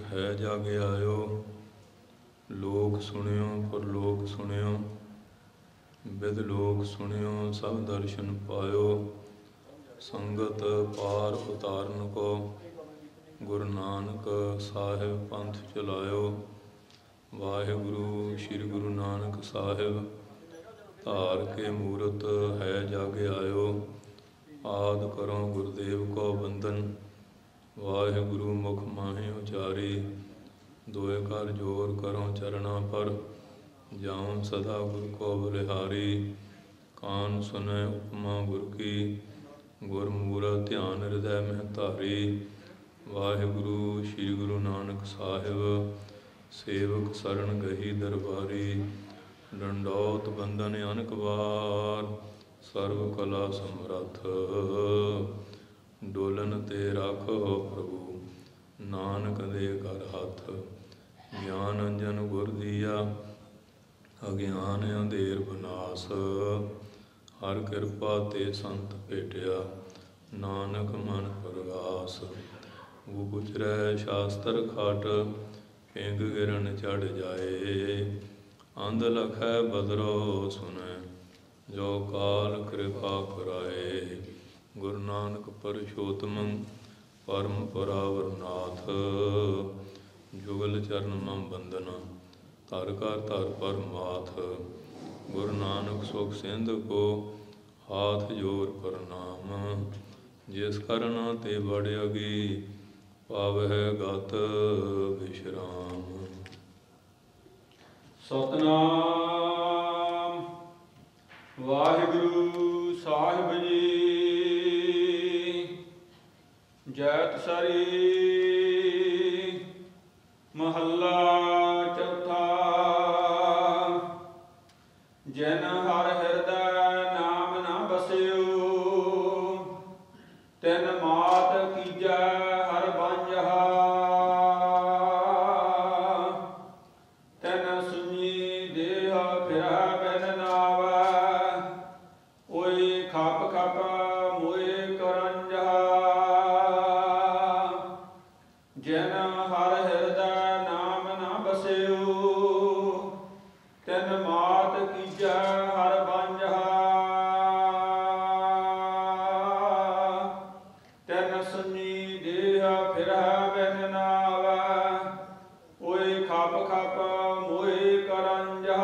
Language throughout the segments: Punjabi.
है जग आयो। लोक सुनियो परलोक सुनियो, विद लोक सुनियो सब दर्शन पायो। संगत पार उतारन को, गुरु नानक साहिब पंथ चलायो। वाहिगुरु श्री गुरु नानक साहिब, धार के मूरत है जग आयो। आद करो गुरुदेव को बंदन, वाहिगुरु मुख माहि उचारी। दोए कर जोर करो चरणा पर, जाऊं सदा गुरु को बलिहारी। कान सुनै उपमा गुरु की, गुरमूरत ध्यान हृदय में धारी। वाहिगुरु श्री गुरु नानक साहिब, सेवक शरण गही दरबारी। डंडौत बंदन अनक बार, सर्व कला समरथ। डोलन ते राखो प्रभु, नानक दे कर हाथ। ज्ञान अंजन गुर दिया, अज्ञान अंधेर विनाश। हर कृपा ते संत भेटिया, नानक मन प्रगास। वो गुजरै शास्त्र खाट, पिंग गिरन चढ़ जाए। अंध लखै बदरो सुनै, जो काल कृपा कराए। गुरु नानक परशोतम, परम परावर नाथ। जुगल चरण मम बंदन, धर कर धर पर माथ। गुरु नानक सुख सिंध को, हाथ जोर प्रणाम। जिस करना ते बड़ अगी, पावै गत विश्राम। सतनाम वाहिगुरु साहिब जी। जैत सरी महला चौथा। जिन हर हृदय नाम न बसियो, तिन मात कीजै हर बांझा। तिन सुनी देह फिरै बिन नावै, ओई खप खप मोए करंजा। जिन हर हृदय नाम न बसियो, तिन मात कीजै हर बांझा। तिन सुनी देह फिरै बिन नावै, ओई खप खप मोए करंजा।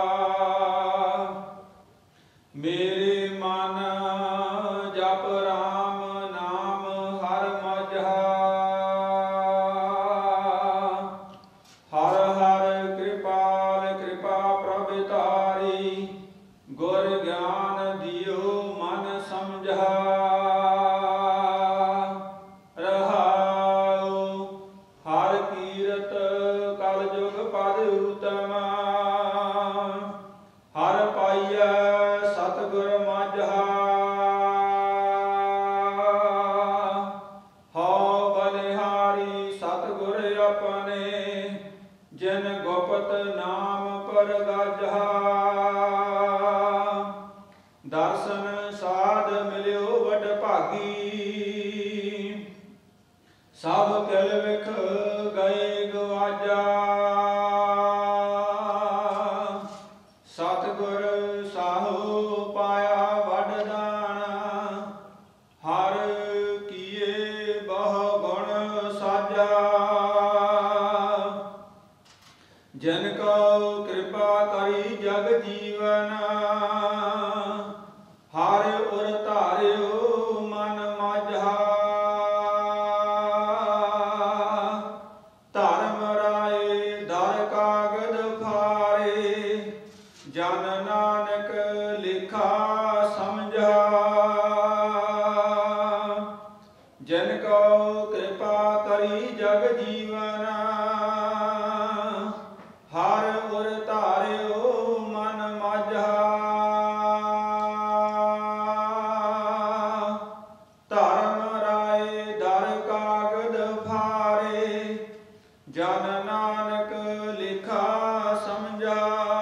मेरे मन जप राम नाम हर मझा। हर हर कृपाल कृपा प्रभतारी, गुर ज्ञान दियो मन समझा। रहाओ हर कीरत कल जुग पद उत्तम। हर पाइयै सतगुर माझा। हौ बलिहारी सतगुर अपने, जिन गुप्त नाम पर गाजा। दर्शन साध मिलियो वड भागी, सब किल विख गए गवाजा। सतगुर साहो पाया वड दान, हर किए बहु गुण साजा। जिन को कृपा करी जग जीवन, हर उर धारियो मन माझा। धर्म राय दर कागद फारे, जन नानक लिखा समझा। जिन को कृपा करी जग जीवन, हर उर धारियो मन माझा। धर्म राय दर कागद फारे, जन नानक लिखा समझा।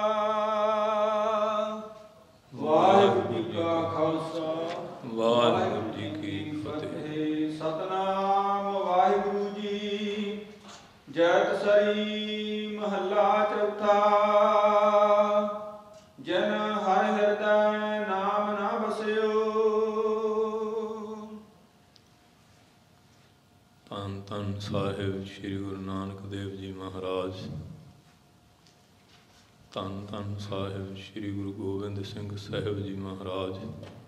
वाहिगुरु जी का खालसा, वाहिगुरु जी की फतेह। सतनाम वाहिगुरु जी। ਜੈਤ ਸਰੀ ਮਹੱਲਾ ਚੌਥਾ। ਜਨ ਹਰ ਹਿਰਦੈ ਨਾਮ ਨਾ ਬਸਿਓ। ਧੰਨ ਧੰਨ ਸਾਹਿਬ ਸ੍ਰੀ ਗੁਰੂ ਨਾਨਕ ਦੇਵ ਜੀ ਮਹਾਰਾਜ। ਧੰਨ ਧੰਨ ਸਾਹਿਬ ਸ੍ਰੀ ਗੁਰੂ ਗੋਬਿੰਦ ਸਿੰਘ ਸਾਹਿਬ ਜੀ ਮਹਾਰਾਜ।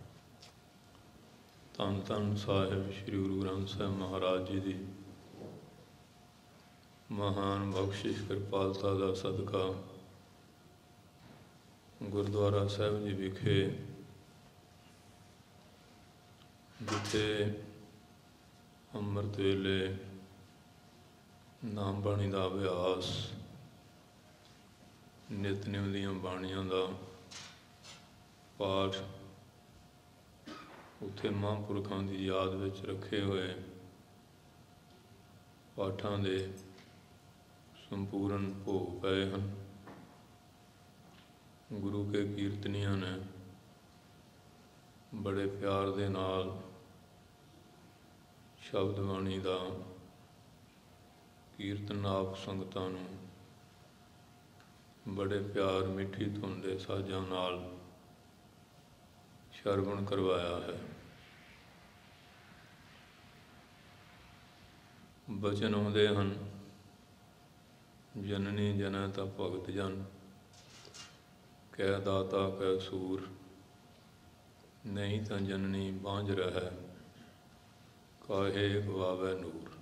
ਧੰਨ ਧੰਨ ਸਾਹਿਬ ਸ੍ਰੀ ਗੁਰੂ ਗ੍ਰੰਥ ਸਾਹਿਬ ਮਹਾਰਾਜ ਜੀ ਦੀ ਮਹਾਨ ਬਖਸ਼ਿਸ਼ ਕਿਰਪਾਲਤਾ ਦਾ ਸਦਕਾ ਗੁਰਦੁਆਰਾ ਸਾਹਿਬ ਜੀ ਵਿਖੇ, ਜਿੱਥੇ ਅੰਮ੍ਰਿਤ ਵੇਲੇ ਨਾਮ ਬਾਣੀ ਦਾ ਅਭਿਆਸ, ਨਿਤਨੇਮ ਦੀਆਂ ਬਾਣੀਆਂ ਦਾ ਪਾਠ, ਉੱਥੇ ਮਹਾਂਪੁਰਖਾਂ ਦੀ ਯਾਦ ਵਿੱਚ ਰੱਖੇ ਹੋਏ ਪਾਠਾਂ ਦੇ ਸੰਪੂਰਨ ਭੋਗ ਪਏ ਹਨ। ਗੁਰੂ ਕੇ ਕੀਰਤਨੀਆਂ ਨੇ ਬੜੇ ਪਿਆਰ ਦੇ ਨਾਲ ਸ਼ਬਦ ਬਾਣੀ ਦਾ ਕੀਰਤਨ ਆਪ ਸੰਗਤਾਂ ਨੂੰ ਬੜੇ ਪਿਆਰ, ਮਿੱਠੀ ਧੁਨ ਦੇ ਸਾਜ਼ਾਂ ਨਾਲ ਸ਼ਰਵਣ ਕਰਵਾਇਆ ਹੈ। ਬਚਨ ਆਉਂਦੇ ਹਨ, ਜਨਨੀ ਜਨੈ ਤਾਂ ਭਗਤ ਜਨ, ਕਹਿ ਦਾਤਾ ਕਹਿ ਸੂਰ, ਨਹੀਂ ਤਾਂ ਜਨਨੀ ਬਾਂਝ ਰਹਿ, ਕਾਹੇ ਗਵਾਵੈ ਨੂਰ।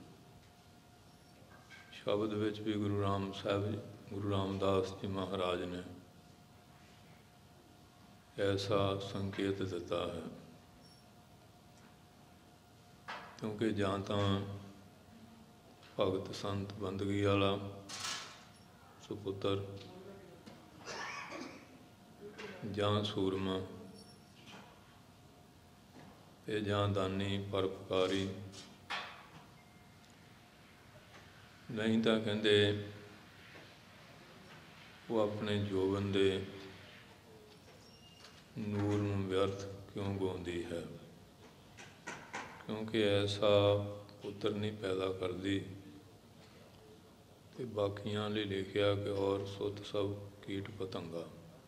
ਸ਼ਬਦ ਵਿੱਚ ਵੀ ਗੁਰੂ ਰਾਮਦਾਸ ਜੀ ਮਹਾਰਾਜ ਨੇ ਐਸਾ ਸੰਕੇਤ ਦਿੱਤਾ ਹੈ, ਕਿਉਂਕਿ ਜਾਂ ਤਾਂ ਭਗਤ ਸੰਤ ਬੰਦਗੀ ਵਾਲਾ ਸੁਪੁੱਤਰ, ਜਾਂ ਸੂਰਮਾ, ਤੇ ਜਾਂ ਦਾਨੀ ਪਰਉਪਕਾਰੀ, ਨਹੀਂ ਤਾਂ ਕਹਿੰਦੇ ਉਹ ਆਪਣੇ ਜੋਬਨ ਦੇ ਨੂਰ ਨੂੰ ਵਿਅਰਥ ਕਿਉਂ ਗਾਉਂਦੀ ਹੈ, ਕਿਉਂਕਿ ਐਸਾ ਪੁੱਤਰ ਨਹੀਂ ਪੈਦਾ ਕਰਦੀ। ਤੇ ਬਾਕੀਆਂ ਲਈ ਲਿਖਿਆ ਕਿ ਔਰ ਸੁੱਤ ਸਭ ਕੀਟ ਪਤੰਗਾ।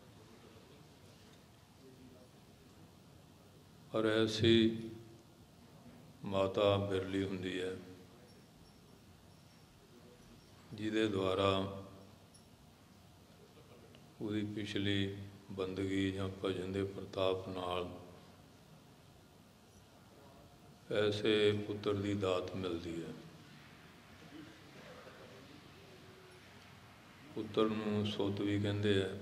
ਪਰ ਐਸੀ ਮਾਤਾ ਬਿਰਲੀ ਹੁੰਦੀ ਹੈ ਜਿਹਦੇ ਦੁਆਰਾ ਉਹਦੀ ਪਿਛਲੀ ਬੰਦਗੀ ਜਾਂ ਭਜਨ ਦੇ ਪ੍ਰਤਾਪ ਨਾਲ ਐਸੇ ਪੁੱਤਰ ਦੀ ਦਾਤ ਮਿਲਦੀ ਹੈ। ਪੁੱਤਰ ਨੂੰ ਸੁੱਤ ਵੀ ਕਹਿੰਦੇ ਹੈ,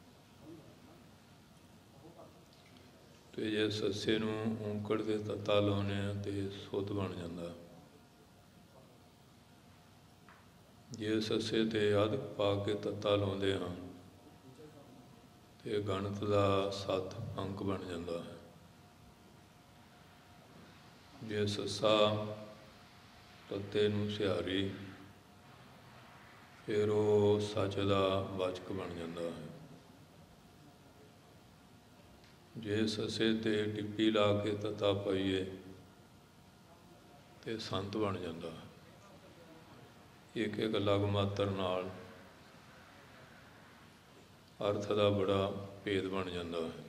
ਤੇ ਜੇ ਸੱਸੇ ਨੂੰ ਔਂਕੜ ਦੇ ਤੱਤਾ ਲਾਉਂਦੇ ਆ ਤੇ ਸੁੱਤ ਬਣ ਜਾਂਦਾ। ਜੇ ਸੱਸੇ ਤੇ ਅਧ ਪਾ ਕੇ ਤੱਤਾ ਲਾਉਂਦੇ ਹਾਂ ਤੇ ਗਣਤ ਦਾ 7 ਅੰਕ ਬਣ ਜਾਂਦਾ ਹੈ। ਜੇ ਸੱਸਾ ਤੱਤੇ ਨੂੰ ਸਿਹਾਰੀ, ਫਿਰ ਉਹ ਸੱਚ ਦਾ ਵਾਚਕ ਬਣ ਜਾਂਦਾ ਹੈ। ਜੇ ਸੱਸੇ ਤੇ ਟਿੱਪੀ ਲਾ ਕੇ ਤੱਤਾ ਪਾਈਏ ਤੇ ਸੰਤ ਬਣ ਜਾਂਦਾ ਹੈ। ਇੱਕ ਇੱਕ ਲਗ ਮਾਤਰ ਨਾਲ ਅਰਥ ਦਾ ਬੜਾ ਭੇਦ ਬਣ ਜਾਂਦਾ ਹੈ।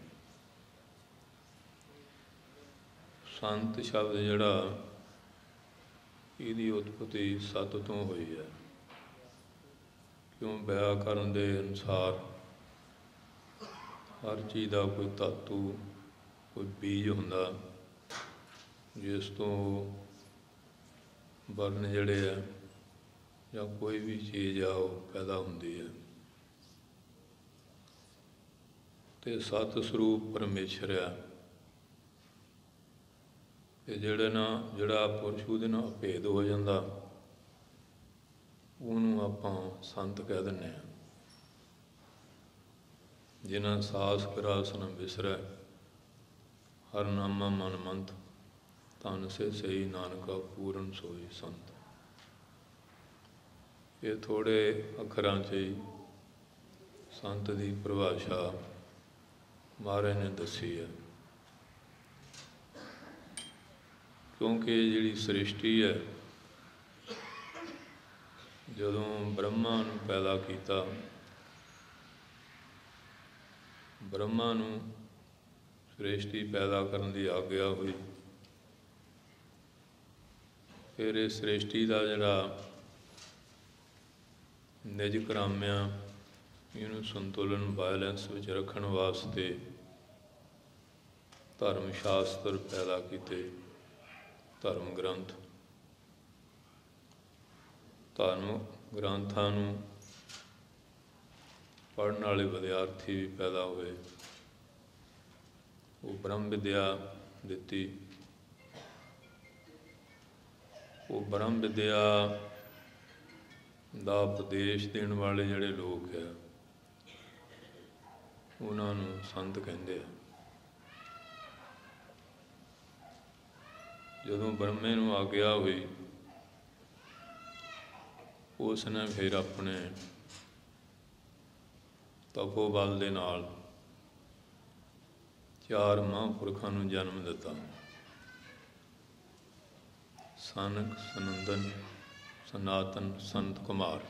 ਸੰਤ ਸ਼ਬਦ ਜਿਹੜਾ, ਇਹਦੀ ਉਤਪਤੀ ਸਤ ਤੋਂ ਹੋਈ ਹੈ, ਕਿਉਂ ਵਿਆਕਰਨ ਦੇ ਅਨੁਸਾਰ ਹਰ ਚੀਜ਼ ਦਾ ਕੋਈ ਧਾਤੂ, ਕੋਈ ਬੀਜ ਹੁੰਦਾ, ਜਿਸ ਤੋਂ ਵਰਨ ਜਿਹੜੇ ਆ ਜਾਂ ਕੋਈ ਵੀ ਚੀਜ਼ ਆ ਉਹ ਪੈਦਾ ਹੁੰਦੀ ਹੈ। ਤੇ ਸਤ ਸਰੂਪ ਪਰਮੇਸ਼ਰ ਆ, ਤੇ ਜਿਹੜਾ ਪੁਰਸ਼ ਉਹਦੇ ਨਾਲ ਭੇਦ ਹੋ ਜਾਂਦਾ, ਉਹਨੂੰ ਆਪਾਂ ਸੰਤ ਕਹਿ ਦਿੰਦੇ ਹਾਂ। ਜਿਨ੍ਹਾਂ ਸਾਸ ਗਰਾਸ ਨ ਵਿਸਰੈ, ਹਰ ਨਾਮਾ ਮਨ ਮੰਤ, ਧਨ ਸੇ ਸਹੀ ਨਾਨਕਾ ਪੂਰਨ ਸੋਈ ਸੰਤ। ਇਹ ਥੋੜ੍ਹੇ ਅੱਖਰਾਂ 'ਚ ਹੀ ਸੰਤ ਦੀ ਪਰਿਭਾਸ਼ਾ ਮਹਾਰਾਜ ਨੇ ਦੱਸੀ ਹੈ। ਕਿਉਂਕਿ ਜਿਹੜੀ ਸ੍ਰਿਸ਼ਟੀ ਹੈ, ਜਦੋਂ ਬ੍ਰਹਮਾ ਨੂੰ ਪੈਦਾ ਕੀਤਾ, ਬ੍ਰਹਮਾ ਨੂੰ ਸ੍ਰਿਸ਼ਟੀ ਪੈਦਾ ਕਰਨ ਦੀ ਆਗਿਆ ਹੋਈ। ਫਿਰ ਇਹ ਸ੍ਰਿਸ਼ਟੀ ਦਾ ਜਿਹੜਾ ਨਿਜ ਕਰਾਮਿਆਂ, ਇਹਨੂੰ ਸੰਤੁਲਨ, ਬਾਇਲੈਂਸ ਵਿੱਚ ਰੱਖਣ ਵਾਸਤੇ ਧਰਮ ਸ਼ਾਸਤਰ ਪੈਦਾ ਕੀਤੇ, ਧਰਮ ਗ੍ਰੰਥ। ਧਰਮ ਗ੍ਰੰਥਾਂ ਨੂੰ ਪੜ੍ਹਨ ਵਾਲੇ ਵਿਦਿਆਰਥੀ ਵੀ ਪੈਦਾ ਹੋਏ। ਉਹ ਬ੍ਰਹਮ ਵਿਦਿਆ ਦਿੱਤੀ। ਉਹ ਬ੍ਰਹਮ ਵਿਦਿਆ ਦਾ ਉਪਦੇਸ਼ ਦੇਣ ਵਾਲੇ ਜਿਹੜੇ ਲੋਕ ਆ, ਉਹਨਾਂ ਨੂੰ ਸੰਤ ਕਹਿੰਦੇ ਆ। ਜਦੋਂ ਬ੍ਰਹਮੇ ਨੂੰ ਆਗਿਆ ਹੋਈ, ਉਸ ਨੇ ਫਿਰ ਆਪਣੇ ਤਪੋਬਲ ਦੇ ਨਾਲ 4 ਮਹਾਂਪੁਰਖਾਂ ਨੂੰ ਜਨਮ ਦਿੱਤਾ। ਸਨਕ, ਸਨੰਦਨ, ਸਨਾਤਨ, ਸੰਤ ਕੁਮਾਰ।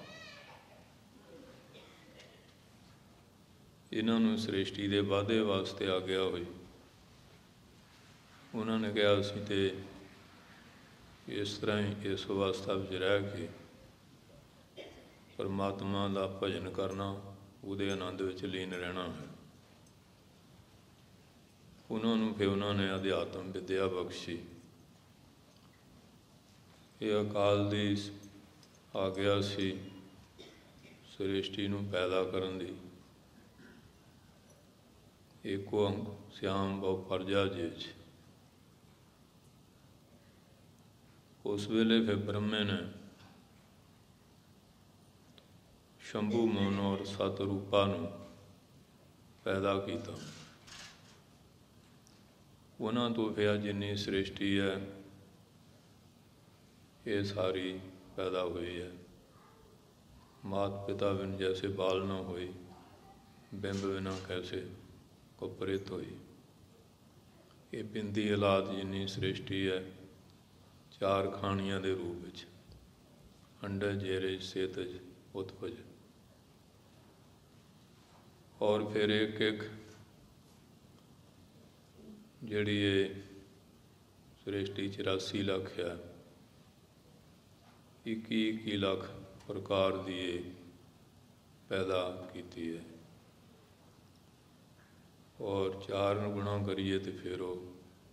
ਇਹਨਾਂ ਨੂੰ ਸ੍ਰਿਸ਼ਟੀ ਦੇ ਵਾਧੇ ਵਾਸਤੇ ਆਗਿਆ ਹੋਈ। ਉਹਨਾਂ ਨੇ ਕਿਹਾ ਅਸੀਂ ਤੇ ਇਸ ਤਰ੍ਹਾਂ ਹੀ ਇਸ ਅਵਸਥਾ ਵਿੱਚ ਰਹਿ ਕੇ ਪਰਮਾਤਮਾ ਦਾ ਭਜਨ ਕਰਨਾ, ਉਹਦੇ ਆਨੰਦ ਵਿੱਚ ਲੀਨ ਰਹਿਣਾ ਹੈ। ਉਹਨਾਂ ਨੂੰ ਫਿਰ ਉਹਨਾਂ ਨੇ ਅਧਿਆਤਮ ਵਿਦਿਆ ਬਖਸ਼ੀ। ਇਹ ਅਕਾਲ ਦੀ ਆਗਿਆ ਸੀ ਸ੍ਰਿਸ਼ਟੀ ਨੂੰ ਪੈਦਾ ਕਰਨ ਦੀ। ਏਕੋ ਅੰਗ ਸਿਆਮ ਬਹੁ ਪਰਜਾ ਜੇਜ। ਉਸ ਵੇਲੇ ਫਿਰ ਬ੍ਰਹਮੇ ਨੇ ਸ਼ੰਭੂ ਮਨ ਔਰ ਸਤ ਰੂਪਾਂ ਨੂੰ ਪੈਦਾ ਕੀਤਾ। ਉਹਨਾਂ ਤੋਂ ਫਿਰ ਜਿੰਨੀ ਸ੍ਰਿਸ਼ਟੀ ਹੈ, ਇਹ ਸਾਰੀ ਪੈਦਾ ਹੋਈ ਹੈ। ਮਾਤ ਪਿਤਾ ਬਿਨ ਜੈਸੇ ਬਾਲ ਨਾ ਹੋਈ, ਬਿੰਬ ਬਿਨਾ ਕੈਸੇ ਕੁਪਰਿਤ ਹੋਈ। ਇਹ ਬਿੰਦੀ ਔਲਾਦ ਜਿੰਨੀ ਸ੍ਰਿਸ਼ਟੀ ਹੈ, 4 ਖਾਣੀਆਂ ਦੇ ਰੂਪ ਵਿੱਚ, ਅੰਡਜ, ਜੇਰਜ, ਸੇਤਜ, ਉਤਪਜ। ਔਰ ਫਿਰ ਇੱਕ ਇੱਕ ਜਿਹੜੀ ਇਹ ਸ੍ਰਿਸ਼ਟੀ 84 ਲੱਖ ਹੈ, 21 ਲੱਖ ਪ੍ਰਕਾਰ ਦੀ ਇਹ ਪੈਦਾ ਕੀਤੀ ਹੈ। ਔਰ 4 ਨੂੰ ਗੁਣਾ ਕਰੀਏ ਤਾਂ ਫਿਰ ਉਹ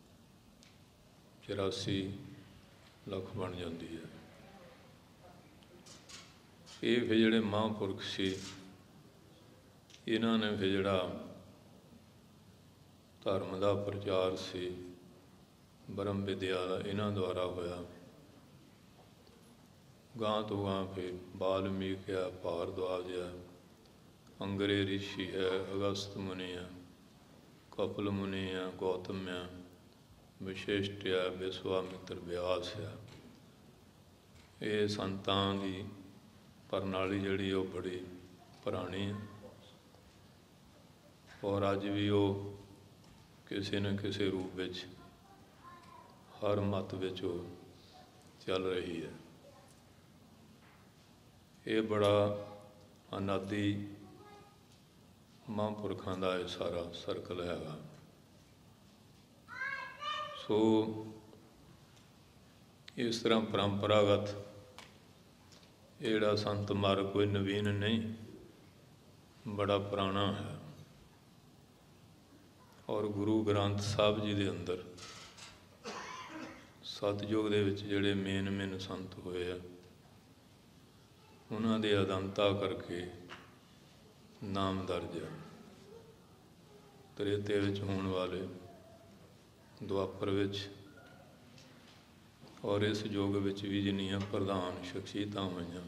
84 ਲੱਖ ਬਣ ਜਾਂਦੀ ਹੈ। ਇਹ ਫਿਰ ਜਿਹੜੇ ਮਹਾਂਪੁਰਖ ਸੀ, ਇਹਨਾਂ ਨੇ ਫਿਰ ਜਿਹੜਾ ਧਰਮ ਦਾ ਪ੍ਰਚਾਰ ਸੀ, ਬ੍ਰਹਮ ਵਿਦਿਆ ਦਾ, ਇਹਨਾਂ ਦੁਆਰਾ ਹੋਇਆ। ਗਾਂ ਤੋਂ ਗਾਂ ਫਿਰ ਵਾਲਮੀਕ ਆ, ਭਾਰਦਵਾਜ ਆ, ਅੰਗਰੇ ਰਿਸ਼ੀ ਹੈ, ਅਗਸਤ ਮੁਨੀ ਆ, ਕਪਿਲ ਮੁਨੀ ਆ, ਗੌਤਮ ਆ, ਵਸ਼ਿਸ਼ਟ ਆ, ਵਿਸ਼ਵਾਮਿੱਤਰ, ਵਿਆਸ ਆ। ਇਹ ਸੰਤਾਂ ਦੀ ਪ੍ਰਣਾਲੀ ਜਿਹੜੀ ਉਹ ਬੜੀ ਪੁਰਾਣੀ ਹੈ। ਔਰ ਅੱਜ ਵੀ ਉਹ ਕਿਸੇ ਨਾ ਕਿਸੇ ਰੂਪ ਵਿੱਚ ਹਰ ਮੱਤ ਵਿੱਚ ਉਹ ਚੱਲ ਰਹੀ ਹੈ। ਇਹ ਬੜਾ ਅਨਾਦਿ ਮਹਾਂਪੁਰਖਾਂ ਦਾ ਇਹ ਸਾਰਾ ਸਰਕਲ ਹੈਗਾ। ਸੋ ਇਸ ਤਰ੍ਹਾਂ ਪਰੰਪਰਾਗਤ ਇਹ ਜਿਹੜਾ ਸੰਤ ਮਾਰਗ ਕੋਈ ਨਵੀਨ ਨਹੀਂ, ਬੜਾ ਪੁਰਾਣਾ ਹੈ। ਔਰ ਗੁਰੂ ਗ੍ਰੰਥ ਸਾਹਿਬ ਜੀ ਦੇ ਅੰਦਰ ਸਤਿਯੁਗ ਦੇ ਵਿੱਚ ਜਿਹੜੇ ਮੇਨ ਸੰਤ ਹੋਏ ਆ, ਉਹਨਾਂ ਦੇ ਅਦੰਤਾ ਕਰਕੇ ਨਾਮ ਦਰਜ ਹੈ। ਤ੍ਰੇਤੇ ਵਿੱਚ ਹੋਣ ਵਾਲੇ, ਦੁਆਪਰ ਵਿੱਚ, ਔਰ ਇਸ ਯੁੱਗ ਵਿੱਚ ਵੀ ਜਿੰਨੀਆਂ ਪ੍ਰਧਾਨ ਸ਼ਖਸੀਅਤਾਂ ਹੋਈਆਂ,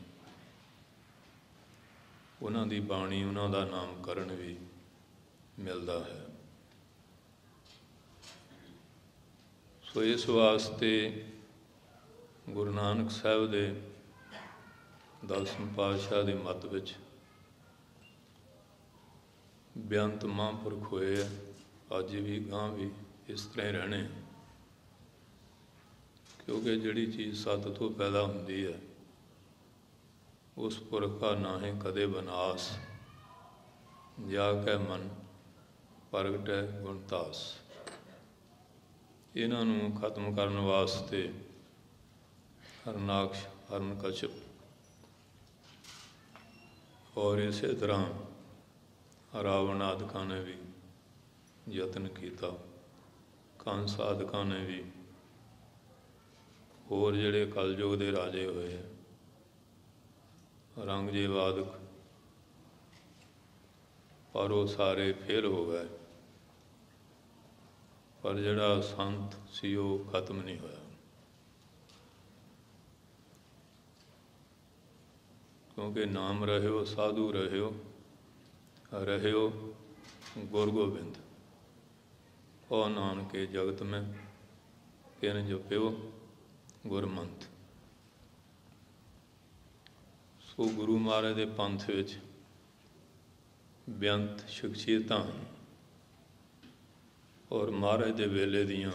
ਉਹਨਾਂ ਦੀ ਬਾਣੀ, ਉਹਨਾਂ ਦਾ ਨਾਮਕਰਨ ਵੀ ਮਿਲਦਾ ਹੈ। ਸੋ ਇਸ ਵਾਸਤੇ ਗੁਰੂ ਨਾਨਕ ਸਾਹਿਬ ਦੇ 10ਵੇਂ ਪਾਤਸ਼ਾਹ ਦੇ ਮੱਤ ਵਿੱਚ ਬੇਅੰਤ ਮਹਾਂਪੁਰਖ ਹੋਏ ਆ। ਅੱਜ ਵੀ ਗਾਂ ਵੀ ਇਸ ਤਰ੍ਹਾਂ ਹੀ ਰਹਿਣੇ, ਕਿਉਂਕਿ ਜਿਹੜੀ ਚੀਜ਼ ਸੱਤ ਤੋਂ ਪੈਦਾ ਹੁੰਦੀ ਹੈ, उस पुरख का नाहे कदे बनास, जा कै मन प्रगटै गुणतास। इन्हां नूं खत्म करन वास्ते हरनाक्ष, हरनकश्यप और इस तरह रावण आदिकां ने भी यतन किया, कंस आदिकां ने भी, होर जिहड़े कलयुग के राजे होए औरंगजेब आदि, पर वो सारे फेल हो गए। पर जिहड़ा संत सी वो खत्म नहीं होया, क्योंकि नाम रहियो साधु रहियो, रहियो गुर गोबिंद। और नानके जगत में किन जपियो गुरमंत। सो गुरु महाराज के पंथ विच बेअंत शख्सियतां हैं और महाराज के वेले दियां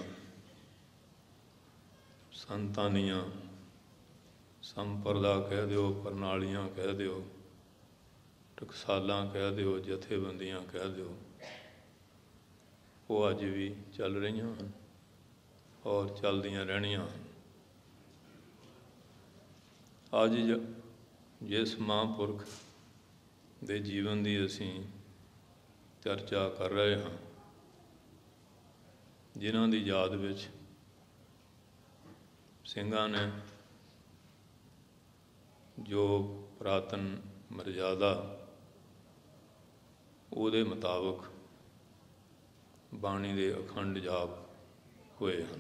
संतां दियां संप्रदा कह दिओ, प्रणालियां कह दिओ, टकसालां कह दिओ, जथेबंदियां कह दिओ, वो अज भी चल रही हैं और चलदियां रहनियां हैं। अज जिस महापुरख दे जीवन की असीं चर्चा कर रहे हैं, जिन्हां दी याद विच ਸਿੰਘਾं ने जो पुरातन मर्यादा ਉਹਦੇ मुताबिक बाणी के अखंड जाप होए हैं।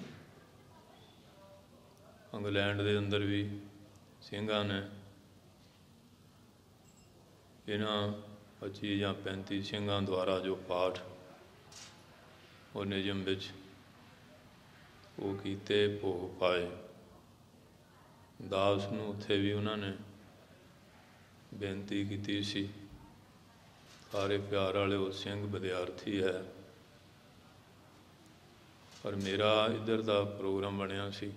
इंग्लैंड के अंदर भी ਸਿੰਘਾਂ ने इन्हां 25 या 35 ਸਿੰਘਾਂ द्वारा जो पाठ वो निजम विच वो कीते, भोग पाए। दास नूं उत्थे भी उन्होंने बेनती की सी, सारे प्यार वाले वो सिंह विद्यार्थी है, पर मेरा इधर का प्रोग्राम बनया सी,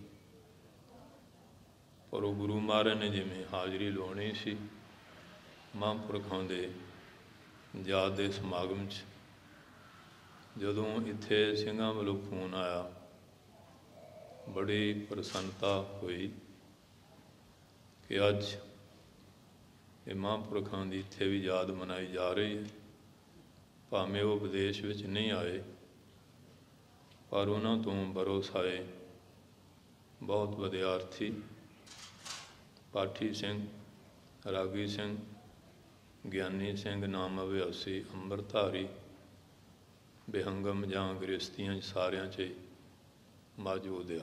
पर वो गुरु महाराज ने जिमें हाज़री लवानी सी महापुरखों के याद के समागम च, जदों इत्थे ਸਿੰਘਾਂ वालों फोन आया, बड़ी प्रसन्नता हुई कि अज ये महापुरखों की इत्थे भी याद मनाई जा रही है। भावें वो विदेश विच नहीं आए, पर उन्हों तो भरोसाए बहुत विद्यार्थी पाठी सिंह, रागी सिंह, ਗਿਆਨੀ ਸਿੰਘ, नाम अभ्यासी, ਅੰਮ੍ਰਿਤਧਾਰੀ, बेहंगम ਜਾਂ ਗ੍ਰਸਤੀਆਂ ਸਾਰਿਆਂ 'ਚ मौजूद आ।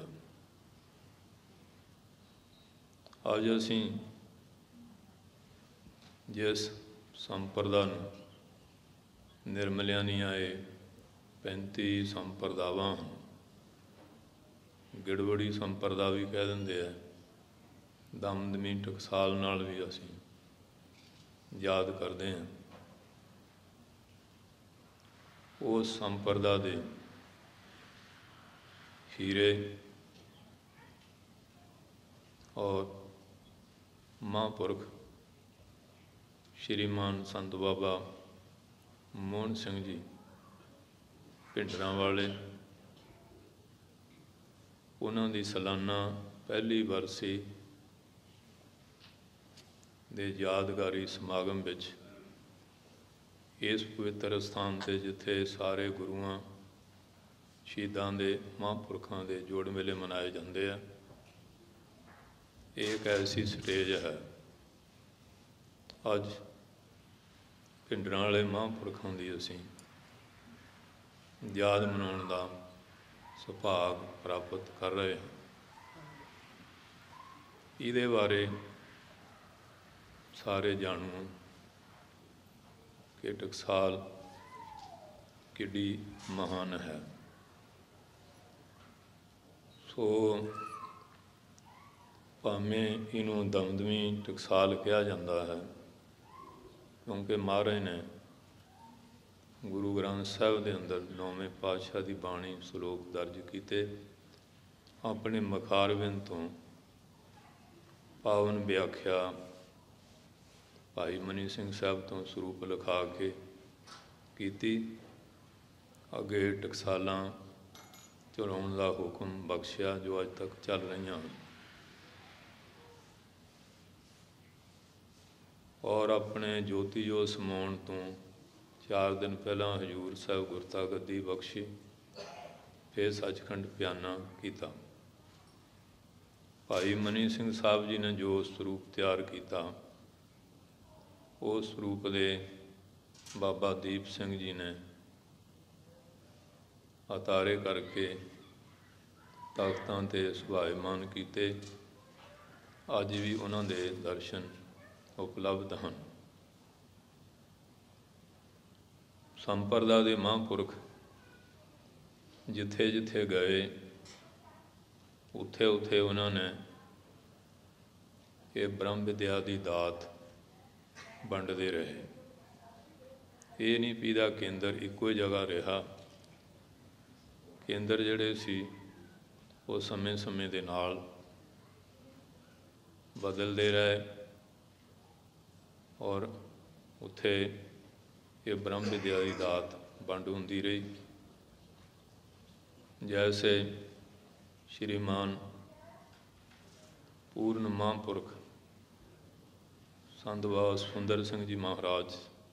अज असीं जिस संप्रदा निर्मलिया दियां 35 संप्रदावां, गिड़वड़ी संप्रदा भी कह देंगे है, दमदमी टकसाल नाल भी असीं याद करते हैं। उस संप्रदा दे हीरे और महापुरख श्रीमान संत बाबा मोहन सिंह जी भिंडरां वाले, उन्हां दी सालाना पहली बरसी दे यादगारी समागम विच इस पवित्र स्थान से जिथे सारे गुरुआं शहीदां दे महापुरखों के जोड़ मेले मनाए जाते हैं, एक ऐसी स्टेज है अज भिंडरां वाले महापुरखों की असीं याद मनाउण दा सुभाग प्राप्त कर रहे हैं। इहदे बारे सारे जाणू कि टकसाल किड्डी महान है। सो भावें इनू दमदमी टकसाल कहा जाता है, क्योंकि महाराज ने गुरु ग्रंथ साहिब के अंदर 9वें पातशाह की बाणी सलोक दर्ज किए, अपने मखारबिंद तो पावन व्याख्या ਭਾਈ ਮਨੀ ਸਿੰਘ ਸਾਹਿਬ ਤੋਂ ਸਰੂਪ ਲਿਖਾ ਕੇ ਕੀਤੀ। ਅੱਗੇ ਟਕਸਾਲਾਂ ਚਲਾਉਣ ਦਾ ਹੁਕਮ ਬਖਸ਼ਿਆ ਜੋ ਅੱਜ ਤੱਕ ਚੱਲ ਰਹੀਆਂ ਹਨ। ਔਰ ਆਪਣੇ ਜੋਤੀ ਜੋਤ ਸਮਾਉਣ ਤੋਂ 4 ਦਿਨ ਪਹਿਲਾਂ ਹਜ਼ੂਰ ਸਾਹਿਬ ਗੁਰਤਾ ਗੱਦੀ ਬਖਸ਼ੀ, ਫਿਰ ਸੱਚਖੰਡ ਪਿਆਨਾ ਕੀਤਾ। ਭਾਈ ਮਨੀ ਸਿੰਘ ਸਾਹਿਬ ਜੀ ਨੇ ਜੋ ਸਰੂਪ ਤਿਆਰ ਕੀਤਾ, ਉਸ ਸਰੂਪ ਦੇ ਬਾਬਾ ਦੀਪ ਸਿੰਘ ਜੀ ਨੇ ਅਤਾਰੇ ਕਰਕੇ ਤਖਤਾਂ 'ਤੇ ਸੁਭਾਇਮਾਨ ਕੀਤੇ। ਅੱਜ ਵੀ ਉਹਨਾਂ ਦੇ ਦਰਸ਼ਨ ਉਪਲਬਧ ਹਨ। ਸੰਪਰਦਾ ਦੇ ਮਹਾਂਪੁਰਖ ਜਿੱਥੇ ਜਿੱਥੇ ਗਏ, ਉੱਥੇ ਉੱਥੇ ਉਹਨਾਂ ਨੇ ਇਹ ਬ੍ਰਹਮ ਵਿਦਿਆ ਦੀ ਦਾਤ ਵੰਡਦੇ ਰਹੇ। ਇਹ ਨਹੀਂ ਵੀ ਇਹਦਾ ਕੇਂਦਰ ਇੱਕੋ ਹੀ ਜਗ੍ਹਾ ਰਿਹਾ। ਕੇਂਦਰ ਜਿਹੜੇ ਸੀ ਉਹ ਸਮੇਂ ਸਮੇਂ ਦੇ ਨਾਲ ਬਦਲਦੇ ਰਹੇ ਔਰ ਉੱਥੇ ਇਹ ਬ੍ਰਹਮ ਵਿਦਿਆ ਦੀ ਦਾਤ ਵੰਡ ਹੁੰਦੀ ਰਹੀ। ਜੈਸੇ ਸ਼੍ਰੀਮਾਨ ਪੂਰਨ ਮਹਾਂਪੁਰਖ ਸੰਤ ਬਾਬਾ ਸੁੰਦਰ ਸਿੰਘ ਜੀ ਮਹਾਰਾਜ,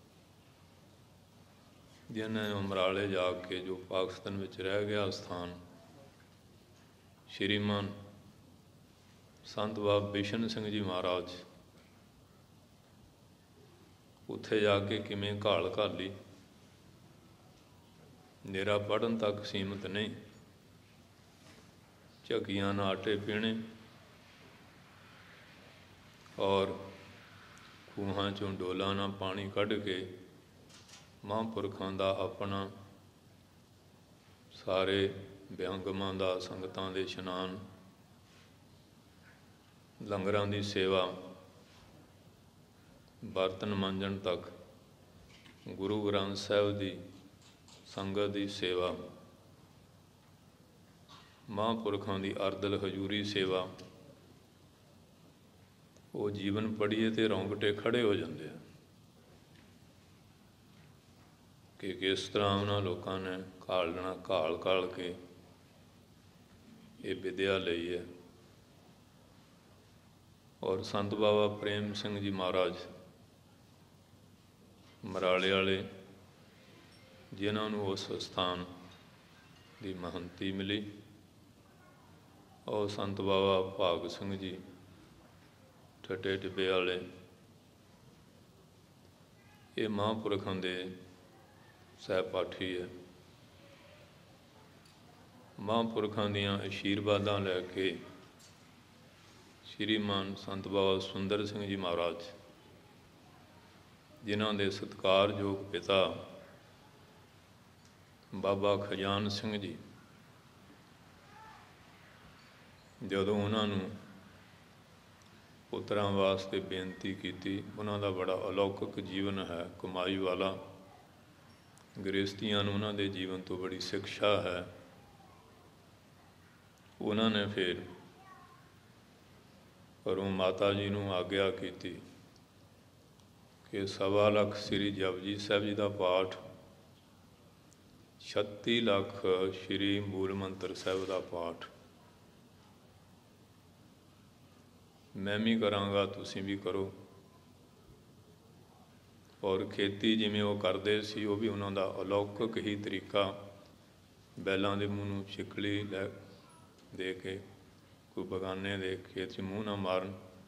ਜਿਨ੍ਹਾਂ ਨੇ ਉਮਰਾਲੇ ਜਾ ਕੇ ਜੋ ਪਾਕਿਸਤਾਨ ਵਿੱਚ ਰਹਿ ਗਿਆ ਸਥਾਨ, ਸ਼੍ਰੀਮਾਨ ਸੰਤ ਬਾਬਾ ਬਿਸ਼ਨ ਸਿੰਘ ਜੀ ਮਹਾਰਾਜ, ਉੱਥੇ ਜਾ ਕੇ ਕਿਵੇਂ ਘਾਲ ਘਾਲੀ। ਨਿਰਾ ਪੜ੍ਹਨ ਤੱਕ ਸੀਮਤ ਨਹੀਂ, ਝੱਗੀਆਂ ਨਾਲ ਆਟੇ ਪੀਣੇ ਔਰ ਖੂਹਾਂ 'ਚੋਂ ਡੋਲਾਂ ਨਾਲ ਪਾਣੀ ਕੱਢ ਕੇ ਮਹਾਂਪੁਰਖਾਂ ਦਾ ਆਪਣਾ, ਸਾਰੇ ਵਿਅੰਗਮਾਂ ਦਾ, ਸੰਗਤਾਂ ਦੇ ਇਸ਼ਨਾਨ, ਲੰਗਰਾਂ ਦੀ ਸੇਵਾ, ਬਰਤਨ ਮਾਂਜਣ ਤੱਕ, ਗੁਰੂ ਗ੍ਰੰਥ ਸਾਹਿਬ ਦੀ ਸੰਗਤ ਦੀ ਸੇਵਾ, ਮਹਾਂਪੁਰਖਾਂ ਦੀ ਅਰਦਲ ਹਜ਼ੂਰੀ ਸੇਵਾ, ਉਹ ਜੀਵਨ ਪੜ੍ਹੀਏ ਤੇ ਰੌਂਗਟੇ ਖੜ੍ਹੇ ਹੋ ਜਾਂਦੇ ਆ ਕਿ ਕਿਸ ਤਰ੍ਹਾਂ ਉਹਨਾਂ ਲੋਕਾਂ ਨੇ ਘਾਲਣਾ, ਘਾਲ ਘਾਲ ਕੇ ਇਹ ਵਿਦਿਆ ਲਈ ਹੈ। ਔਰ ਸੰਤ ਬਾਬਾ ਪ੍ਰੇਮ ਸਿੰਘ ਜੀ ਮਹਾਰਾਜ ਮਰਾਲੇ ਵਾਲੇ, ਜਿਨ੍ਹਾਂ ਨੂੰ ਉਸ ਸਥਾਨ ਦੀ ਮਹੰਤੀ ਮਿਲੀ, ਔਰ ਸੰਤ ਬਾਬਾ ਭਾਗ ਸਿੰਘ ਜੀ ਠੱਟੇ ਟਿੱਬੇ ਵਾਲੇ, ਇਹ ਮਹਾਂਪੁਰਖਾਂ ਦੇ ਸਹਿਪਾਠੀ ਹੈ। ਮਹਾਂਪੁਰਖਾਂ ਦੀਆਂ ਅਸ਼ੀਰਵਾਦਾਂ ਲੈ ਕੇ ਸ਼੍ਰੀਮਾਨ ਸੰਤ ਬਾਬਾ ਸੁੰਦਰ ਸਿੰਘ ਜੀ ਮਹਾਰਾਜ, ਜਿਨ੍ਹਾਂ ਦੇ ਸਤਿਕਾਰਯੋਗ ਪਿਤਾ ਬਾਬਾ ਖਜਾਨ ਸਿੰਘ ਜੀ, ਜਦੋਂ ਉਹਨਾਂ ਨੂੰ ਪੁੱਤਰਾਂ ਵਾਸਤੇ ਬੇਨਤੀ ਕੀਤੀ, ਉਹਨਾਂ ਦਾ ਬੜਾ ਅਲੌਕਿਕ ਜੀਵਨ ਹੈ, ਕਮਾਈ ਵਾਲਾ, ਗ੍ਰਸਤੀਆਂ ਨੂੰ ਉਹਨਾਂ ਦੇ ਜੀਵਨ ਤੋਂ ਬੜੀ ਸਿੱਖਿਆ ਹੈ। ਉਹਨਾਂ ਨੇ ਫਿਰ ਘਰੋਂ ਮਾਤਾ ਜੀ ਨੂੰ ਆਗਿਆ ਕੀਤੀ ਕਿ 1.25 ਲੱਖ ਸ੍ਰੀ ਜਪਜੀ ਸਾਹਿਬ ਜੀ ਦਾ ਪਾਠ, 36 ਲੱਖ ਸ੍ਰੀ ਮੂਲ ਮੰਤਰ ਸਾਹਿਬ ਦਾ ਪਾਠ ਮੈਂ ਵੀ ਕਰਾਂਗਾ, ਤੁਸੀਂ ਵੀ ਕਰੋ। ਔਰ ਖੇਤੀ ਜਿਵੇਂ ਉਹ ਕਰਦੇ ਸੀ, ਉਹ ਵੀ ਉਹਨਾਂ ਦਾ ਅਲੌਕਿਕ ਹੀ ਤਰੀਕਾ, ਬੈਲਾਂ ਦੇ ਮੂੰਹ ਨੂੰ ਛਿੱਕਲੀ ਲੈ ਦੇ ਕੇ ਕੋਈ ਬਗਾਨੇ ਦੇ ਖੇਤ 'ਚ ਮੂੰਹ ਨਾ ਮਾਰਨ,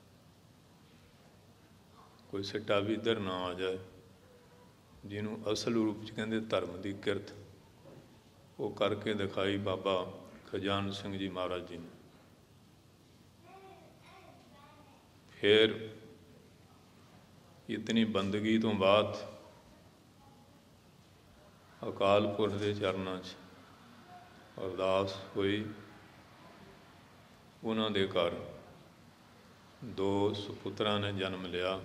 ਕੋਈ ਸਿੱਟਾ ਵੀ ਇੱਧਰ ਨਾ ਆ ਜਾਏ, ਜਿਹਨੂੰ ਅਸਲ ਰੂਪ 'ਚ ਕਹਿੰਦੇ ਧਰਮ ਦੀ ਕਿਰਤ, ਉਹ ਕਰਕੇ ਦਿਖਾਈ ਬਾਬਾ ਖਜਾਨ ਸਿੰਘ ਜੀ ਮਹਾਰਾਜ ਜੀ ਨੇ। ਫਿਰ ਇਤਨੀ ਬੰਦਗੀ ਤੋਂ ਬਾਅਦ ਅਕਾਲ ਪੁਰਖ ਦੇ ਚਰਨਾਂ 'ਚ ਅਰਦਾਸ ਹੋਈ। ਉਹਨਾਂ ਦੇ ਘਰ 2 ਸੁਪੁੱਤਰਾਂ ਨੇ ਜਨਮ ਲਿਆ,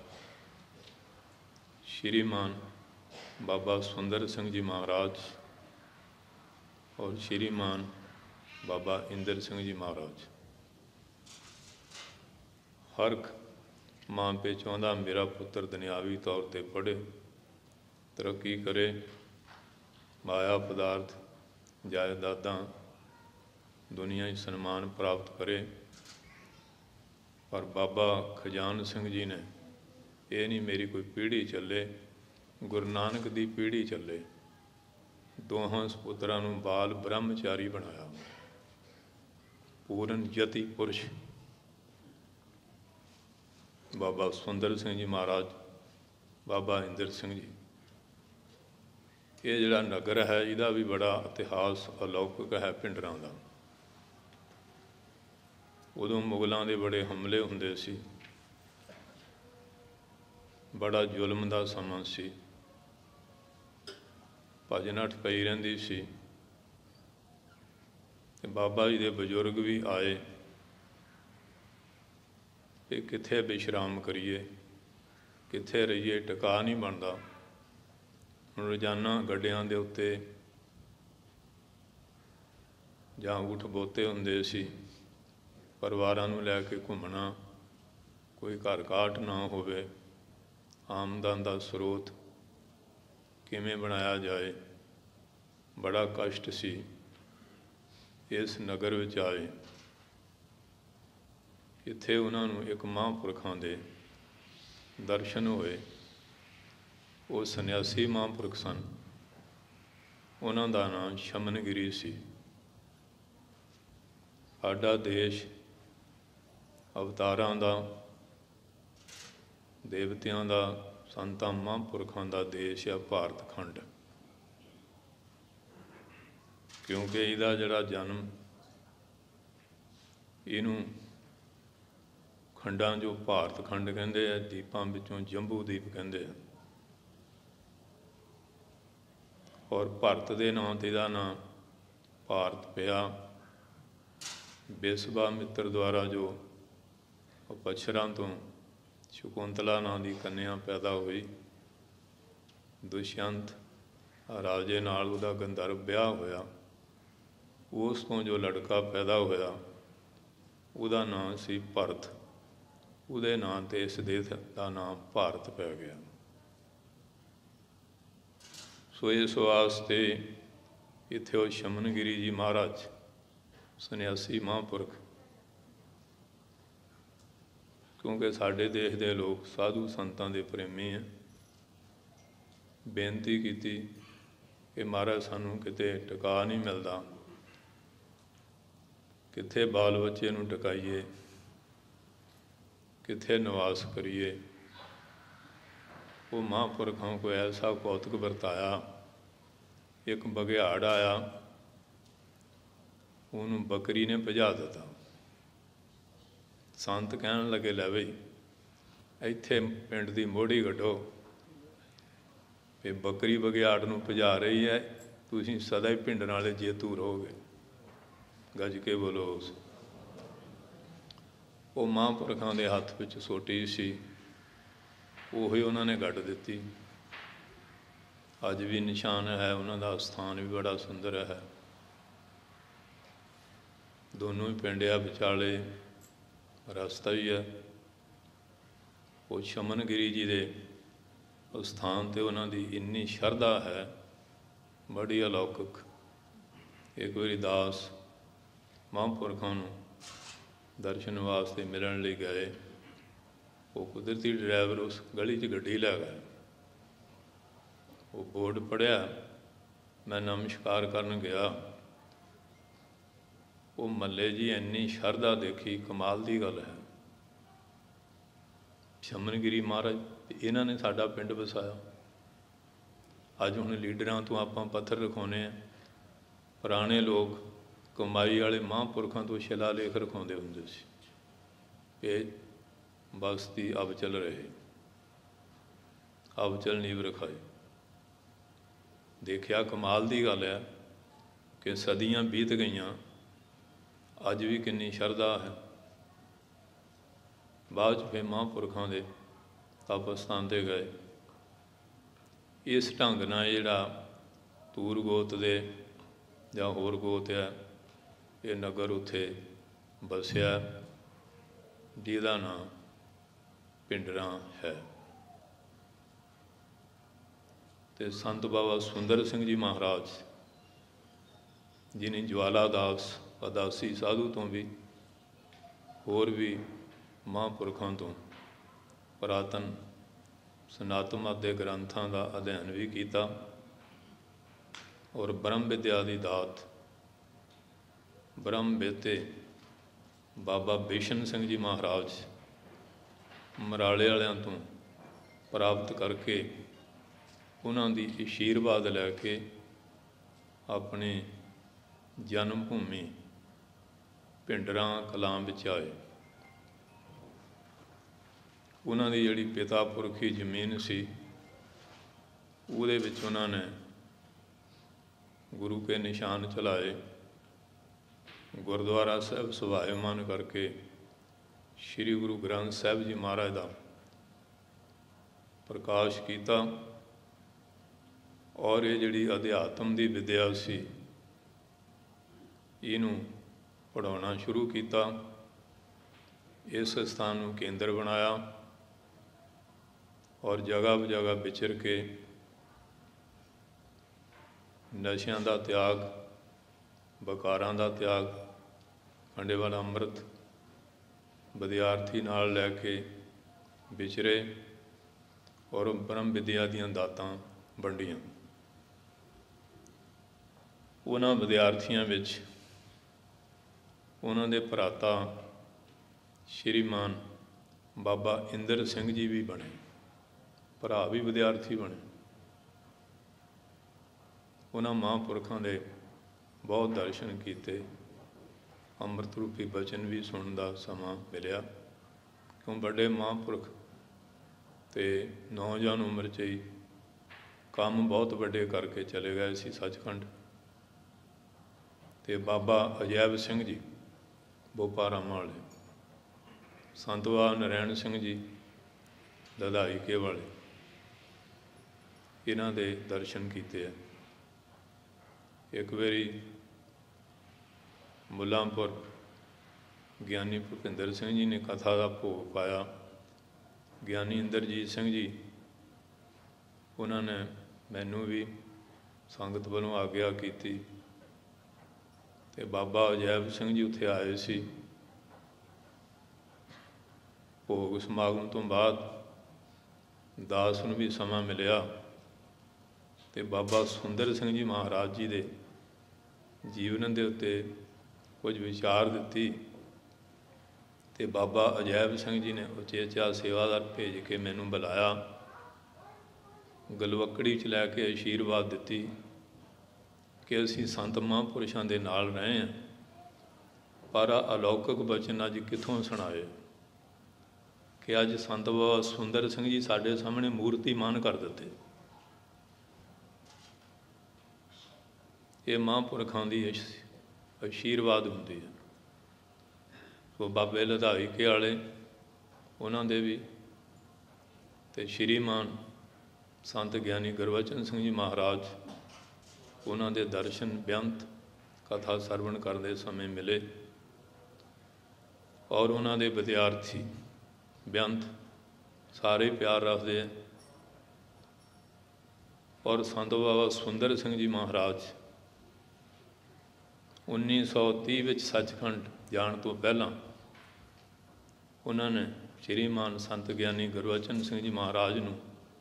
ਸ਼੍ਰੀਮਾਨ ਬਾਬਾ ਸੁੰਦਰ ਸਿੰਘ ਜੀ ਮਹਾਰਾਜ ਔਰ ਸ਼੍ਰੀਮਾਨ ਬਾਬਾ ਇੰਦਰ ਸਿੰਘ ਜੀ ਮਹਾਰਾਜ। ਹਰਖ ਮਾਂ ਪਿਓ ਚਾਹੁੰਦਾ ਮੇਰਾ ਪੁੱਤਰ ਦੁਨਿਆਵੀ ਤੌਰ 'ਤੇ ਪੜ੍ਹੇ, ਤਰੱਕੀ ਕਰੇ, ਮਾਇਆ ਪਦਾਰਥ ਜਾਇਦਾਦਾਂ ਦੁਨੀਆ 'ਚ ਸਨਮਾਨ ਪ੍ਰਾਪਤ ਕਰੇ। ਪਰ ਬਾਬਾ ਖਜਾਨ ਸਿੰਘ ਜੀ ਨੇ ਇਹ ਨਹੀਂ ਮੇਰੀ ਕੋਈ ਪੀੜ੍ਹੀ ਚੱਲੇ, ਗੁਰੂ ਨਾਨਕ ਦੀ ਪੀੜ੍ਹੀ ਚੱਲੇ। ਦੋਹਾਂ ਸਪੁੱਤਰਾਂ ਨੂੰ ਬਾਲ ਬ੍ਰਹਮਚਾਰੀ ਬਣਾਇਆ। ਪੂਰਨ ਯਤੀ ਪੁਰਸ਼ ਬਾਬਾ ਸੁੰਦਰ ਸਿੰਘ ਜੀ ਮਹਾਰਾਜ, ਬਾਬਾ ਇੰਦਰ ਸਿੰਘ ਜੀ। ਇਹ ਜਿਹੜਾ ਨਗਰ ਹੈ ਇਹਦਾ ਵੀ ਬੜਾ ਇਤਿਹਾਸ ਅਲੌਕਿਕ ਹੈ ਭਿੰਡਰਾਂ ਦਾ। ਉਦੋਂ ਮੁਗਲਾਂ ਦੇ ਬੜੇ ਹਮਲੇ ਹੁੰਦੇ ਸੀ, ਬੜਾ ਜ਼ੁਲਮ ਦਾ ਸਮਾਂ ਸੀ, ਭੱਜ ਨੱਠ ਪਈ ਰਹਿੰਦੀ ਸੀ। ਤੇ ਬਾਬਾ ਜੀ ਦੇ ਬਜ਼ੁਰਗ ਵੀ ਆਏ ਕਿ ਕਿੱਥੇ ਵਿਸ਼ਰਾਮ ਕਰੀਏ, ਕਿੱਥੇ ਰਹੀਏ, ਟਿਕਾ ਨਹੀਂ ਬਣਦਾ। ਹੁਣ ਰੋਜ਼ਾਨਾ ਗੱਡਿਆਂ ਦੇ ਉੱਤੇ ਜਾਂ ਊਠ ਬੋਤੇ ਹੁੰਦੇ ਸੀ, ਪਰਿਵਾਰਾਂ ਨੂੰ ਲੈ ਕੇ ਘੁੰਮਣਾ, ਕੋਈ ਘਰ ਘਾਟ ਨਾ ਹੋਵੇ, ਆਮਦਨ ਦਾ ਸਰੋਤ ਕਿਵੇਂ ਬਣਾਇਆ ਜਾਏ, ਬੜਾ ਕਸ਼ਟ ਸੀ। ਇਸ ਨਗਰ ਵਿੱਚ ਆਏ, ਇੱਥੇ ਉਹਨਾਂ ਨੂੰ ਇੱਕ ਮਹਾਂਪੁਰਖਾਂ ਦੇ ਦਰਸ਼ਨ ਹੋਏ। ਉਹ ਸੰਨਿਆਸੀ ਮਹਾਂਪੁਰਖ ਸਨ, ਉਹਨਾਂ ਦਾ ਨਾਮ ਸ਼ਮਨਗਿਰੀ ਸੀ। ਸਾਡਾ ਦੇਸ਼ ਅਵਤਾਰਾਂ ਦਾ, ਦੇਵਤਿਆਂ ਦਾ, ਸੰਤਾਂ ਮਹਾਂਪੁਰਖਾਂ ਦਾ ਦੇਸ਼ ਆ ਭਾਰਤ ਖੰਡ। ਕਿਉਂਕਿ ਇਹਦਾ ਜਿਹੜਾ ਜਨਮ, ਇਹਨੂੰ ਖੰਡਾਂ ਜੋ ਭਾਰਤ ਖੰਡ ਕਹਿੰਦੇ ਆ, ਦੀਪਾਂ ਵਿੱਚੋਂ ਜੰਬੂ ਦੀਪ ਕਹਿੰਦੇ ਆ। ਔਰ ਭਾਰਤ ਦੇ ਨਾਂ 'ਤੇ ਇਹਦਾ ਨਾਂ ਭਾਰਤ ਪਿਆ। ਵਿਸ਼ਵਾਮਿੱਤਰ ਦੁਆਰਾ ਜੋ ਅਪਸ਼ਰਾਂ ਤੋਂ ਸ਼ਕੁੰਤਲਾ ਨਾਂ ਦੀ ਕੰਨਿਆ ਪੈਦਾ ਹੋਈ, ਦੁਸ਼ਯੰਤ ਰਾਜੇ ਨਾਲ ਉਹਦਾ ਗੰਧਰਵ ਵਿਆਹ ਹੋਇਆ, ਉਸ ਤੋਂ ਜੋ ਲੜਕਾ ਪੈਦਾ ਹੋਇਆ ਉਹਦਾ ਨਾਂ ਸੀ ਭਰਤ। ਉਹਦੇ ਨਾਂ 'ਤੇ ਇਸ ਦੇਸ਼ ਦਾ ਨਾਮ ਭਾਰਤ ਪੈ ਗਿਆ। ਸੋ ਇਸ ਵਾਸਤੇ ਇੱਥੇ ਉਹ ਸ਼ਮਨਗਿਰੀ ਜੀ ਮਹਾਰਾਜ, ਸੰਨਿਆਸੀ ਮਹਾਂਪੁਰਖ, ਕਿਉਂਕਿ ਸਾਡੇ ਦੇਸ਼ ਦੇ ਲੋਕ ਸਾਧੂ ਸੰਤਾਂ ਦੇ ਪ੍ਰੇਮੀ ਹੈ, ਬੇਨਤੀ ਕੀਤੀ ਕਿ ਮਹਾਰਾਜ ਸਾਨੂੰ ਕਿਤੇ ਟਿਕਾ ਨਹੀਂ ਮਿਲਦਾ, ਕਿੱਥੇ ਬਾਲ ਬੱਚੇ ਨੂੰ ਟਿਕਾਈਏ, ਕਿੱਥੇ ਨਿਵਾਸ ਕਰੀਏ। ਉਹ ਮਹਾਂਪੁਰਖਾਂ ਕੋ ਐਸਾ ਕੌਤਕ ਵਰਤਾਇਆ। ਇੱਕ ਬਘਿਆੜ ਆਇਆ, ਉਹਨੂੰ ਬੱਕਰੀ ਨੇ ਭਜਾ ਦਿੱਤਾ। ਸੰਤ ਕਹਿਣ ਲੱਗੇ, ਲੈ ਬਈ ਇੱਥੇ ਪਿੰਡ ਦੀ ਮੋਢੀ ਕੱਢੋ, ਵੀ ਬੱਕਰੀ ਬਘਿਆੜ ਨੂੰ ਭਜਾ ਰਹੀ ਹੈ, ਤੁਸੀਂ ਸਦਾ ਹੀ ਭਿੰਡਰਾਂ ਵਾਲੇ ਜੇਤੂ ਰਹੋਗੇ। ਗੱਜ ਕੇ ਬੋਲੋ। ਉਹ ਮਹਾਂਪੁਰਖਾਂ ਦੇ ਹੱਥ ਵਿੱਚ ਸੋਟੀ ਸੀ, ਉਹੀ ਉਹਨਾਂ ਨੇ ਗੱਡ ਦਿੱਤੀ। ਅੱਜ ਵੀ ਨਿਸ਼ਾਨ ਹੈ, ਉਹਨਾਂ ਦਾ ਸਥਾਨ ਵੀ ਬੜਾ ਸੁੰਦਰ ਹੈ। ਦੋਨੋਂ ਹੀ ਪਿੰਡ ਆ, ਵਿਚਾਲੇ ਰਸਤਾ ਵੀ ਹੈ। ਉਹ ਸ਼ਮਨਗਿਰੀ ਜੀ ਦੇ ਸਥਾਨ 'ਤੇ ਉਹਨਾਂ ਦੀ ਇੰਨੀ ਸ਼ਰਧਾ ਹੈ, ਬੜੀ ਅਲੌਕਿਕ। ਇੱਕ ਵਾਰੀ ਦਾਸ ਮਹਾਂਪੁਰਖਾਂ ਨੂੰ ਦਰਸ਼ਨ ਵਾਸਤੇ ਮਿਲਣ ਲਈ ਗਏ। ਉਹ ਕੁਦਰਤੀ ਡਰਾਈਵਰ ਉਸ ਗਲੀ 'ਚ ਗੱਡੀ ਲੈ ਗਿਆ। ਉਹ ਬੋਰਡ ਪੜ੍ਹਿਆ, ਮੈਂ ਨਮਸਕਾਰ ਕਰਨ ਗਿਆ। ਉਹ ਮੱਲੇ ਜੀ ਇੰਨੀ ਸ਼ਰਧਾ ਦੇਖੀ, ਕਮਾਲ ਦੀ ਗੱਲ ਹੈ। ਸ਼ਮਨਗਿਰੀ ਮਹਾਰਾਜ, ਇਹਨਾਂ ਨੇ ਸਾਡਾ ਪਿੰਡ ਵਸਾਇਆ। ਅੱਜ ਹੁਣ ਲੀਡਰਾਂ ਤੋਂ ਆਪਾਂ ਪੱਥਰ ਰਖਾਉਂਦੇ ਹਾਂ, ਪੁਰਾਣੇ ਲੋਕ ਕਮਾਈ ਵਾਲੇ ਮਹਾਂਪੁਰਖਾਂ ਤੋਂ ਸ਼ਿਲਾ ਲੇਖ ਰਖਾਉਂਦੇ ਹੁੰਦੇ ਸੀ। ਇਹ ਬਸਤੀ ਅਵਚਲ ਰਹੇ, ਅਵਚਲ ਨੀਂਵ ਰਖਾਏ। ਦੇਖਿਆ ਕਮਾਲ ਦੀ ਗੱਲ ਹੈ ਕਿ ਸਦੀਆਂ ਬੀਤ ਗਈਆਂ, ਅੱਜ ਵੀ ਕਿੰਨੀ ਸ਼ਰਧਾ ਹੈ। ਬਾਅਦ 'ਚ ਫਿਰ ਮਹਾਂਪੁਰਖਾਂ ਦੇ ਤਪ ਸਥਾਨ 'ਤੇ ਗਏ। ਇਸ ਢੰਗ ਨਾਲ ਜਿਹੜਾ ਤੂਰ ਗੋਤ ਦੇ ਜਾਂ ਹੋਰ ਗੋਤ ਹੈ, ਇਹ ਨਗਰ ਉੱਥੇ ਵਸਿਆ, ਜਿਹਦਾ ਨਾਂ ਪਿੰਡਰਾਂ ਹੈ। ਤੇ ਸੰਤ ਬਾਬਾ ਸੁੰਦਰ ਸਿੰਘ ਜੀ ਮਹਾਰਾਜ ਜਿਨੀ ਜਵਾਲਾ ਦਾਸ ਅਦਾਸੀ ਸਾਧੂ ਤੋਂ ਵੀ ਹੋਰ ਵੀ ਮਹਾਂਪੁਰਖਾਂ ਤੋਂ ਪੁਰਾਤਨ ਸਨਾਤਨ ਮਤ ਦੇ ਗ੍ਰੰਥਾਂ ਦਾ ਅਧਿਐਨ ਵੀ ਕੀਤਾ ਔਰ ਬ੍ਰਹਮ ਵਿਦਿਆ ਦੀ ਦਾਤ ਬ੍ਰਹਮ ਬੇਤੇ ਬਾਬਾ ਬਿਸ਼ਨ ਸਿੰਘ ਜੀ ਮਹਾਰਾਜ ਮਰਾਲੇ ਵਾਲਿਆਂ ਤੋਂ ਪ੍ਰਾਪਤ ਕਰਕੇ ਉਹਨਾਂ ਦੀ ਅਸ਼ੀਰਵਾਦ ਲੈ ਕੇ ਆਪਣੇ ਜਨਮ ਭੂਮੀ ਭਿੰਡਰਾਂ ਕਲਾਂ ਵਿੱਚ ਆਏ। ਉਹਨਾਂ ਦੀ ਜਿਹੜੀ ਪਿਤਾ ਪੁਰਖੀ ਜ਼ਮੀਨ ਸੀ ਉਹਦੇ ਵਿੱਚ ਉਹਨਾਂ ਨੇ ਗੁਰੂ ਕੇ ਨਿਸ਼ਾਨ ਚਲਾਏ। ਗੁਰਦੁਆਰਾ ਸਾਹਿਬ ਸੁਭਾਇਮਾਨ ਕਰਕੇ ਸ਼੍ਰੀ ਗੁਰੂ ਗ੍ਰੰਥ ਸਾਹਿਬ ਜੀ ਮਹਾਰਾਜ ਦਾ ਪ੍ਰਕਾਸ਼ ਕੀਤਾ ਔਰ ਇਹ ਜਿਹੜੀ ਅਧਿਆਤਮ ਦੀ ਵਿਦਿਆ ਸੀ ਇਹਨੂੰ ਪੜ੍ਹਾਉਣਾ ਸ਼ੁਰੂ ਕੀਤਾ। ਇਸ ਸਥਾਨ ਨੂੰ ਕੇਂਦਰ ਬਣਾਇਆ ਔਰ ਜਗ੍ਹਾ ਜਗ੍ਹਾ ਵਿਚਰ ਕੇ ਨਸ਼ਿਆਂ ਦਾ ਤਿਆਗ, ਬਕਾਰਾਂ ਦਾ ਤਿਆਗ, ਖੰਡੇ ਵਾਲਾ ਅੰਮ੍ਰਿਤ ਵਿਦਿਆਰਥੀ ਨਾਲ ਲੈ ਕੇ ਵਿਚਰੇ ਔਰ ਬ੍ਰਹਮ ਵਿਦਿਆ ਦੀਆਂ ਦਾਤਾਂ ਵੰਡੀਆਂ। ਉਹਨਾਂ ਵਿਦਿਆਰਥੀਆਂ ਵਿੱਚ ਉਹਨਾਂ ਦੇ ਭਰਾਤਾ ਸ਼੍ਰੀਮਾਨ ਬਾਬਾ ਇੰਦਰ ਸਿੰਘ ਜੀ ਵੀ ਬਣੇ, ਭਰਾ ਵੀ ਵਿਦਿਆਰਥੀ ਬਣੇ। ਉਹਨਾਂ ਮਹਾਂਪੁਰਖਾਂ ਦੇ ਬਹੁਤ ਦਰਸ਼ਨ ਕੀਤੇ, ਅੰਮ੍ਰਿਤ ਰੂਪੀ ਬਚਨ ਵੀ ਸੁਣਨ ਦਾ ਸਮਾਂ ਮਿਲਿਆ ਕਿਉਂ ਵੱਡੇ ਮਹਾਂਪੁਰਖ ਤੇ ਨੌਜਵਾਨ ਉਮਰ 'ਚ ਹੀ ਕੰਮ ਬਹੁਤ ਵੱਡੇ ਕਰਕੇ ਚਲੇ ਗਏ ਸੀ ਸੱਚਖੰਡ। ਤੇ ਬਾਬਾ ਅਜੈਬ ਸਿੰਘ ਜੀ ਬੋਪਾਰਾਮਾਂ ਵਾਲੇ, ਸੰਤ ਬਾਬਾ ਨਰੈਣ ਸਿੰਘ ਜੀ ਦਧਾਈਕੇ ਵਾਲੇ, ਇਹਨਾਂ ਦੇ ਦਰਸ਼ਨ ਕੀਤੇ ਆ। ਇੱਕ ਵਾਰੀ ਮੁੱਲਾਂਪੁਰ ਗਿਆਨੀ ਭੁਪਿੰਦਰ ਸਿੰਘ ਜੀ ਨੇ ਕਥਾ ਦਾ ਭੋਗ ਪਾਇਆ। ਗਿਆਨੀ ਇੰਦਰਜੀਤ ਸਿੰਘ ਜੀ ਉਹਨਾਂ ਨੇ ਮੈਨੂੰ ਵੀ ਸੰਗਤ ਵੱਲੋਂ ਆਗਿਆ ਕੀਤੀ ਤੇ ਬਾਬਾ ਅਜੈਬ ਸਿੰਘ ਜੀ ਉੱਥੇ ਆਏ ਸੀ। ਭੋਗ ਸਮਾਗਮ ਤੋਂ ਬਾਅਦ ਦਾਸ ਨੂੰ ਵੀ ਸਮਾਂ ਮਿਲਿਆ ਤੇ ਬਾਬਾ ਸੁੰਦਰ ਸਿੰਘ ਜੀ ਮਹਾਰਾਜ ਜੀ ਦੇ ਜੀਵਨ ਦੇ ਉੱਤੇ ਕੁਝ ਵਿਚਾਰ ਦਿੱਤੀ ਤੇ ਬਾਬਾ ਅਜੈਬ ਸਿੰਘ ਜੀ ਨੇ ਉਚੇਚਾ ਸੇਵਾਦਾਰ ਭੇਜ ਕੇ ਮੈਨੂੰ ਬੁਲਾਇਆ, ਗਲਵੱਕੜੀ 'ਚ ਲੈ ਕੇ ਅਸ਼ੀਰਵਾਦ ਦਿੱਤੀ ਕਿ ਅਸੀਂ ਸੰਤ ਮਹਾਂਪੁਰਸ਼ਾਂ ਦੇ ਨਾਲ ਰਹੇ ਹਾਂ, ਪਰ ਅਲੌਕਿਕ ਬਚਨ ਅੱਜ ਕਿੱਥੋਂ ਸੁਣਾਏ ਕਿ ਅੱਜ ਸੰਤ ਬਾਬਾ ਸੁੰਦਰ ਸਿੰਘ ਜੀ ਸਾਡੇ ਸਾਹਮਣੇ ਮੂਰਤੀਮਾਨ ਕਰ ਦਿੱਤੇ। ਇਹ ਮਹਾਂਪੁਰਖਾਂ ਦੀ ਅਸ਼ੀਰਵਾਦ ਹੁੰਦੀ ਹੈ। ਉਹ ਬਾਬੇ ਲਧਾਈਕੇ ਵਾਲੇ ਉਹਨਾਂ ਦੇ ਵੀ ਤੇ ਸ਼੍ਰੀਮਾਨ ਸੰਤ ਗਿਆਨੀ ਗੁਰਬਚਨ ਸਿੰਘ ਜੀ ਮਹਾਰਾਜ ਉਹਨਾਂ ਦੇ ਦਰਸ਼ਨ ਬੇਅੰਤ ਕਥਾ ਸਰਵਣ ਕਰਦੇ ਸਮੇਂ ਮਿਲੇ ਔਰ ਉਹਨਾਂ ਦੇ ਵਿਦਿਆਰਥੀ ਬੇਅੰਤ ਸਾਰੇ ਪਿਆਰ ਰੱਖਦੇ ਹੈ। ਔਰ ਸੰਤ ਬਾਬਾ ਸੁੰਦਰ ਸਿੰਘ ਜੀ ਮਹਾਰਾਜ 1930 ਵਿੱਚ ਸੱਚਖੰਡ ਜਾਣ ਤੋਂ ਪਹਿਲਾਂ ਉਹਨਾਂ ਨੇ ਸ਼੍ਰੀਮਾਨ ਸੰਤ ਗਿਆਨੀ ਗੁਰਬਚਨ ਸਿੰਘ ਜੀ ਮਹਾਰਾਜ ਨੂੰ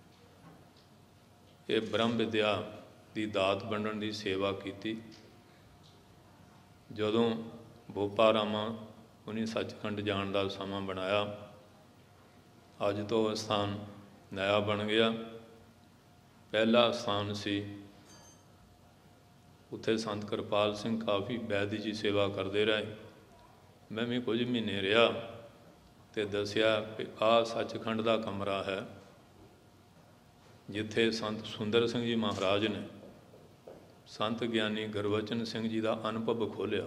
ਇਹ ਬ੍ਰਹਮ ਵਿਦਿਆ ਦੀ ਦਾਤ ਵੰਡਣ ਦੀ ਸੇਵਾ ਕੀਤੀ। ਜਦੋਂ ਬੋਪਾਰਾਮਾਂ ਉਹਨੇ ਸੱਚਖੰਡ ਜਾਣ ਦਾ ਸਮਾਂ ਬਣਾਇਆ, ਅੱਜ ਤੋਂ ਸਥਾਨ ਨਇਆ ਬਣ ਗਿਆ। ਪਹਿਲਾ ਸਥਾਨ ਸੀ ਉੱਥੇ ਸੰਤ ਕਿਰਪਾਲ ਸਿੰਘ ਕਾਫੀ ਵੈਦ ਜੀ ਸੇਵਾ ਕਰਦੇ ਰਹੇ। ਮੈਂ ਵੀ ਕੁਝ ਮਹੀਨੇ ਰਿਹਾ ਅਤੇ ਦੱਸਿਆ ਕਿ ਆਹ ਸੱਚਖੰਡ ਦਾ ਕਮਰਾ ਹੈ ਜਿੱਥੇ ਸੰਤ ਸੁੰਦਰ ਸਿੰਘ ਜੀ ਮਹਾਰਾਜ ਨੇ ਸੰਤ ਗਿਆਨੀ ਗੁਰਬਚਨ ਸਿੰਘ ਜੀ ਦਾ ਅਨੁਭਵ ਖੋਲ੍ਹਿਆ।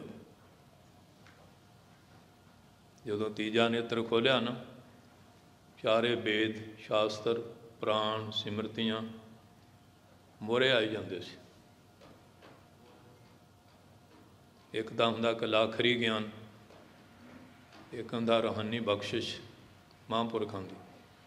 ਜਦੋਂ ਤੀਜਾ ਨੇਤਰ ਖੋਲ੍ਹਿਆ ਨਾ, ਚਾਰੇ ਵੇਦ ਸ਼ਾਸਤਰ ਪੁਰਾਣ ਸਿਮਰਤੀਆਂ ਮੋਹਰੇ ਆਈ ਜਾਂਦੇ ਸੀ। ਇੱਕ ਤਾਂ ਹੁੰਦਾ ਕਲਾਖਰੀ ਗਿਆਨ, ਇੱਕ ਹੁੰਦਾ ਰੂਹਾਨੀ ਬਖਸ਼ਿਸ਼ ਮਹਾਂਪੁਰਖਾਂ ਦੀ।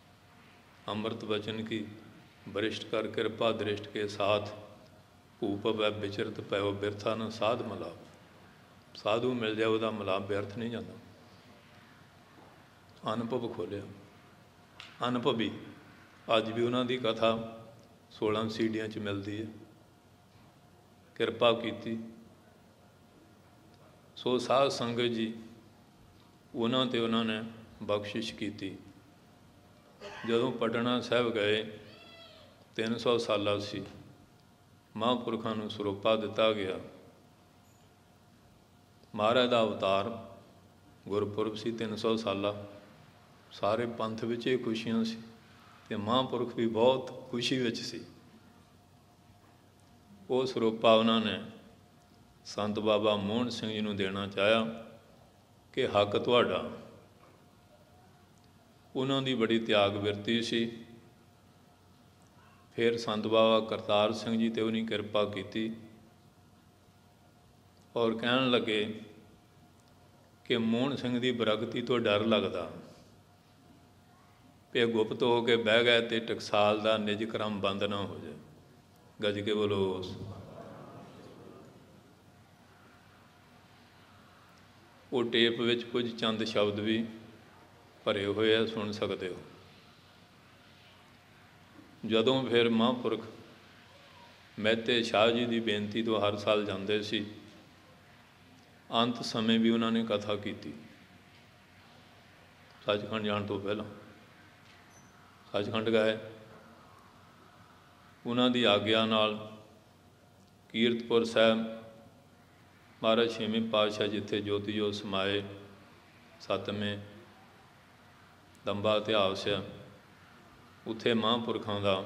अमृत वचन की वरिष्ठ कर कृपा दृष्ट के साथ भूप वै विचरत पैओ बिरथा न साध मिलाप। साधु मिल जाए ਉਹਦਾ ਮਿਲਾਪ व्यर्थ नहीं जाता। अनुभव खोलिया अनुभवी अज भी उन्होंने कथा 16 सीढ़ियां च मिलती है। किरपा की सो साध संगत जी उन्होंने उन्होंने बख्शिश की। जदों पटना साहब गए 300 साल सी महापुरखों को सरोपा दिता गया। महाराज का अवतार गुरपुरब सी 300 साल सारे पंथ विच ही खुशियां सी ते महापुरख भी बहुत खुशी विच सी। वो सरोपा उन्होंने संत बाबा मोहन सिंह जी को देना चाहा कि हक तुहाडा। उन्होंने बड़ी त्याग बिरती सी। फिर संत बाबा करतार सिंह जी ते उन्हें किरपा की और कहन लगे कि मोहन सिंह की बरगती तो डर लगता पे गुप्त हो के बह गए तो टकसाल का निज क्रम बंद ना हो जाए। गज के बोलो। वो टेप विच कुछ चंद शब्द भी भरे हुए है, सुन सकते हो। जदों फिर महापुरख महते शाह जी की बेनती तो हर साल जाते सी। अंत समय भी उन्होंने कथा की सचखंड जाने तो पहला सचखंड गए। उन्होंने आग्या नाल कीरतपुर साहब महाराज छेवें पातशाह जिथे ज्योति जोत समाए सतवें लंबा इतिहास है उत्थे महापुरखों का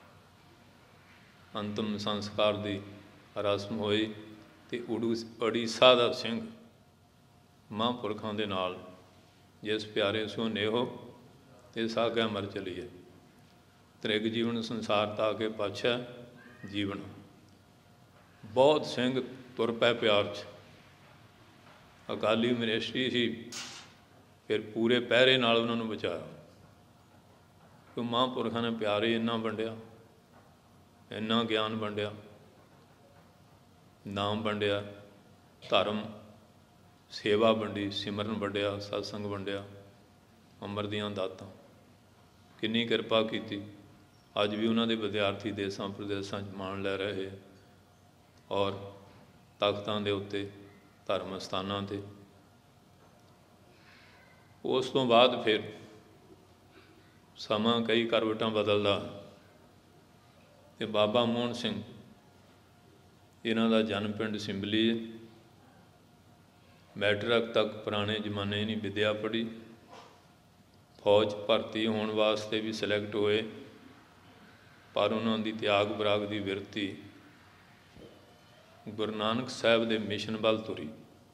अंतिम संस्कार की रस्म हुई तो उड़ीसा का सिंह महापुरखों के नाल जिस प्यारे सो नेहो ते साग्या मर चलीए त्रिग जीवन संसार ता के पातशाह जीवन। बहुत सिंह तुर पै प्यार च। अकाली मिनिस्ट्री सी फिर पूरे पहरे नाल उन्होंने बचाया क्यों महापुरखों ने प्यार ही इन्ना वंडिया इन्ना ज्ञान वंडिया नाम वंडिया धर्म सेवा वंडी सिमरन वंडिया सत्संग वंडिया अमर दियां दातां किन्नी किरपा की। अज भी उन्होंने विद्यार्थी देशों प्रदेशों मान लै रहे और तख्तां दे उत्ते धर्म स्थानां ते। उस तो बाद फिर समा कई करवटां बदलदा ते बाबा मोहन सिंह इन्हां दा जन्म पिंड सिंबली है। मैट्रिक तक पुराने जमाने नहीं विद्या पढ़ी। फौज भर्ती होने वास्ते भी सिलैक्ट होए पर उन्होंने त्याग बराग की बिरती गुरु नानक साहब के मिशन वल तुरी।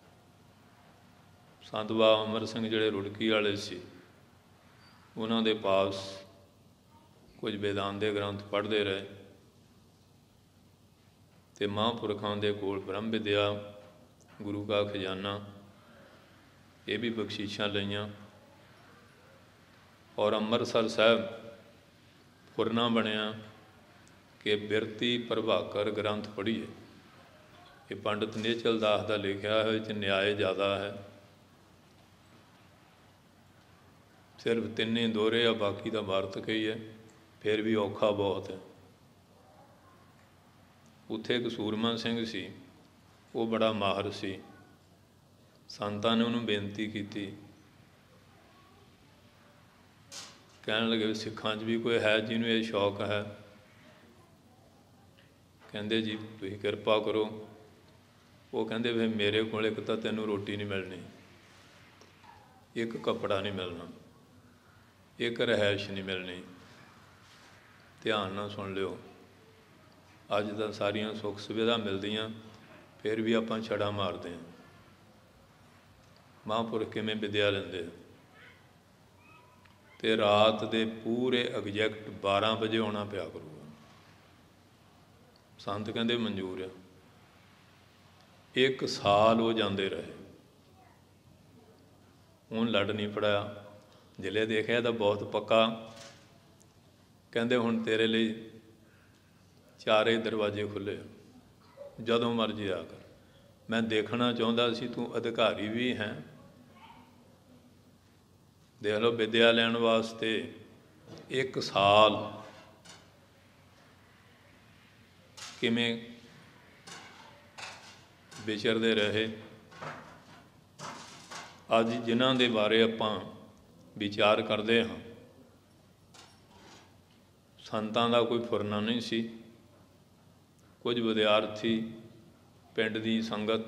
संत बाबा अमर सिंह जिहड़े रुड़की वाले सी उन्होंने पास कुछ वेदांत के ग्रंथ पढ़ते रहे तो महापुरखों के कोल ब्रह्म विद्या गुरु का खजाना ये भी बख्शीशां लईयां और अमृतसर साहब फुरना बनिया कि बिरती प्रभाकर ग्रंथ पढ़िए। ये पंडित नेचल दास का लिखा है, इस न्याय ज़्यादा है। सिर्फ तिन्ने दोहरे या बाकी का वार्तक ही है फिर भी औखा बहुत है। उत्थे एक सूरमा सिंह सी वो बड़ा माहर सी। संतां ने उन्होंने बेनती की कहने लगे सिखां च भी कोई है जिन्हों ये शौक है। कहते जी तुसीं किरपा करो। वो कहते फिर मेरे को एक तो तेनों रोटी नहीं मिलनी, एक कपड़ा नहीं मिलना, एक रहायश नहीं मिलनी। ध्यान नाल सुन लियो अज तो सारिया सुख सुविधा मिलदियां फिर भी आपां छड़ा मारते हैं। महापुरख किवें विद्या लेंदे ते रात दे पूरे एग्जैक्ट 12 बजे आना पिया करूगा। संत कहते मंजूर है। 1 साल वो जाते रहे। हूँ लड़ नहीं पड़ाया जिले देखा तो बहुत पक्का ਕਹਿੰਦੇ ਹੁਣ ਤੇਰੇ ਲਈ ਚਾਰੇ ਦਰਵਾਜ਼ੇ ਖੁੱਲ੍ਹੇ, ਜਦੋਂ ਮਰਜ਼ੀ ਆ ਕਰ। ਮੈਂ ਦੇਖਣਾ ਚਾਹੁੰਦਾ ਸੀ ਤੂੰ ਅਧਿਕਾਰੀ ਵੀ ਹੈ। ਦੇਖ ਲਓ, ਵਿੱਦਿਆ ਲੈਣ ਵਾਸਤੇ 1 ਸਾਲ ਕਿਵੇਂ ਵਿਚਰਦੇ ਰਹੇ। ਅੱਜ ਜਿਨ੍ਹਾਂ ਦੇ ਬਾਰੇ ਆਪਾਂ ਵਿਚਾਰ ਕਰਦੇ ਹਾਂ, ਸੰਤਾਂ ਦਾ ਕੋਈ ਫੁਰਨਾ ਨਹੀਂ ਸੀ। ਕੁਝ ਵਿਦਿਆਰਥੀ, ਪਿੰਡ ਦੀ ਸੰਗਤ,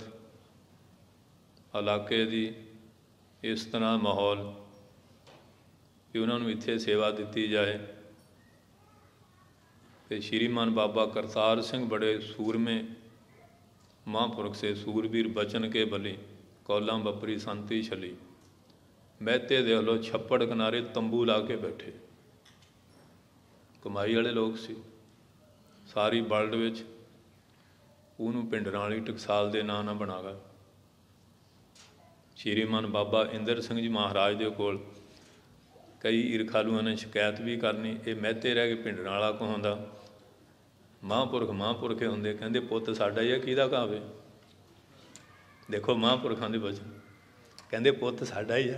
ਇਲਾਕੇ ਦੀ ਇਸ ਤਰ੍ਹਾਂ ਮਾਹੌਲ ਕਿ ਉਹਨਾਂ ਨੂੰ ਇੱਥੇ ਸੇਵਾ ਦਿੱਤੀ ਜਾਏ। ਅਤੇ ਸ਼੍ਰੀਮਾਨ ਬਾਬਾ ਕਰਤਾਰ ਸਿੰਘ ਬੜੇ ਸੂਰਮੇ ਮਹਾਂਪੁਰਖ ਸੇ, ਸੂਰਬੀਰ ਬਚਨ ਕੇ ਬਲੀ, ਕੌਲਾਂ ਬੱਪਰੀ ਸੰਤੀ ਛਲੀ। ਮਹਿਤੇ ਦੇਖ ਲਓ, ਛੱਪੜ ਕਿਨਾਰੇ ਤੰਬੂ ਲਾ ਕੇ ਬੈਠੇ, ਕਮਾਈ ਵਾਲੇ ਲੋਕ ਸੀ। ਸਾਰੀ ਵਰਲਡ ਵਿੱਚ ਉਹਨੂੰ ਭਿੰਡਰਾਂ ਵਾਲੀ ਟਕਸਾਲ ਦੇ ਨਾਂ ਨਾਲ ਬਣਾ ਗਿਆ। ਸ਼੍ਰੀਮਾਨ ਬਾਬਾ ਇੰਦਰ ਸਿੰਘ ਜੀ ਮਹਾਰਾਜ ਦੇ ਕੋਲ ਕਈ ਈਰਖਾਲੂਆਂ ਨੇ ਸ਼ਿਕਾਇਤ ਵੀ ਕਰਨੀ, ਇਹ ਮਹਿਤੇ ਰਹਿ ਕੇ ਭਿੰਡਰਾਂ ਵਾਲਾ ਕਹਾਉਂਦਾ। ਮਹਾਂਪੁਰਖੇ ਹੁੰਦੇ, ਕਹਿੰਦੇ ਪੁੱਤ ਸਾਡਾ ਹੀ ਆ, ਕਿਹਦਾ ਕਹਾਵੇ। ਦੇਖੋ ਮਹਾਂਪੁਰਖਾਂ ਦੇ ਬਚਨ, ਕਹਿੰਦੇ ਪੁੱਤ ਸਾਡਾ ਹੀ ਆ।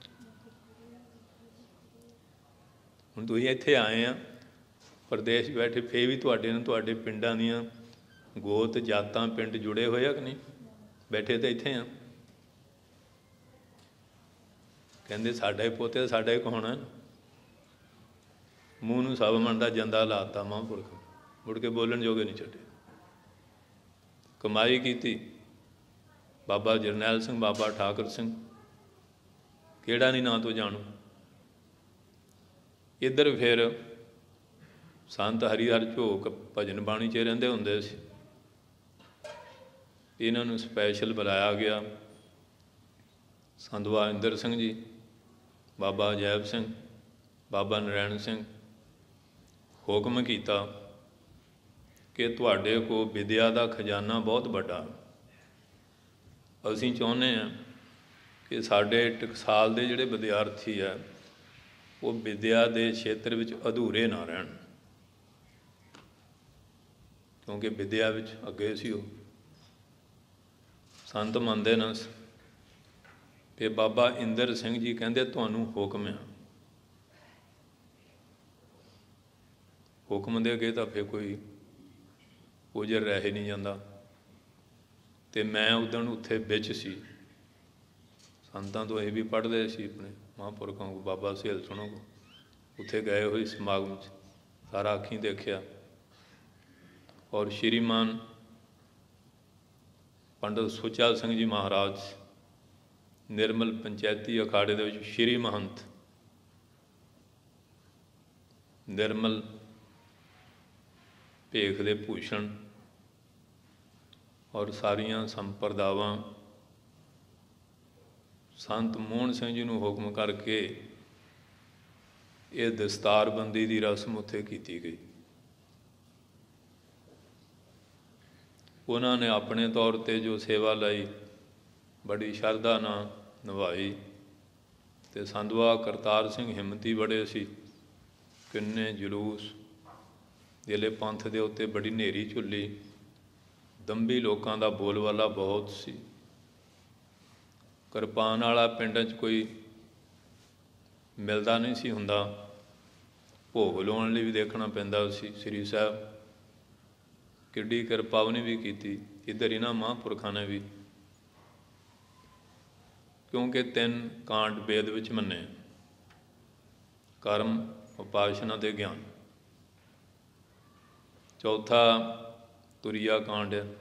ਹੁਣ ਤੁਸੀਂ ਇੱਥੇ ਆਏ ਆ ਪ੍ਰਦੇਸ਼ ਬੈਠੇ, ਫੇਰ ਵੀ ਤੁਹਾਡੇ ਨਾਲ ਤੁਹਾਡੇ ਪਿੰਡਾਂ ਦੀਆਂ ਗੋਤ ਜਾਤਾਂ ਪਿੰਡ ਜੁੜੇ ਹੋਏ ਆ ਕਿ ਨਹੀਂ? ਬੈਠੇ ਤਾਂ ਇੱਥੇ ਆ। ਕਹਿੰਦੇ ਸਾਡਾ ਹੀ ਪੋਤੇ, ਸਾਡਾ ਹੀ ਕਹਾਉਣਾ। ਮੂੰਹ ਨੂੰ ਸਭ ਮੰਨਦਾ, ਜੰਦਾ ਲਾਤਾ ਮਹਾਂਪੁਰਖ, ਮੁੜ ਕੇ ਬੋਲਣ ਜੋਗੇ ਨਹੀਂ ਛੱਡੇ। ਕਮਾਈ ਕੀਤੀ ਬਾਬਾ ਜਰਨੈਲ ਸਿੰਘ, ਬਾਬਾ ਠਾਕਰ ਸਿੰਘ, ਕਿਹੜਾ ਨਹੀਂ ਨਾਂ ਤੋਂ ਜਾਣੂ। ਇੱਧਰ ਫਿਰ ਸੰਤ ਹਰੀਹਰ ਝੋਕ ਭਜਨ ਬਾਣੀ 'ਚ ਰਹਿੰਦੇ ਹੁੰਦੇ ਸੀ। ਇਹਨਾਂ ਨੂੰ ਸਪੈਸ਼ਲ ਬੁਲਾਇਆ ਗਿਆ। ਸੰਧਵਾ ਇੰਦਰ ਸਿੰਘ ਜੀ, ਬਾਬਾ ਅਜੈਬ ਸਿੰਘ, ਬਾਬਾ ਨਰੈਣ ਸਿੰਘ, ਹੁਕਮ ਕੀਤਾ ਕਿ ਤੁਹਾਡੇ ਕੋਲ ਵਿੱਦਿਆ ਦਾ ਖਜ਼ਾਨਾ ਬਹੁਤ ਵੱਡਾ। ਅਸੀਂ ਚਾਹੁੰਦੇ ਹਾਂ ਕਿ ਸਾਡੇ ਟਕਸਾਲ ਦੇ ਜਿਹੜੇ ਵਿਦਿਆਰਥੀ ਆ, ਉਹ ਵਿੱਦਿਆ ਦੇ ਖੇਤਰ ਵਿੱਚ ਅਧੂਰੇ ਨਾ ਰਹਿਣ, ਕਿਉਂਕਿ ਵਿੱਦਿਆ ਵਿੱਚ ਅੱਗੇ ਸੀ। ਉਹ ਸੰਤ ਮੰਨਦੇ ਨਾ। ਅਤੇ ਬਾਬਾ ਇੰਦਰ ਸਿੰਘ ਜੀ ਕਹਿੰਦੇ ਤੁਹਾਨੂੰ ਹੁਕਮ ਆ। ਹੁਕਮ ਦੇ ਅੱਗੇ ਤਾਂ ਫਿਰ ਕੋਈ ਉਜਰ ਰਹਿ ਨਹੀਂ ਜਾਂਦਾ। ਅਤੇ ਮੈਂ ਉਦਣ ਉੱਥੇ ਵਿੱਚ ਸੀ, ਸੰਤਾਂ ਤੋਂ ਇਹ ਵੀ ਪੜ੍ਹਦੇ ਸੀ ਆਪਣੇ ਮਹਾਂਪੁਰਖਾਂ ਕੋਲ, ਬਾਬਾ ਸਹੇਲ ਸੁਣੋ ਕੋਲ। ਉੱਥੇ ਗਏ ਹੋਏ ਸਮਾਗਮ 'ਚ ਸਾਰਾ ਅੱਖੀਂ ਦੇਖਿਆ। ਔਰ ਸ਼੍ਰੀਮਾਨ ਪੰਡਤ ਸੁੱਚਾ ਸਿੰਘ ਜੀ ਮਹਾਰਾਜ ਨਿਰਮਲ ਪੰਚਾਇਤੀ ਅਖਾੜੇ ਦੇ ਵਿੱਚ ਸ਼੍ਰੀ ਮਹੰਤ ਨਿਰਮਲ ਭੇਖ ਦੇ ਭੂਸ਼ਣ ਔਰ ਸਾਰੀਆਂ ਸੰਪਰਦਾਵਾਂ ਸੰਤ ਮੋਹਨ ਸਿੰਘ ਜੀ ਨੂੰ ਹੁਕਮ ਕਰਕੇ ਇਹ ਦਸਤਾਰਬੰਦੀ ਦੀ ਰਸਮ ਉੱਥੇ ਕੀਤੀ ਗਈ। ਉਹਨਾਂ ਨੇ ਆਪਣੇ ਤੌਰ 'ਤੇ ਜੋ ਸੇਵਾ ਲਈ ਬੜੀ ਸ਼ਰਧਾ ਨਾਲ ਨਿਭਾਈ। ਅਤੇ ਸੰਧਵਾ ਕਰਤਾਰ ਸਿੰਘ ਹਿੰਮਤੀ ਬੜੇ ਸੀ। ਕਿੰਨੇ ਜਲੂਸ, ਜ਼ਿਲ੍ਹੇ ਪੰਥ ਦੇ ਉੱਤੇ ਬੜੀ ਹਨੇਰੀ ਝੁੱਲੀ, ਦੰਭੀ ਲੋਕਾਂ ਦਾ ਬੋਲਬਾਲਾ ਬਹੁਤ ਸੀ। ਕਿਰਪਾਨ ਵਾਲਾ ਪਿੰਡਾਂ 'ਚ ਕੋਈ ਮਿਲਦਾ ਨਹੀਂ ਸੀ ਹੁੰਦਾ, ਭੋਗ ਲਾਉਣ ਲਈ ਵੀ ਦੇਖਣਾ ਪੈਂਦਾ ਸੀ। ਸ੍ਰੀ ਸਾਹਿਬ ਕਿੱਡੀ ਕਿਰਪਾ ਉਹਨੇ ਵੀ ਕੀਤੀ। ਇੱਧਰ ਇਹਨਾਂ ਮਹਾਂਪੁਰਖਾਂ ਨੇ ਵੀ, ਕਿਉਂਕਿ 3 ਕਾਂਡ ਵੇਦ ਵਿੱਚ ਮੰਨੇ, ਕਰਮ, ਉਪਾਸਨਾ ਅਤੇ ਗਿਆਨ। ਚੌਥਾ ਤੁਰੀਆ ਕਾਂਡ ਹੈ,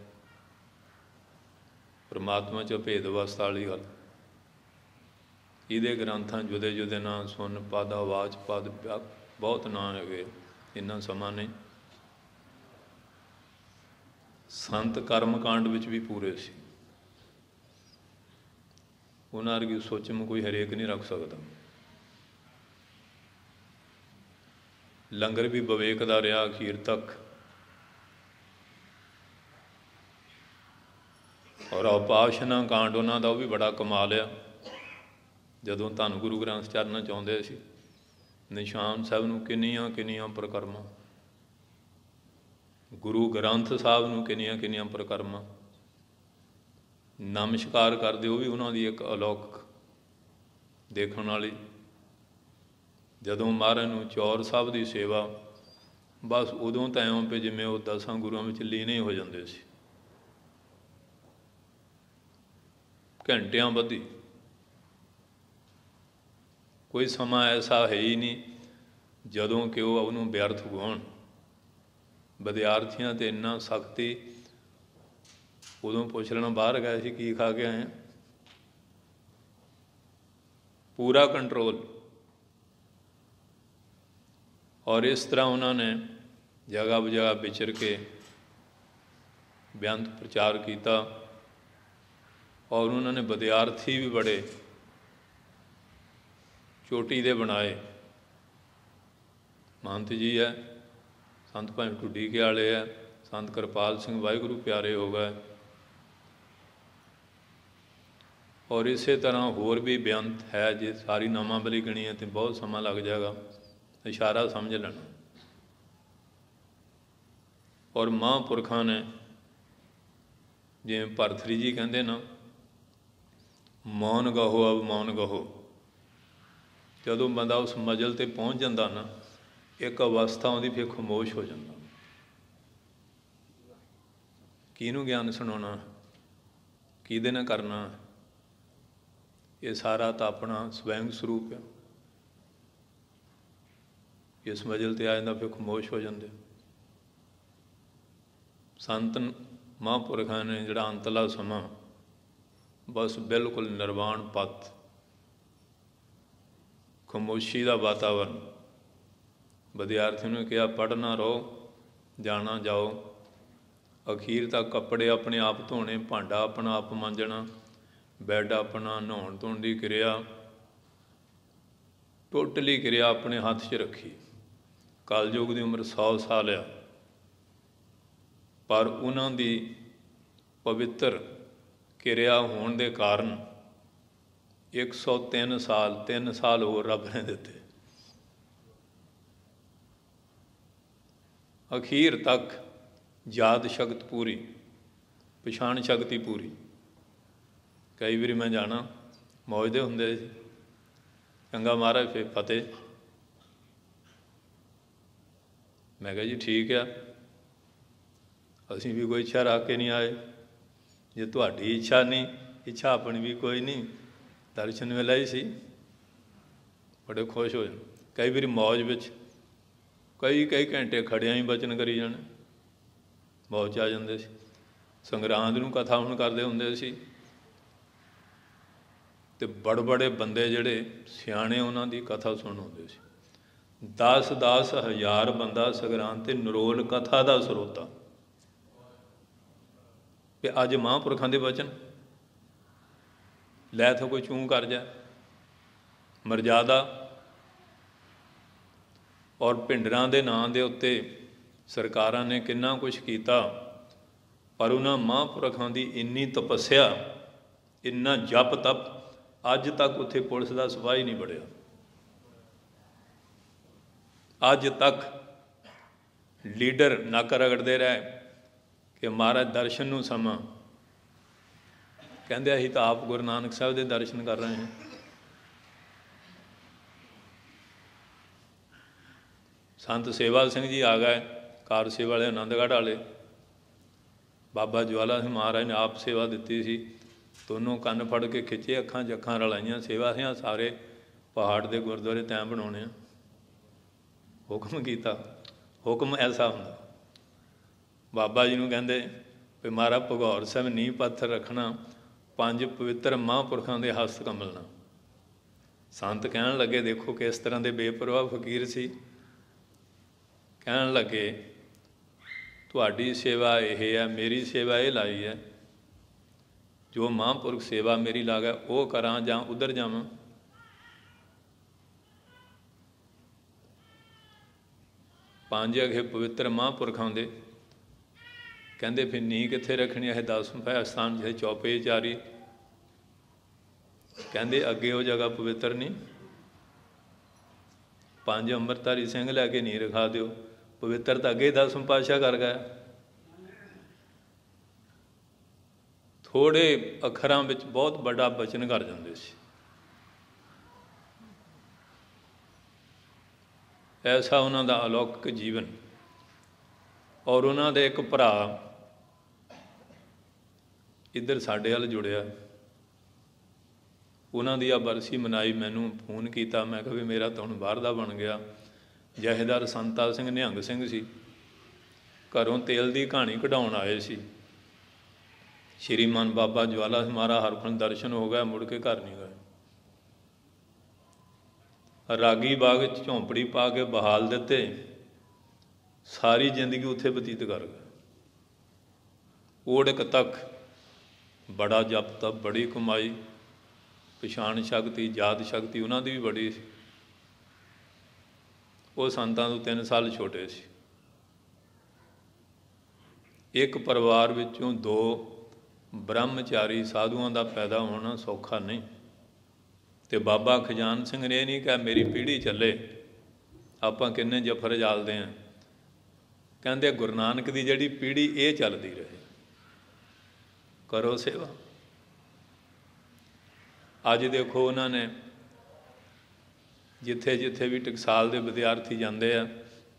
ਪਰਮਾਤਮਾ 'ਚ ਭੇਦ ਅਵਸਥਾ ਵਾਲੀ ਗੱਲ। ਇਹਦੇ ਗ੍ਰੰਥਾਂ ਜੁਦੇ ਜੁਦੇ ਨਾਂ, ਸੁਨ ਪਦ, ਆਵਾਜ਼ ਪਦ, ਬਹੁਤ ਨਾਂ ਹੈਗੇ, ਇੰਨਾ ਸਮਾਂ ਨਹੀਂ। ਸੰਤ ਕਰਮ ਕਾਂਡ ਵਿੱਚ ਵੀ ਪੂਰੇ ਸੀ। ਉਹਨਾਂ ਵਰਗੀ ਸੋਚਮ ਕੋਈ ਹਰੇਕ ਨਹੀਂ ਰੱਖ ਸਕਦਾ। ਲੰਗਰ ਵੀ ਵਿਵੇਕ ਦਾ ਰਿਹਾ ਅਖੀਰ ਤੱਕ। ਔਰ ਉਪਾਸਨਾ ਕਾਂਡ ਉਹਨਾਂ ਦਾ ਉਹ ਵੀ ਬੜਾ ਕਮਾਲ ਆ। ਜਦੋਂ ਧੰਨ ਗੁਰੂ ਗ੍ਰੰਥ ਚਰਨਾਂ ਚਾਹੁੰਦੇ ਸੀ, ਨਿਸ਼ਾਨ ਸਾਹਿਬ ਨੂੰ ਕਿੰਨੀਆਂ ਕਿੰਨੀਆਂ ਪ੍ਰਕਰਮਾਂ, ਗੁਰੂ ਗ੍ਰੰਥ ਸਾਹਿਬ ਨੂੰ ਕਿੰਨੀਆਂ ਕਿੰਨੀਆਂ ਪ੍ਰਕਰਮਾਂ। ਨਮਸਕਾਰ ਕਰਦੇ ਉਹ ਵੀ ਉਹਨਾਂ ਦੀ ਇੱਕ ਅਲੌਕਿਕ ਦੇਖਣ ਵਾਲੀ। ਜਦੋਂ ਮਹਾਰਾਜ ਨੂੰ ਚੌਰ ਸਾਹਿਬ ਦੀ ਸੇਵਾ, ਬਸ ਉਦੋਂ ਤਾਂ ਐਵੇਂ ਪਏ ਜਿਵੇਂ ਉਹ 10 ਗੁਰੂਆਂ ਵਿੱਚ ਲੀਨ ਹੀ ਹੋ ਜਾਂਦੇ ਸੀ, ਘੰਟਿਆਂ ਬੱਧੀ। ਕੋਈ ਸਮਾਂ ਐਸਾ ਹੈ ਹੀ ਨਹੀਂ ਜਦੋਂ ਕਿ ਉਹ ਉਹਨੂੰ ਵਿਅਰਥ ਗਵਾਉਣ। ਵਿਦਿਆਰਥੀਆਂ 'ਤੇ ਇੰਨਾ ਸਖਤੀ, ਉਦੋਂ ਪੁੱਛ ਲੈਣਾ ਬਾਹਰ ਗਏ ਸੀ ਕੀ ਖਾ ਕੇ ਆਏ, ਪੂਰਾ ਕੰਟਰੋਲ। ਔਰ ਇਸ ਤਰ੍ਹਾਂ ਉਹਨਾਂ ਨੇ ਜਗ੍ਹਾ ਬਜਗ੍ਹਾ ਵਿਚਰ ਕੇ ਬੇਅੰਤ ਪ੍ਰਚਾਰ ਕੀਤਾ। ਔਰ ਉਹਨਾਂ ਨੇ ਵਿਦਿਆਰਥੀ ਵੀ ਬੜੇ ਚੋਟੀ ਦੇ ਬਣਾਏ। ਮਹੰਤ ਜੀ ਹੈ, ਸੰਤ ਭਾਵੇਂ ਢੁੱਡੀ ਕੇ ਵਾਲੇ ਹੈ, ਸੰਤ ਕਿਰਪਾਲ ਸਿੰਘ ਵਾਹਿਗੁਰੂ ਪਿਆਰੇ ਹੋ ਗਏ। ਔਰ ਇਸੇ ਤਰ੍ਹਾਂ ਹੋਰ ਵੀ ਬੇਅੰਤ ਹੈ। ਜੇ ਸਾਰੀ ਨਾਮਾਵਲੀ ਗਿਣੀ ਹੈ ਤਾਂ ਬਹੁਤ ਸਮਾਂ ਲੱਗ ਜਾਏਗਾ, ਇਸ਼ਾਰਾ ਸਮਝ ਲੈਣਾ। ਔਰ ਮਹਾਂਪੁਰਖਾਂ ਨੇ, ਜਿਵੇਂ ਭਰਤਰੀ ਜੀ ਕਹਿੰਦੇ ਨਾ, ਮੌਨ ਗਹੋ ਅਬ ਮੌਨ ਗਹੋ। ਜਦੋਂ ਬੰਦਾ ਉਸ ਮੰਜ਼ਿਲ 'ਤੇ ਪਹੁੰਚ ਜਾਂਦਾ ਨਾ, ਇੱਕ ਅਵਸਥਾ ਆਉਂਦੀ, ਫਿਰ ਖਾਮੋਸ਼ ਹੋ ਜਾਂਦਾ। ਕਿਹਨੂੰ ਗਿਆਨ ਸੁਣਾਉਣਾ, ਕਿਹਦੇ ਨਾਲ ਕਰਨਾ, ਇਹ ਸਾਰਾ ਤਾਂ ਆਪਣਾ ਸਵੈੰਗ ਸਰੂਪ ਹੈ। ਇਸ ਮੰਜ਼ਿਲ 'ਤੇ ਆ ਜਾਂਦਾ, ਫਿਰ ਖਾਮੋਸ਼ ਹੋ ਜਾਂਦੇ। ਸੰਤ ਮਹਾਂਪੁਰਖਾਂ ਨੇ ਜਿਹੜਾ ਅੰਤਲਾ ਸਮਾਂ, ਬਸ ਬਿਲਕੁਲ ਨਿਰਵਾਣ ਪੱਤ, ਖਾਮੋਸ਼ੀ ਦਾ ਵਾਤਾਵਰਨ। ਵਿਦਿਆਰਥੀਆਂ ਨੂੰ ਕਿਹਾ ਪੜ੍ਹਨਾ ਰਹੋ, ਜਾਣਾ ਜਾਓ। ਅਖੀਰ ਤੱਕ ਕੱਪੜੇ ਆਪਣੇ ਆਪ ਧੋਣੇ, ਭਾਂਡਾ ਆਪਣਾ ਆਪ ਮਾਂਜਣਾ, ਬੈੱਡ ਆਪਣਾ, ਨਹਾਉਣ ਧੋਣ ਦੀ ਕਿਰਿਆ, ਟੋਟਲੀ ਕਿਰਿਆ ਆਪਣੇ ਹੱਥ 'ਚ ਰੱਖੀ। ਕਲਯੁਗ ਦੀ ਉਮਰ 100 ਸਾਲ ਆ, ਪਰ ਉਹਨਾਂ ਦੀ ਪਵਿੱਤਰ ਕਿਰਿਆ ਹੋਣ ਦੇ ਕਾਰਨ 103 ਸਾਲ, 3 ਸਾਲ ਹੋਰ ਰੱਬ ਨੇ ਦਿੱਤੇ। ਅਖੀਰ ਤੱਕ ਯਾਦ ਸ਼ਕਤ ਪੂਰੀ, ਪਛਾਣ ਸ਼ਕਤੀ ਪੂਰੀ। ਕਈ ਵਾਰੀ ਮੈਂ ਜਾਣਾ, ਮੌਜਦੇ ਹੁੰਦੇ ਸੀ, ਚੰਗਾ ਮਹਾਰਾਜ ਫਿਰ ਫਤਿਹ। ਮੈਂ ਕਿਹਾ ਜੀ ਠੀਕ ਆ, ਅਸੀਂ ਵੀ ਕੋਈ ਇੱਛਾ ਰੱਖ ਕੇ ਨਹੀਂ ਆਏ। ਜੇ ਤੁਹਾਡੀ ਇੱਛਾ ਨਹੀਂ, ਇੱਛਾ ਆਪਣੀ ਵੀ ਕੋਈ ਨਹੀਂ, ਦਰਸ਼ਨ ਵੇਲਾ ਹੀ ਸੀ। ਬੜੇ ਖੁਸ਼ ਹੋਏ। ਕਈ ਵਾਰੀ ਮੌਜ ਵਿੱਚ ਕਈ ਘੰਟੇ ਖੜਿਆਂ ਹੀ ਬਚਨ ਕਰੀ ਜਾਣੇ, ਮੌਜ 'ਚ ਆ ਜਾਂਦੇ ਸੀ। ਸੰਗਰਾਂਦ ਨੂੰ ਕਥਾ ਹੁਣ ਕਰਦੇ ਹੁੰਦੇ ਸੀ, ਅਤੇ ਬੜੇ ਬੰਦੇ ਜਿਹੜੇ ਸਿਆਣੇ, ਉਹਨਾਂ ਦੀ ਕਥਾ ਸੁਣ ਹੁੰਦੇ ਸੀ। 10-10 ਹਜ਼ਾਰ ਬੰਦਾ ਸੰਗਰਾਂਦ 'ਤੇ ਨਿਰੋਲ ਕਥਾ ਦਾ ਸਰੋਤਾ। ਕਿ ਅੱਜ ਮਹਾਂਪੁਰਖਾਂ ਦੇ ਵਚਨ ਲੈ ਤਾਂ ਕੋਈ ਚੂੰ ਕਰ ਜਾ, ਮਰਜ਼ਾਦਾ। ਔਰ ਭਿੰਡਰਾਂ ਦੇ ਨਾਂ ਦੇ ਉੱਤੇ ਸਰਕਾਰਾਂ ਨੇ ਕਿੰਨਾ ਕੁਛ ਕੀਤਾ, ਪਰ ਉਹਨਾਂ ਮਹਾਂਪੁਰਖਾਂ ਦੀ ਇੰਨੀ ਤਪੱਸਿਆ, ਇੰਨਾ ਜਪ ਤਪ, ਅੱਜ ਤੱਕ ਉੱਥੇ ਪੁਲਿਸ ਦਾ ਸਿਪਾਹੀ ਨਹੀਂ ਵੜਿਆ। ਅੱਜ ਤੱਕ ਲੀਡਰ ਨੱਕ ਰਗੜਦੇ ਰਹੇ ਕਿ ਮਹਾਰਾਜ ਦਰਸ਼ਨ ਨੂੰ ਸਮਾਂ। ਕਹਿੰਦੇ ਅਸੀਂ ਤਾਂ ਆਪ ਗੁਰੂ ਨਾਨਕ ਸਾਹਿਬ ਦੇ ਦਰਸ਼ਨ ਕਰ ਰਹੇ ਹਾਂ। ਸੰਤ ਸੇਵਾ ਸਿੰਘ ਜੀ ਆ ਗਏ, ਕਾਰ ਸੇਵਾ ਵਾਲੇ, ਆਨੰਦਗੜ੍ਹ ਵਾਲੇ। ਬਾਬਾ ਜਵਾਲਾ ਸਿੰਘ ਮਹਾਰਾਜ ਨੇ ਆਪ ਸੇਵਾ ਦਿੱਤੀ ਸੀ। ਦੋਨੋਂ ਕੰਨ ਫੜ ਕੇ ਖਿੱਚੇ, ਅੱਖਾਂ 'ਚ ਅੱਖਾਂ ਰਲਾਈਆਂ। ਸੇਵਾ ਸਿਆਂ ਸਾਰੇ ਪਹਾੜ ਦੇ ਗੁਰਦੁਆਰੇ ਤੈਂ ਬਣਾਉਣੇ ਆ। ਹੁਕਮ ਕੀਤਾ, ਹੁਕਮ ਐਸਾ ਹੁੰਦਾ। ਬਾਬਾ ਜੀ ਨੂੰ ਕਹਿੰਦੇ ਵੀ ਮਹਾਰਾਜ ਭਗੌਰ ਸਾਹਿਬ ਨੀਂਹ ਪੱਥਰ ਰੱਖਣਾ, 5 ਪਵਿੱਤਰ ਮਹਾਂਪੁਰਖਾਂ ਦੇ ਹਸਤ ਕਮਲ ਨਾਲ। ਸੰਤ ਕਹਿਣ ਲੱਗੇ, ਦੇਖੋ ਕਿਸ ਤਰ੍ਹਾਂ ਦੇ ਬੇਪਰਵਾਹ ਫਕੀਰ ਸੀ। ਕਹਿਣ ਲੱਗੇ ਤੁਹਾਡੀ ਸੇਵਾ ਇਹ ਹੈ, ਮੇਰੀ ਸੇਵਾ ਇਹ ਲਾਈ ਹੈ। ਜੋ ਮਹਾਂਪੁਰਖ ਸੇਵਾ ਮੇਰੀ ਲਾ ਗਿਆ ਉਹ ਕਰਾਂ ਜਾਂ ਉੱਧਰ ਜਾਵਾਂ। ਪੰਜ ਅਗੇ ਪਵਿੱਤਰ ਮਹਾਂਪੁਰਖਾਂ ਦੇ ਕਹਿੰਦੇ ਫਿਰ ਨੀਂਹ ਕਿੱਥੇ ਰੱਖਣੀ ਹੈ? 10 ਪੈ ਸਥਾਨ ਜਿਹੇ ਚੌਪੇ ਚਾਰੀ। ਕਹਿੰਦੇ ਅੱਗੇ ਉਹ ਜਗ੍ਹਾ ਪਵਿੱਤਰ ਨਹੀਂ, 5 ਅੰਮ੍ਰਿਤਧਾਰੀ ਸਿੰਘ ਲੈ ਕੇ ਨੀ ਰਖਾ ਦਿਓ। ਪਵਿੱਤਰ ਤਾਂ ਅੱਗੇ 10ਵੇਂ ਪਾਤਸ਼ਾਹ ਕਰ ਗਿਆ। ਥੋੜ੍ਹੇ ਅੱਖਰਾਂ ਵਿੱਚ ਬਹੁਤ ਵੱਡਾ ਬਚਨ ਕਰ ਜਾਂਦੇ ਸੀ। ਐਸਾ ਉਹਨਾਂ ਦਾ ਅਲੌਕਿਕ ਜੀਵਨ। ਔਰ ਉਹਨਾਂ ਦੇ ਇੱਕ ਭਰਾ ਇੱਧਰ ਸਾਡੇ ਵੱਲ ਜੁੜਿਆ, ਉਹਨਾਂ ਦੀ ਆ ਬਰਸੀ ਮਨਾਈ। ਮੈਨੂੰ ਫੋਨ ਕੀਤਾ, ਮੈਂ ਕਿਹਾ ਵੀ ਮੇਰਾ ਤਾਂ ਹੁਣ ਬਾਹਰ ਦਾ ਬਣ ਗਿਆ। ਜਥੇਦਾਰ ਸੰਤਾ ਸਿੰਘ ਨਿਹੰਗ ਸਿੰਘ ਸੀ, ਘਰੋਂ ਤੇਲ ਦੀ ਕਹਾਣੀ ਕਢਾਉਣ ਆਏ ਸੀ। ਸ਼੍ਰੀਮਾਨ ਬਾਬਾ ਜਵਾਲਾ ਸਿੰਘ ਮਹਾਰਾਜ ਹਰਖੰਡ ਦਰਸ਼ਨ ਹੋ ਗਿਆ, ਮੁੜ ਕੇ ਘਰ ਨਹੀਂ ਗਏ। ਰਾਗੀ ਬਾਗ 'ਚ ਝੌਂਪੜੀ ਪਾ ਕੇ ਬਹਾਲ ਦਿੱਤੇ, ਸਾਰੀ ਜ਼ਿੰਦਗੀ ਉੱਥੇ ਬਤੀਤ ਕਰ ਗਏ। ਓੜਕ ਤੱਕ ਬੜਾ ਜਪ ਤਪ, ਬੜੀ ਕਮਾਈ, ਪਛਾਣ ਸ਼ਕਤੀ, ਯਾਦ ਸ਼ਕਤੀ ਉਹਨਾਂ ਦੀ ਵੀ ਬੜੀ ਸੀ। ਉਹ ਸੰਤਾਂ ਤੋਂ 3 ਸਾਲ ਛੋਟੇ ਸੀ। ਇੱਕ ਪਰਿਵਾਰ ਵਿੱਚੋਂ 2 ਬ੍ਰਹਮਚਾਰੀ ਸਾਧੂਆਂ ਦਾ ਪੈਦਾ ਹੋਣਾ ਸੌਖਾ ਨਹੀਂ। ਅਤੇ ਬਾਬਾ ਖਜ਼ਾਨ ਸਿੰਘ ਨੇ ਇਹ ਨਹੀਂ ਕਿਹਾ ਮੇਰੀ ਪੀੜ੍ਹੀ ਚੱਲੇ, ਆਪਾਂ ਕਿੰਨੇ ਜਫਰ ਜਾਲਦੇ ਹਾਂ। ਕਹਿੰਦੇ ਗੁਰੂ ਨਾਨਕ ਦੀ ਜਿਹੜੀ ਪੀੜ੍ਹੀ ਇਹ ਚੱਲਦੀ ਰਹੇ, ਕਰੋ ਸੇਵਾ। ਅੱਜ ਦੇਖੋ ਉਹਨਾਂ ਨੇ ਜਿੱਥੇ ਜਿੱਥੇ ਵੀ ਟਕਸਾਲ ਦੇ ਵਿਦਿਆਰਥੀ ਜਾਂਦੇ ਆ,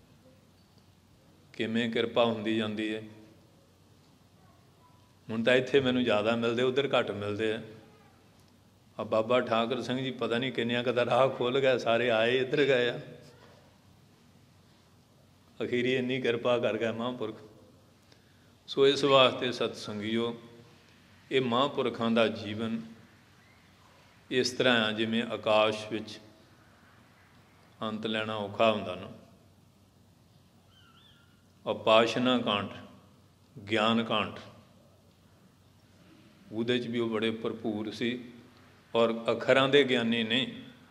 ਕਿਵੇਂ ਕਿਰਪਾ ਹੁੰਦੀ ਜਾਂਦੀ ਹੈ। ਹੁਣ ਤਾਂ ਇੱਥੇ ਮੈਨੂੰ ਜ਼ਿਆਦਾ ਮਿਲਦੇ, ਉੱਧਰ ਘੱਟ ਮਿਲਦੇ ਆ। ਆ ਬਾਬਾ ਠਾਕਰ ਸਿੰਘ ਜੀ ਪਤਾ ਨਹੀਂ ਕਿੰਨਿਆਂ ਕੁ ਦਾ ਰਾਹ ਖੁੱਲ੍ਹ ਗਿਆ, ਸਾਰੇ ਆਏ ਇੱਧਰ ਗਏ ਆ। ਅਖੀਰੀ ਇੰਨੀ ਕਿਰਪਾ ਕਰ ਗਿਆ ਮਹਾਂਪੁਰਖ। ਸੋ ਇਸ ਵਾਸਤੇ ਸਤਸੰਗੀਓ, ਇਹ ਮਹਾਂਪੁਰਖਾਂ ਦਾ ਜੀਵਨ ਇਸ ਤਰ੍ਹਾਂ ਆ ਜਿਵੇਂ ਆਕਾਸ਼ ਵਿੱਚ ਅੰਤ ਲੈਣਾ ਔਖਾ ਹੁੰਦਾ ਨਾ। ਉਪਾਸ਼ਨਾ ਕਾਂਡ, ਗਿਆਨ ਕਾਂਡ, ਉਹਦੇ 'ਚ ਵੀ ਉਹ ਬੜੇ ਭਰਪੂਰ ਸੀ। ਔਰ ਅੱਖਰਾਂ ਦੇ ਗਿਆਨੀ ਨਹੀਂ,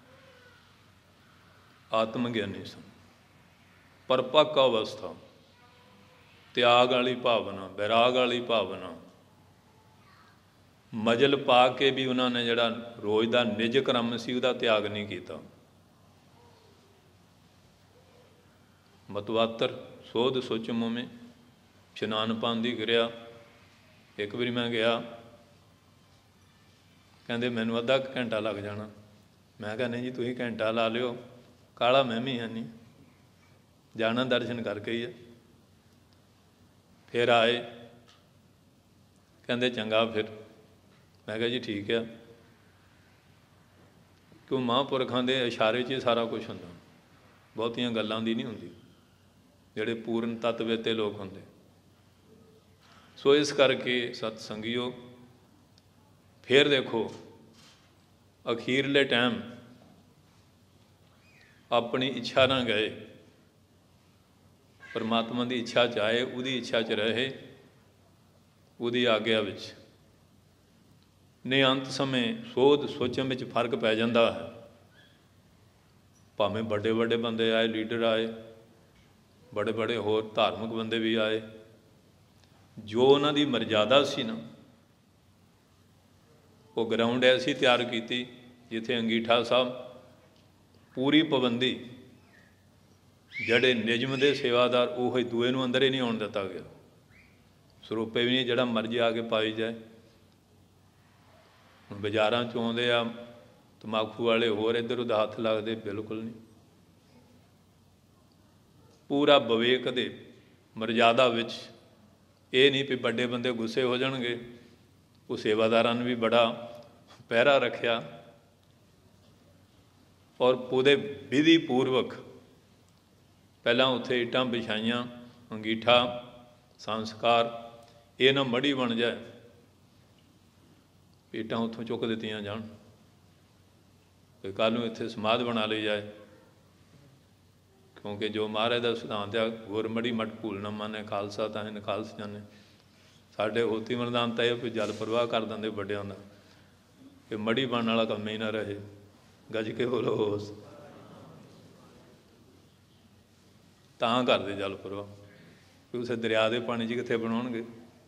ਆਤਮ ਗਿਆਨੀ ਸਨ। ਪਰਪੱਕ ਅਵਸਥਾ, ਤਿਆਗ ਵਾਲੀ ਭਾਵਨਾ, ਬੈਰਾਗ ਵਾਲੀ ਭਾਵਨਾ, ਮਜਲ ਪਾ ਕੇ ਵੀ ਉਹਨਾਂ ਨੇ ਜਿਹੜਾ ਰੋਜ਼ ਦਾ ਨਿਜ ਕਰਮ ਸੀ ਉਹਦਾ ਤਿਆਗ ਨਹੀਂ ਕੀਤਾ। ਮਤਵਾਤਰ ਸੋਧ ਸੋਚ ਮੋਮੇ ਇਸ਼ਨਾਨ ਪਾਣ ਦੀ ਕਿਰਿਆ। ਇੱਕ ਵਾਰੀ ਮੈਂ ਗਿਆ, ਕਹਿੰਦੇ ਮੈਨੂੰ ਅੱਧਾ ਕੁ ਘੰਟਾ ਲੱਗ ਜਾਣਾ। ਮੈਂ ਕਿਹਾ ਨਹੀਂ ਜੀ ਤੁਸੀਂ ਘੰਟਾ ਲਾ ਲਿਓ, ਕਾਹਲਾ ਮੈਂ ਵੀ ਹੈ ਨਹੀਂ, ਜਾਣਾ ਦਰਸ਼ਨ ਕਰਕੇ ਹੀ ਹੈ। ਫਿਰ ਆਏ, ਕਹਿੰਦੇ ਚੰਗਾ ਫਿਰ। ਮੈਂ ਕਿਹਾ ਜੀ ਠੀਕ ਆ, ਕਿਉਂ ਮਹਾਂਪੁਰਖਾਂ ਦੇ ਇਸ਼ਾਰੇ 'ਚ ਸਾਰਾ ਕੁਛ ਹੁੰਦਾ, ਬਹੁਤੀਆਂ ਗੱਲਾਂ ਦੀ ਨਹੀਂ ਹੁੰਦੀ, ਜਿਹੜੇ ਪੂਰਨ ਤੱਤਵੇ 'ਤੇ ਲੋਕ ਹੁੰਦੇ। ਸੋ ਇਸ ਕਰਕੇ ਸਤਸੰਗੀਓ, ਫਿਰ ਦੇਖੋ ਅਖੀਰਲੇ ਟਾਈਮ ਆਪਣੀ ਇੱਛਾ ਨਾਲ ਗਏ, ਪਰਮਾਤਮਾ ਦੀ ਇੱਛਾ 'ਚ ਆਏ, ਉਹਦੀ ਇੱਛਾ 'ਚ ਰਹੇ, ਉਹਦੀ ਆਗਿਆ ਵਿੱਚ। ਨੇ ਅੰਤ ਸਮੇਂ ਸੋਧ ਸੋਚਣ ਵਿੱਚ ਫਰਕ ਪੈ ਜਾਂਦਾ ਹੈ। ਭਾਵੇਂ ਵੱਡੇ ਵੱਡੇ ਬੰਦੇ ਆਏ, ਲੀਡਰ ਆਏ, ਬੜੇ ਬੜੇ ਹੋਰ ਧਾਰਮਿਕ ਬੰਦੇ ਵੀ ਆਏ, ਜੋ ਉਹਨਾਂ ਦੀ ਮਰਜ਼ਾਦਾ ਸੀ ਨਾ, ਉਹ ਗਰਾਊਂਡ ਐਸੀ ਤਿਆਰ ਕੀਤੀ ਜਿੱਥੇ ਅੰਗੀਠਾ ਸਾਹਿਬ ਪੂਰੀ ਪਾਬੰਦੀ, ਜਿਹੜੇ ਨਿਯਮ ਦੇ ਸੇਵਾਦਾਰ ਉਹ ਹੀ ਦੂਏ ਨੂੰ ਅੰਦਰ ਹੀ ਨਹੀਂ ਆਉਣ ਦਿੱਤਾ ਗਿਆ। ਸਰੋਪੇ ਵੀ ਨਹੀਂ, ਜਿਹੜਾ ਮਰਜ਼ੀ ਆ ਕੇ ਪਾਈ ਜਾਏ। ਹੁਣ ਬਾਜ਼ਾਰਾਂ 'ਚ ਆਉਂਦੇ ਆ ਤੰਬਾਕੂ ਵਾਲੇ, ਹੋਰ ਇੱਧਰ ਉੱਧਰ ਹੱਥ ਲੱਗਦੇ, ਬਿਲਕੁਲ ਨਹੀਂ। ਪੂਰਾ ਵਿਵੇਕ ਦੇ ਮਰਜ਼ਾਦਾ ਵਿੱਚ। ਇਹ ਨਹੀਂ ਵੀ ਵੱਡੇ ਬੰਦੇ ਗੁੱਸੇ ਹੋ ਜਾਣਗੇ। ਉਹ ਸੇਵਾਦਾਰਾਂ ਨੇ ਵੀ ਬੜਾ ਪਹਿਰਾ ਰੱਖਿਆ ਔਰ ਉਹਦੇ ਵਿਧੀ ਪੂਰਵਕ ਪਹਿਲਾਂ ਉੱਥੇ ਇੱਟਾਂ ਵਿਛਾਈਆਂ, ਅੰਗੀਠਾ ਸੰਸਕਾਰ, ਇਹ ਨਾ ਮੜੀ ਬਣ ਜਾਏ, ਇੱਟਾਂ ਉੱਥੋਂ ਚੁੱਕ ਦਿੱਤੀਆਂ ਜਾਣ, ਕੋਈ ਕੱਲ੍ਹ ਨੂੰ ਇੱਥੇ ਸਮਾਧ ਬਣਾ ਲਈ ਜਾਏ। ਕਿਉਂਕਿ ਜੋ ਮਹਾਰਾਜ ਦਾ ਸਿਧਾਂਤ ਆ, ਗੁਰ ਮੜੀ ਮਟ ਭੂਲ ਨਾ ਮੰਨੇ, ਖਾਲਸਾ ਤਾਂ ਹੀ ਨਿਖਾਲਸ ਜਾਣੇ। ਸਾਡੇ ਹੋਤੀ ਮਰਦਾਨ ਤਾਂ ਇਹ ਵੀ ਜਲ ਪ੍ਰਵਾਹ ਕਰ ਦਿੰਦੇ ਵੱਡਿਆਂ ਦਾ, ਕਿ ਮੜੀ ਬਣਨ ਵਾਲਾ ਕੰਮ ਹੀ ਨਾ ਰਹੇ। ਗੱਜ ਕੇ ਬੋਲੋ ਹੋਸ। ਤਾਂ ਕਰਦੇ ਜਲ ਪ੍ਰਵਾਹ, ਕਿ ਉਸੇ ਦਰਿਆ ਦੇ ਪਾਣੀ 'ਚ ਕਿੱਥੇ ਬਣਾਉਣਗੇ।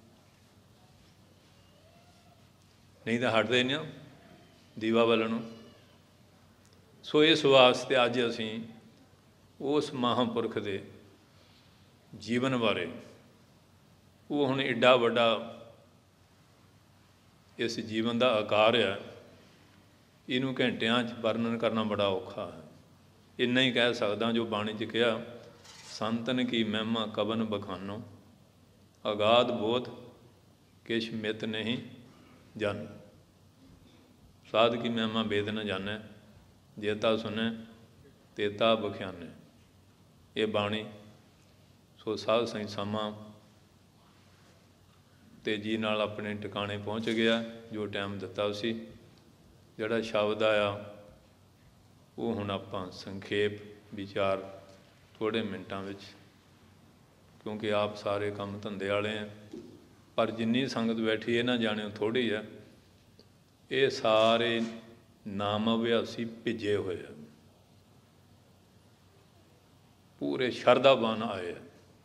ਨਹੀਂ ਤਾਂ ਹਟਦੇ ਨਹੀਂ ਦੀਵਾ ਵੱਲ ਨੂੰ। ਸੋ ਇਸ ਵਾਸਤੇ ਅੱਜ ਅਸੀਂ ਉਸ ਮਹਾਂਪੁਰਖ ਦੇ ਜੀਵਨ ਬਾਰੇ। ਉਹ ਹੁਣ ਏਡਾ ਵੱਡਾ ਇਸ ਜੀਵਨ ਦਾ ਆਕਾਰ ਆ, ਇਹਨੂੰ ਘੰਟਿਆਂ 'ਚ ਵਰਣਨ ਕਰਨਾ ਬੜਾ ਔਖਾ ਹੈ। ਇੰਨਾ ਹੀ ਕਹਿ ਸਕਦਾ ਜੋ ਬਾਣੀ 'ਚ ਕਿਹਾ, ਸੰਤਨ ਕੀ ਮਹਿਮਾ ਕਵਨ ਬਖਾਨੋ, ਅਗਾਧ ਬੋਧ ਕਿਛ ਮਿਤ ਨਹੀਂ ਜਾਨੋ। ਸਾਧ ਕੀ ਮਹਿਮਾ ਵੇਦ ਨ ਜਾਣੈ, ਜੇਤਾ ਸੁਣੈ ਤੇਤਾ ਬਖਿਆਨੈ। ਇਹ ਬਾਣੀ ਸੋ ਸਾਧ ਸੰਗਤ ਸਮਾਂ ਤੇਜ਼ੀ ਨਾਲ ਆਪਣੇ ਟਿਕਾਣੇ ਪਹੁੰਚ ਗਿਆ ਜੋ ਟਾਈਮ ਦਿੱਤਾ ਸੀ। ਜਿਹੜਾ ਸ਼ਬਦ ਆਇਆ ਉਹ ਹੁਣ ਆਪਾਂ ਸੰਖੇਪ ਵਿਚਾਰ ਥੋੜ੍ਹੇ ਮਿੰਟਾਂ ਵਿੱਚ, ਕਿਉਂਕਿ ਆਪ ਸਾਰੇ ਕੰਮ ਧੰਦੇ ਵਾਲੇ ਆ, ਪਰ ਜਿੰਨੀ ਸੰਗਤ ਬੈਠੀ ਇਹ ਨਾ ਜਾਣਿਓ ਥੋੜ੍ਹੀ ਆ। ਇਹ ਸਾਰੇ ਨਾਮ ਅਭਿਆਸੀ ਭਿੱਜੇ ਹੋਏ ਆ, ਪੂਰੇ ਸ਼ਰਧਾਵਾਨ ਆਏ ਆ।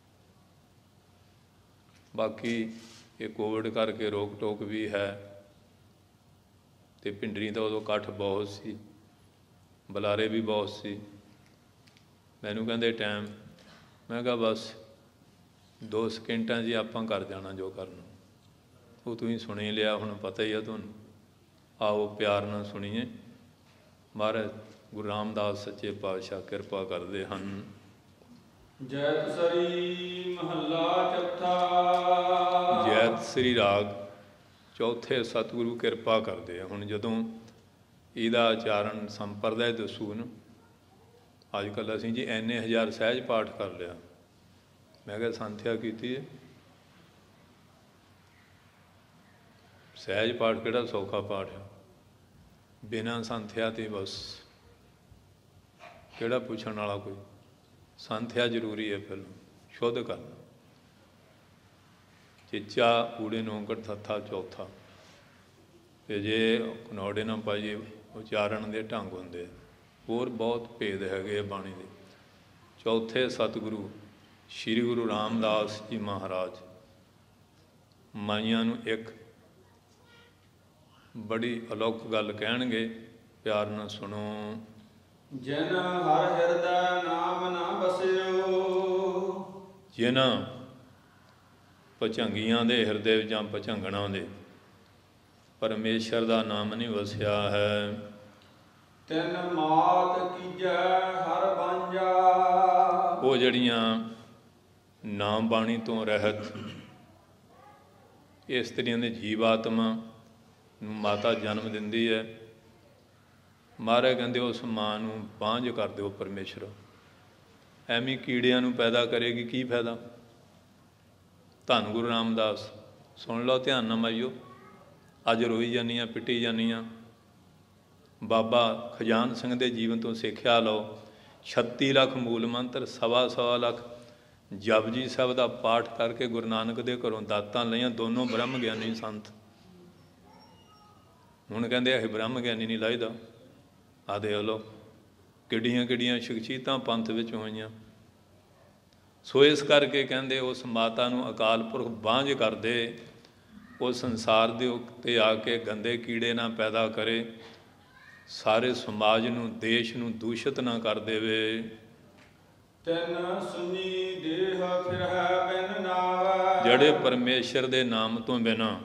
ਬਾਕੀ ਇਹ ਕੋਵਿਡ ਕਰਕੇ ਰੋਕ ਟੋਕ ਵੀ ਹੈ, ਅਤੇ ਪਿੰਡਰੀ ਤਾਂ ਉਦੋਂ ਇਕੱਠ ਬਹੁਤ ਸੀ, ਬੁਲਾਰੇ ਵੀ ਬਹੁਤ ਸੀ। ਮੈਨੂੰ ਕਹਿੰਦੇ ਟਾਈਮ, ਮੈਂ ਕਿਹਾ ਬਸ 2 ਸਕਿੰਟਾਂ 'ਚ ਹੀ ਆਪਾਂ ਕਰ ਜਾਣਾ ਜੋ ਕਰਨਾ। ਉਹ ਤੁਸੀਂ ਸੁਣੀ ਲਿਆ, ਹੁਣ ਪਤਾ ਹੀ ਆ ਤੁਹਾਨੂੰ। ਆਓ ਪਿਆਰ ਨਾਲ ਸੁਣੀਏ। ਮਹਾਰਾਜ ਗੁਰੂ ਰਾਮਦਾਸ ਸੱਚੇ ਪਾਤਸ਼ਾਹ ਕਿਰਪਾ ਕਰਦੇ ਹਨ। ਜੈਤ ਸਰੀ ਮਹੱਲਾ ਚੌਥਾ। ਜੈਤ ਸ੍ਰੀ ਰਾਗ ਚੌਥੇ ਸਤਿਗੁਰੂ ਕਿਰਪਾ ਕਰਦੇ ਆ। ਹੁਣ ਜਦੋਂ ਇਹਦਾ ਉਚਾਰਨ ਸੰਪਰਦਾ ਦੱਸੂ ਨਾ, ਅੱਜ ਕੱਲ੍ਹ ਅਸੀਂ ਜੀ ਇੰਨੇ ਹਜ਼ਾਰ ਸਹਿਜ ਪਾਠ ਕਰ ਲਿਆ। ਮੈਂ ਕਿਹਾ ਸੰਥਿਆ ਕੀਤੀ ਹੈ। ਸਹਿਜ ਪਾਠ ਕਿਹੜਾ ਸੌਖਾ ਪਾਠ ਹੈ, ਬਿਨਾਂ ਸੰਥਿਆ ਤੇ ਬਸ ਕਿਹੜਾ ਪੁੱਛਣ ਵਾਲਾ ਕੋਈ। ਸੰਥਿਆ ਜ਼ਰੂਰੀ ਹੈ, ਪਹਿਲਾਂ ਸ਼ੁੱਧ ਕਰਨਾ। ਚਿੱਚਾ ਊੜੇ ਨੂੰ ਓਂਕਾਰ ਥੱਥਾ ਚੌਥਾ, ਅਤੇ ਜੇ ਕਨੌੜੇ ਨਾ ਪਾਈਏ ਉਚਾਰਨ ਦੇ ਢੰਗ ਹੁੰਦੇ। ਹੋਰ ਬਹੁਤ ਭੇਦ ਹੈਗੇ ਆ ਬਾਣੀ ਦੇ। ਚੌਥੇ ਸਤਿਗੁਰੂ ਸ਼੍ਰੀ ਗੁਰੂ ਰਾਮਦਾਸ ਜੀ ਮਹਾਰਾਜ ਮਾਈਆਂ ਨੂੰ ਇੱਕ ਬੜੀ ਅਲੌਕਿਕ ਗੱਲ ਕਹਿਣਗੇ, ਪਿਆਰ ਨਾਲ ਸੁਣੋ। ਜਿਨ ਹਰ ਹਿਰਦੈ ਨਾਮ ਨਾ ਬਸਿਓ। ਜਿਨ੍ਹਾਂ ਭੁਝੰਗੀਆਂ ਦੇ ਹਿਰਦੇ ਵਿੱਚ ਜਾਂ ਭੁਝੰਗਣਾਂ ਦੇ ਪਰਮੇਸ਼ਰ ਦਾ ਨਾਮ ਨਹੀਂ ਵਸਿਆ ਹੈ। ਤਿਨ ਮਾਤ ਕੀਜੈ ਹਰ ਬਾਂਝਾ। ਉਹ ਜਿਹੜੀਆਂ ਨਾਮ ਬਾਣੀ ਤੋਂ ਰਹਿਤ ਇਸਤਰੀਆਂ ਦੇ ਜੀਵ ਆਤਮਾ ਨੂੰ ਮਾਤਾ ਜਨਮ ਦਿੰਦੀ ਹੈ। ਮਹਾਰਾਜ ਕਹਿੰਦੇ ਉਸ ਮਾਂ ਨੂੰ ਬਾਂਝ ਕਰ ਦਿਓ ਪਰਮੇਸ਼ਰ। ਐਵੇਂ ਕੀੜਿਆਂ ਨੂੰ ਪੈਦਾ ਕਰੇਗੀ, ਕੀ ਫਾਇਦਾ। ਧੰਨ ਗੁਰੂ ਰਾਮਦਾਸ ਸੁਣ ਲਓ ਧਿਆਨ ਨਾਲ ਮਾਈਓ। ਅੱਜ ਰੋਈ ਜਾਂਦੀਆਂ, ਪਿੱਟੀ ਜਾਂਦੀਆਂ। ਬਾਬਾ ਖਜਾਨ ਸਿੰਘ ਦੇ ਜੀਵਨ ਤੋਂ ਸਿੱਖਿਆ ਲਓ। 36 ਲੱਖ ਮੂਲ ਮੰਤਰ, 1.25 ਲੱਖ ਜਪਜੀ ਸਾਹਿਬ ਦਾ ਪਾਠ ਕਰਕੇ ਗੁਰੂ ਨਾਨਕ ਦੇ ਘਰੋਂ ਦਾਤਾਂ ਲਈਆਂ। ਦੋਨੋਂ ਬ੍ਰਹਮ ਗਿਆਨੀ ਸੰਤ। ਹੁਣ ਕਹਿੰਦੇ ਅਸੀਂ ਬ੍ਰਹਮ ਗਿਆਨੀ ਨਹੀਂ ਲਾਈਦਾ। ਆਹ ਦੇਖ ਲਓ ਕਿੱਡੀਆਂ ਕਿੱਡੀਆਂ ਸ਼ਖਸੀਅਤਾਂ ਪੰਥ ਵਿੱਚ ਹੋਈਆਂ। ਸੋ ਇਸ ਕਰਕੇ ਕਹਿੰਦੇ ਉਸ ਮਾਤਾ ਨੂੰ ਅਕਾਲ ਪੁਰਖ ਬਾਂਝ ਕਰਦੇ, ਉਹ ਸੰਸਾਰ ਦੇ ਉੱਤੇ ਆ ਕੇ ਗੰਦੇ ਕੀੜੇ ਨਾ ਪੈਦਾ ਕਰੇ, ਸਾਰੇ ਸਮਾਜ ਨੂੰ ਦੇਸ਼ ਨੂੰ ਦੂਸ਼ਿਤ ਨਾ ਕਰ ਦੇਵੇ। ਤਿਨ ਸੁਨੀ ਦੇਹ ਫਿਰਹਿ ਬਿਨ ਨਾਵੈ। ਜਿਹੜੇ ਪਰਮੇਸ਼ਰ ਦੇ ਨਾਮ ਤੋਂ ਬਿਨਾਂ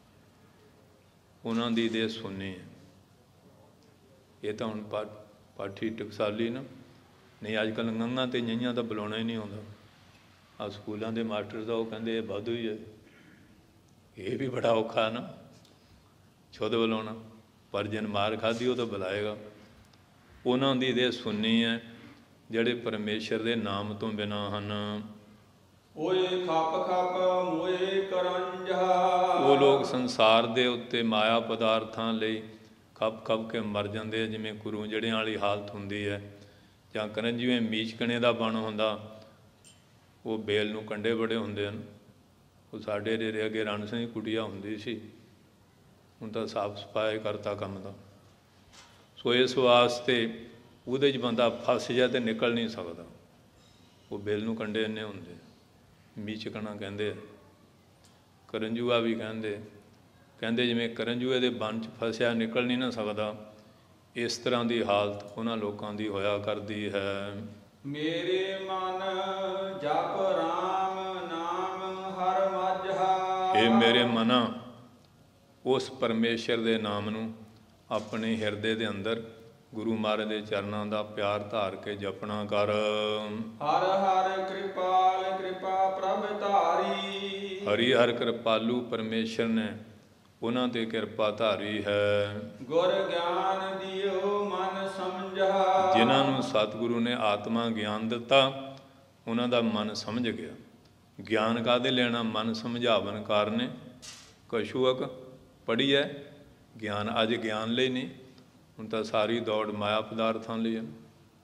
ਉਹਨਾਂ ਦੀ ਦੇਹ ਸੁੰਨੀ ਹੈ। ਇਹ ਤਾਂ ਹੁਣ ਪਾਠੀ ਟਕਸਾਲੀ ਨਾ, ਨਹੀਂ ਅੱਜ ਕੱਲ੍ਹ ਗੰਘਾਂ ਅਤੇ ਨਈਆਂ ਤਾਂ ਬੁਲਾਉਣਾ ਹੀ ਨਹੀਂ ਆਉਂਦਾ। ਆਹ ਸਕੂਲਾਂ ਦੇ ਮਾਸਟਰ ਤਾਂ ਉਹ ਕਹਿੰਦੇ ਇਹ ਵਾਧੂ ਹੀ ਹੈ। ਇਹ ਵੀ ਬੜਾ ਔਖਾ ਨਾ ਸ਼ੁੱਧ ਬੁਲਾਉਣਾ, ਪਰ ਜਿਨ ਮਾਰ ਖਾਧੀ ਉਹ ਤਾਂ ਬੁਲਾਏਗਾ। ਉਹਨਾਂ ਦੀ ਦੇਹ ਸੁੰਨੀ ਹੈ ਜਿਹੜੇ ਪਰਮੇਸ਼ਰ ਦੇ ਨਾਮ ਤੋਂ ਬਿਨਾਂ ਹਨ। ਓਏ ਖਪ ਖਪ ਮੋਏ ਕਰੰਜਾ। ਉਹ ਲੋਕ ਸੰਸਾਰ ਦੇ ਉੱਤੇ ਮਾਇਆ ਪਦਾਰਥਾਂ ਲਈ ਖਪ ਖਪ ਕੇ ਮਰ ਜਾਂਦੇ ਆ, ਜਿਵੇਂ ਗੁਰੂ ਜੜਿਆਂ ਵਾਲੀ ਹਾਲਤ ਹੁੰਦੀ ਹੈ। ਜਾਂ ਕਰਨ ਜਿਵੇਂ ਮੀਚਕਣੇ ਦਾ ਬਣ ਹੁੰਦਾ, ਉਹ ਬੇਲ ਨੂੰ ਕੰਡੇ ਬੜੇ ਹੁੰਦੇ ਹਨ। ਉਹ ਸਾਡੇ ਡੇਰੇ ਅੱਗੇ ਰਣ ਸਿੰਘ ਕੁਟੀਆ ਹੁੰਦੀ ਸੀ, ਹੁਣ ਤਾਂ ਸਾਫ ਸਫਾਈ ਕਰਤਾ ਕੰਮ ਦਾ। ਸੋ ਇਸ ਵਾਸਤੇ ਉਹਦੇ 'ਚ ਬੰਦਾ ਫਸ ਜਾ ਤੇ ਨਿਕਲ ਨਹੀਂ ਸਕਦਾ। ਉਹ ਬੇਲ ਨੂੰ ਕੰਡੇ ਇੰਨੇ ਹੁੰਦੇ, ਮੀਚਕਣਾ ਕਹਿੰਦੇ ਆ, ਕਰੰਜੂਆ ਵੀ ਕਹਿੰਦੇ ਜਿਵੇਂ ਕਰੰਜੂਏ ਦੇ ਬੰਨ 'ਚ ਫਸਿਆ ਨਿਕਲ ਨਹੀਂ ਨਾ ਸਕਦਾ, ਇਸ ਤਰ੍ਹਾਂ ਦੀ ਹਾਲਤ ਉਹਨਾਂ ਲੋਕਾਂ ਦੀ ਹੋਇਆ ਕਰਦੀ ਹੈ। ਮੇਰੇ ਮਨ ਜਪ ਰਾਮ ਨਾਮ ਹਰ ਮਾਝਾ। ਇਹ ਮੇਰੇ ਮਨਾ, ਉਸ ਪਰਮੇਸ਼ਰ ਦੇ ਨਾਮ ਨੂੰ ਆਪਣੇ ਹਿਰਦੇ ਦੇ ਅੰਦਰ ਗੁਰੂ ਮਹਾਰਾਜ ਦੇ ਚਰਨਾਂ ਦਾ ਪਿਆਰ ਧਾਰ ਕੇ ਜਪਣਾ ਕਰ। ਹਰ ਹਰ ਕਿਰਪਾਲ ਕਿਰਪਾ ਪ੍ਰਭ ਧਾਰੀ। ਹਰੀ ਹਰ ਕਿਰਪਾਲੂ ਪਰਮੇਸ਼ਰ ਨੇ ਉਹਨਾਂ ਤੇ ਕਿਰਪਾ ਧਾਰੀ ਹੈ। ਗੁਰ ਗਿਆਨ ਦਿਓ ਮਨ ਸਮਝਾ। ਜਿਨ੍ਹਾਂ ਨੂੰ ਸਤਿਗੁਰੂ ਨੇ ਆਤਮਾ ਗਿਆਨ ਦਿੱਤਾ, ਉਹਨਾਂ ਦਾ ਮਨ ਸਮਝ ਗਿਆ। ਗਿਆਨ ਕਾਹਦੇ ਲੈਣਾ? ਮਨ ਸਮਝਾਵਨ ਕਾਰਨੇ ਕਛੂਅਕ ਪੜ੍ਹੀਐ। ਗਿਆਨ ਅੱਜ ਗਿਆਨ ਲਈ ਨਹੀਂ, ਹੁਣ ਤਾਂ ਸਾਰੀ ਦੌੜ ਮਾਇਆ ਪਦਾਰਥਾਂ ਲਈ ਹੈ।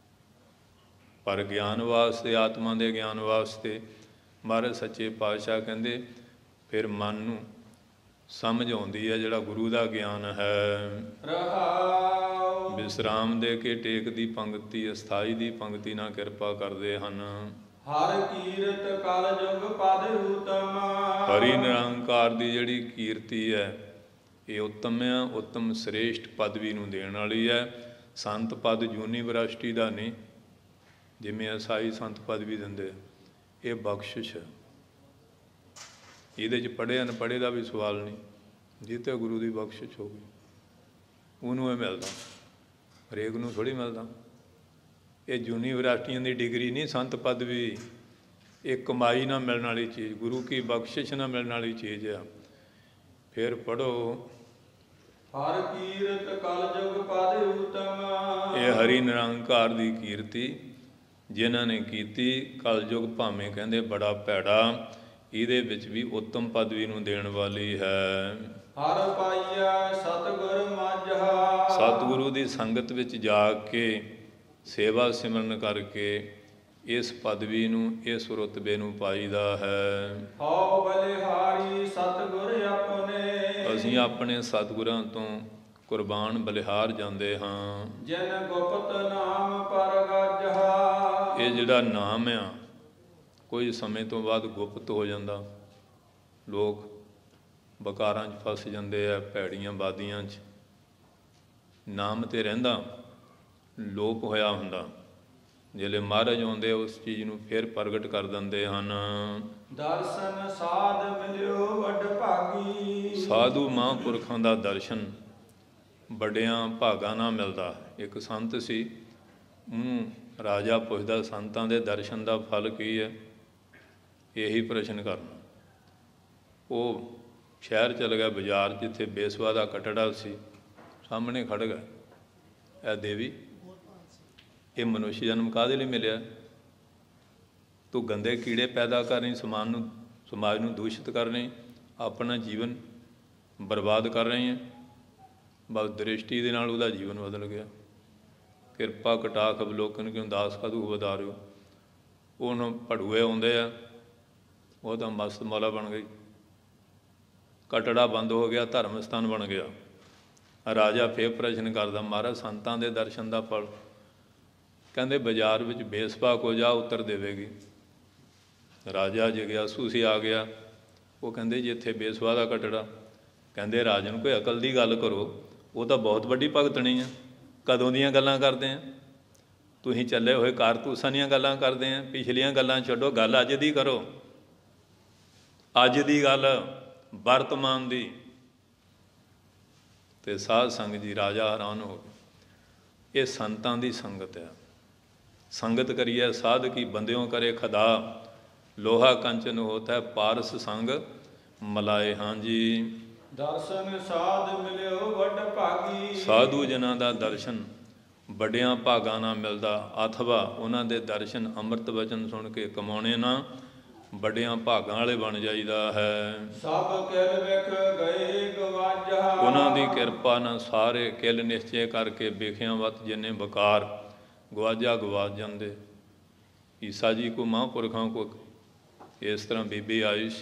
ਪਰ ਗਿਆਨ ਵਾਸਤੇ, ਆਤਮਾ ਦੇ ਗਿਆਨ ਵਾਸਤੇ ਮਹਾਰਾਜ ਸੱਚੇ ਪਾਤਸ਼ਾਹ ਕਹਿੰਦੇ ਫਿਰ ਮਨ ਨੂੰ ਸਮਝ ਆਉਂਦੀ ਹੈ ਜਿਹੜਾ ਗੁਰੂ ਦਾ ਗਿਆਨ ਹੈ। ਰਹਾਉ ਵਿਸਰਾਮ ਦੇ ਕੇ ਟੇਕ ਦੀ ਪੰਗਤੀ, ਅਸਥਾਈ ਦੀ ਪੰਗਤੀ ਨਾਲ ਕਿਰਪਾ ਕਰਦੇ ਹਨ। ਹਰ ਕੀਰਤ ਕਲ ਜੁਗ ਪਦ ਉਤਮ। ਹਰੀ ਨਿਰੰਕਾਰ ਦੀ ਜਿਹੜੀ ਕੀਰਤੀ ਹੈ ਇਹ ਉੱਤਮ ਆ, ਉੱਤਮ ਸ੍ਰੇਸ਼ਟ ਪਦਵੀ ਨੂੰ ਦੇਣ ਵਾਲੀ ਹੈ। ਸੰਤ ਪਦ ਯੂਨੀਵਰਸਿਟੀ ਦਾ ਨਹੀਂ, ਜਿਵੇਂ ਅਸਾਈ ਸੰਤ ਪਦਵੀ ਦਿੰਦੇ, ਇਹ ਬਖਸ਼ਿਸ਼ ਹੈ। ਇਹਦੇ 'ਚ ਪੜ੍ਹੇ ਅਨਪੜ੍ਹੇ ਦਾ ਵੀ ਸਵਾਲ ਨਹੀਂ, ਜਿੱਥੇ ਗੁਰੂ ਦੀ ਬਖਸ਼ਿਸ਼ ਹੋ ਗਈ ਉਹਨੂੰ ਇਹ ਮਿਲਦਾ, ਹਰੇਕ ਨੂੰ ਥੋੜ੍ਹੀ ਮਿਲਦਾ। ਇਹ ਯੂਨੀਵਰਸਿਟੀਆਂ ਦੀ ਡਿਗਰੀ ਨਹੀਂ, ਸੰਤ ਪਦਵੀ ਇਹ ਕਮਾਈ ਨਾਲ ਮਿਲਣ ਵਾਲੀ ਚੀਜ਼, ਗੁਰੂ ਕੀ ਬਖਸ਼ਿਸ਼ ਨਾਲ ਮਿਲਣ ਵਾਲੀ ਚੀਜ਼ ਆ। ਫਿਰ ਪੜ੍ਹੋ ਹਰ ਕੀਰਤ ਕਲ ਜੁਗ ਪਦ ਉਤਮ। ਇਹ ਹਰੀ ਨਿਰੰਕਾਰ ਦੀ ਕੀਰਤੀ ਜਿਨ੍ਹਾਂ ਨੇ ਕੀਤੀ, ਕਲਯੁਗ ਭਾਵੇਂ ਕਹਿੰਦੇ ਬੜਾ ਭੈੜਾ, ਇਹਦੇ ਵਿੱਚ ਵੀ ਉੱਤਮ ਪਦਵੀ ਨੂੰ ਦੇਣ ਵਾਲੀ ਹੈ। ਹਰ ਪਾਈਆ ਸਤਿਗੁਰ ਮਾਝਾ। ਸਤਿਗੁਰੂ ਦੀ ਸੰਗਤ ਵਿੱਚ ਜਾ ਕੇ ਸੇਵਾ ਸਿਮਰਨ ਕਰਕੇ ਇਸ ਪਦਵੀ ਨੂੰ, ਇਸ ਰੁਤਬੇ ਨੂੰ ਪਾਈਦਾ ਹੈ। ਹਉ ਬਲਿਹਾਰੀ ਸਤਿਗੁਰ ਆਪਣੇ। ਅਸੀਂ ਆਪਣੇ ਸਤਿਗੁਰਾਂ ਤੋਂ ਕੁਰਬਾਨ ਬਲਿਹਾਰ ਜਾਂਦੇ ਹਾਂ। ਜਿਨ ਗੁਪਤ ਨਾਮ ਪਰਗਾਜਹਾ। ਇਹ ਜਿਹੜਾ ਨਾਮ ਆ ਕੋਈ ਸਮੇਂ ਤੋਂ ਬਾਅਦ ਗੁਪਤ ਹੋ ਜਾਂਦਾ, ਲੋਕ ਬਕਾਰਾਂ 'ਚ ਫਸ ਜਾਂਦੇ ਆ, ਭੈੜੀਆਂ ਬਾਦੀਆਂ 'ਚ। ਨਾਮ ਤੇ ਰਹਿੰਦਾ, ਲੋਪ ਹੋਇਆ ਹੁੰਦਾ। ਜਿਹੜੇ ਮਹਾਰਾਜ ਆਉਂਦੇ ਉਸ ਚੀਜ਼ ਨੂੰ ਫਿਰ ਪ੍ਰਗਟ ਕਰ ਦਿੰਦੇ ਹਨ। ਦਰਸ਼ਨ ਸਾਧ ਮਿਲਿਓ ਵੱਡ ਭਾਗੀ। ਸਾਧੂ ਮਹਾਂਪੁਰਖਾਂ ਦਾ ਦਰਸ਼ਨ ਵੱਡਿਆਂ ਭਾਗਾਂ ਨਾਲ ਮਿਲਦਾ। ਇੱਕ ਸੰਤ ਸੀ, ਉਹਨੂੰ ਰਾਜਾ ਪੁੱਛਦਾ ਸੰਤਾਂ ਦੇ ਦਰਸ਼ਨ ਦਾ ਫਲ ਕੀ ਹੈ? ਇਹੀ ਪ੍ਰਸ਼ਨ ਕਰਨਾ। ਉਹ ਸ਼ਹਿਰ ਚਲ ਗਿਆ, ਬਾਜ਼ਾਰ ਜਿੱਥੇ ਬੇਸਵਾ ਦਾ ਕਟੜਾ ਸੀ, ਸਾਹਮਣੇ ਖੜ੍ਹ ਗਿਆ, ਇਹ ਦੇਵੀ ਇਹ ਮਨੁੱਖ ਜਨਮ ਕਾਹਦੇ ਲਈ ਮਿਲਿਆ? ਤੂੰ ਗੰਦੇ ਕੀੜੇ ਪੈਦਾ ਕਰ ਰਹੀ, ਸਮਾਜ ਨੂੰ ਦੂਸ਼ਿਤ ਕਰ ਰਹੀ, ਆਪਣਾ ਜੀਵਨ ਬਰਬਾਦ ਕਰ ਰਹੀ ਹੈ। ਬਸ ਦ੍ਰਿਸ਼ਟੀ ਦੇ ਨਾਲ ਉਹਦਾ ਜੀਵਨ ਬਦਲ ਗਿਆ। ਕਿਰਪਾ ਕਟਾਖ ਅਵਲੋਕਨ ਕਿਉਂ ਦਾਸ ਕਦੂ ਵਧਾਰਿਓ। ਉਹਨੂੰ ਭੜੂਏ ਆਉਂਦੇ ਆ, ਉਹ ਤਾਂ ਮਸਤ ਮੌਲਾ ਬਣ ਗਈ, ਕਟੜਾ ਬੰਦ ਹੋ ਗਿਆ, ਧਰਮ ਸਥਾਨ ਬਣ ਗਿਆ। ਰਾਜਾ ਫੇਰ ਪ੍ਰਸ਼ਨ ਕਰਦਾ, ਮਹਾਰਾਜ ਸੰਤਾਂ ਦੇ ਦਰਸ਼ਨ ਦਾ ਫਲ? ਕਹਿੰਦੇ ਬਾਜ਼ਾਰ ਵਿੱਚ ਬੇਸਵਾ ਕੋ ਜਾ ਉੱਤਰ ਦੇਵੇਗੀ। ਰਾਜਾ ਜਿਗਿਆਸੂ ਸੀ, ਆ ਗਿਆ। ਉਹ ਕਹਿੰਦੇ ਜੀ ਇੱਥੇ ਬੇਸਵਾ ਦਾ ਕਟੜਾ। ਕਹਿੰਦੇ ਰਾਜਨ ਕੋਈ ਅਕਲ ਦੀ ਗੱਲ ਕਰੋ, ਉਹ ਤਾਂ ਬਹੁਤ ਵੱਡੀ ਭਗਤਣੀ ਆ, ਕਦੋਂ ਦੀਆਂ ਗੱਲਾਂ ਕਰਦੇ ਆ? ਤੁਸੀਂ ਚੱਲੇ ਹੋਏ ਕਾਰਤੂਸਾਂ ਦੀਆਂ ਗੱਲਾਂ ਕਰਦੇ ਆ, ਪਿਛਲੀਆਂ ਗੱਲਾਂ ਛੱਡੋ, ਗੱਲ ਅੱਜ ਦੀ ਕਰੋ। ਅੱਜ ਦੀ ਗੱਲ, ਵਰਤਮਾਨ ਦੀ। ਤੇ ਸਾਧ ਸੰਗਤ ਜੀ, ਰਾਜਾ ਹੈਰਾਨ ਹੋ ਗਏ। ਇਹ ਸੰਤਾਂ ਦੀ ਸੰਗਤ ਹੈ। ਸੰਗਤ ਕਰੀਏ ਸਾਧ ਕੀ ਬੰਦਿਓਂ ਕਰੇ ਖੁਦਾ, ਲੋਹਾ ਕੰਚਨ ਹੋਤਾ ਹੈ ਪਾਰਸ ਸੰਗ ਮਲਾਏ। ਹਾਂਜੀ, ਦਰਸ਼ਨ ਸਾਧ ਮਿਲਿਓ ਵੱਡ ਭਾਗੀ। ਸਾਧੂ ਜਨਾਂ ਦਾ ਦਰਸ਼ਨ ਵੱਡਿਆਂ ਭਾਗਾਂ ਨਾਲ ਮਿਲਦਾ, ਅਥਵਾ ਉਹਨਾਂ ਦੇ ਦਰਸ਼ਨ ਅੰਮ੍ਰਿਤ ਵਚਨ ਸੁਣ ਕੇ ਕਮਾਉਣੇ ਨਾ, ਵੱਡਿਆਂ ਭਾਗਾਂ ਵਾਲੇ ਬਣ ਜਾਈਦਾ ਹੈ। ਸਭ ਕਿਲ ਵਿਖ ਗਏ ਗਵਾਜਾ। ਉਹਨਾਂ ਦੀ ਕਿਰਪਾ ਨਾਲ ਸਾਰੇ ਕਿਲ ਨਿਸ਼ਚੈ ਕਰਕੇ ਵਿਖਿਆਂ ਵੱਤ ਜਿੰਨੇ ਬਕਾਰ ਗਵਾਜਾ ਗਵਾਜ ਜਾਂਦੇ। ਈਸਾ ਜੀ ਕੋ ਮਹਾਂਪੁਰਖਾਂ ਕੋ ਇਸ ਤਰ੍ਹਾਂ ਬੀਬੀ ਆਇਸ਼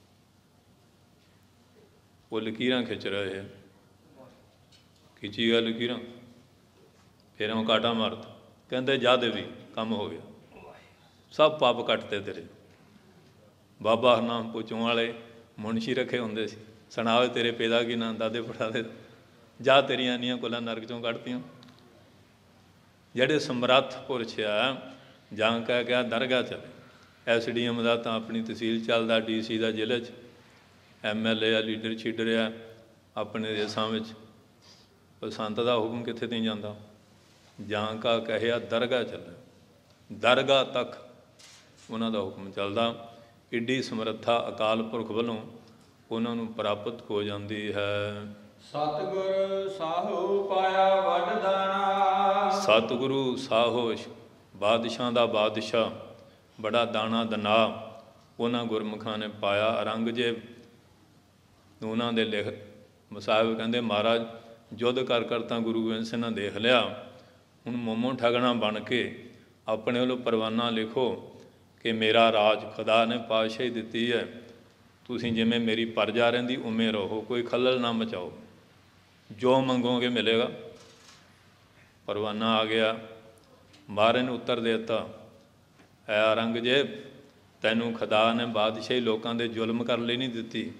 ਉਹ ਲਕੀਰਾਂ ਖਿੱਚ ਰਹੇ ਹੈ, ਖਿੱਚੀ ਗਿਆ ਲਕੀਰਾਂ, ਫਿਰ ਉਹ ਕਾਟਾ ਮਾਰਤਾ। ਕਹਿੰਦੇ ਜਾ ਦੇਵੀ, ਕੰਮ ਹੋ ਗਿਆ, ਸਭ ਪਾਪ ਕੱਟਦੇ ਤੇਰੇ। ਬਾਬਾ ਹਰਨਾਮ ਪੁੱਛੋਂ ਵਾਲੇ ਮੁਨਸ਼ੀ ਰੱਖੇ ਹੁੰਦੇ ਸੀ, ਸੁਣਾਵੇ ਤੇਰੇ ਪਿਤਾ ਕੀ ਨਾਂ, ਦਾਦੇ ਪੜਾਦੇ, ਜਾ ਤੇਰੀਆਂ ਇੰਨੀਆਂ ਕੁੱਲਾਂ ਨਰਕ ਚੋਂ ਕੱਢਤੀਆਂ। ਜਿਹੜੇ ਸਮਰੱਥ ਪੁਰਸ਼ ਆ ਜਾਂ ਕਹਿ ਗਿਆ ਦਰਗਾਹ ਚਲੇ। SDM ਦਾ ਤਾਂ ਆਪਣੀ ਤਹਿਸੀਲ ਚੱਲਦਾ, DC ਦਾ ਜ਼ਿਲ੍ਹੇ 'ਚ, MLA ਆ, ਲੀਡਰ ਛੀਡਰ ਆ ਆਪਣੇ ਦੇਸਾਂ ਵਿੱਚ। ਉਹ ਸੰਤ ਦਾ ਹੁਕਮ ਕਿੱਥੇ ਨਹੀਂ ਜਾਂਦਾ। ਜਾਂ ਕਾ ਕਹਿਆ ਦਰਗਾਹ ਚੱਲੇ, ਦਰਗਾਹ ਤੱਕ ਉਹਨਾਂ ਦਾ ਹੁਕਮ ਚੱਲਦਾ। ਏਡੀ ਸਮਰੱਥਾ ਅਕਾਲ ਪੁਰਖ ਵੱਲੋਂ ਉਹਨਾਂ ਨੂੰ ਪ੍ਰਾਪਤ ਹੋ ਜਾਂਦੀ ਹੈ। ਸਤਿਗੁਰ ਸਾਹੋ ਪਾਇਆ ਵੱਡ ਦਾਣਾ। ਸਤਿਗੁਰੂ ਸਾਹੋ ਬਾਦਸ਼ਾਹ ਦਾ ਬਾਦਸ਼ਾਹ, ਬੜਾ ਦਾਣਾ ਦਨਾ ਉਹਨਾਂ ਗੁਰਮੁਖਾਂ ਨੇ ਪਾਇਆ। ਔਰੰਗਜ਼ੇਬ ਉਹਨਾਂ ਦੇ ਲਿਖ ਸਾਹਿਬ ਕਹਿੰਦੇ, ਮਹਾਰਾਜ ਯੁੱਧ ਕਰ ਕਰ ਤਾਂ ਗੁਰੂ ਗੋਬਿੰਦ ਸਿੰਘ ਨੇ ਦੇਖ ਲਿਆ, ਹੁਣ ਮੋਮੋ ਠਗਣਾ ਬਣ ਕੇ ਆਪਣੇ ਵੱਲੋਂ ਪਰਵਾਨਾ ਲਿਖੋ ਕਿ ਮੇਰਾ ਰਾਜ ਖੁਦਾ ਨੇ ਪਾਤਸ਼ਾਹੀ ਦਿੱਤੀ ਹੈ, ਤੁਸੀਂ ਜਿਵੇਂ ਮੇਰੀ ਪਰਜਾ ਰਹਿੰਦੀ ਉਵੇਂ ਰਹੋ, ਕੋਈ ਖੱਲਲ ਨਾ ਮਚਾਓ, ਜੋ ਮੰਗੋਗੇ ਮਿਲੇਗਾ। ਪਰਵਾਨਾ ਆ ਗਿਆ। ਮਹਾਰਾਜ ਨੇ ਉੱਤਰ ਦੇ ਦਿੱਤਾ, ਐ ਔਰੰਗਜ਼ੇਬ, ਤੈਨੂੰ ਖੁਦਾ ਨੇ ਬਾਦਸ਼ਾਹੀ ਲੋਕਾਂ ਦੇ ਜ਼ੁਲਮ ਕਰਨ ਲਈ ਨਹੀਂ ਦਿੱਤੀ,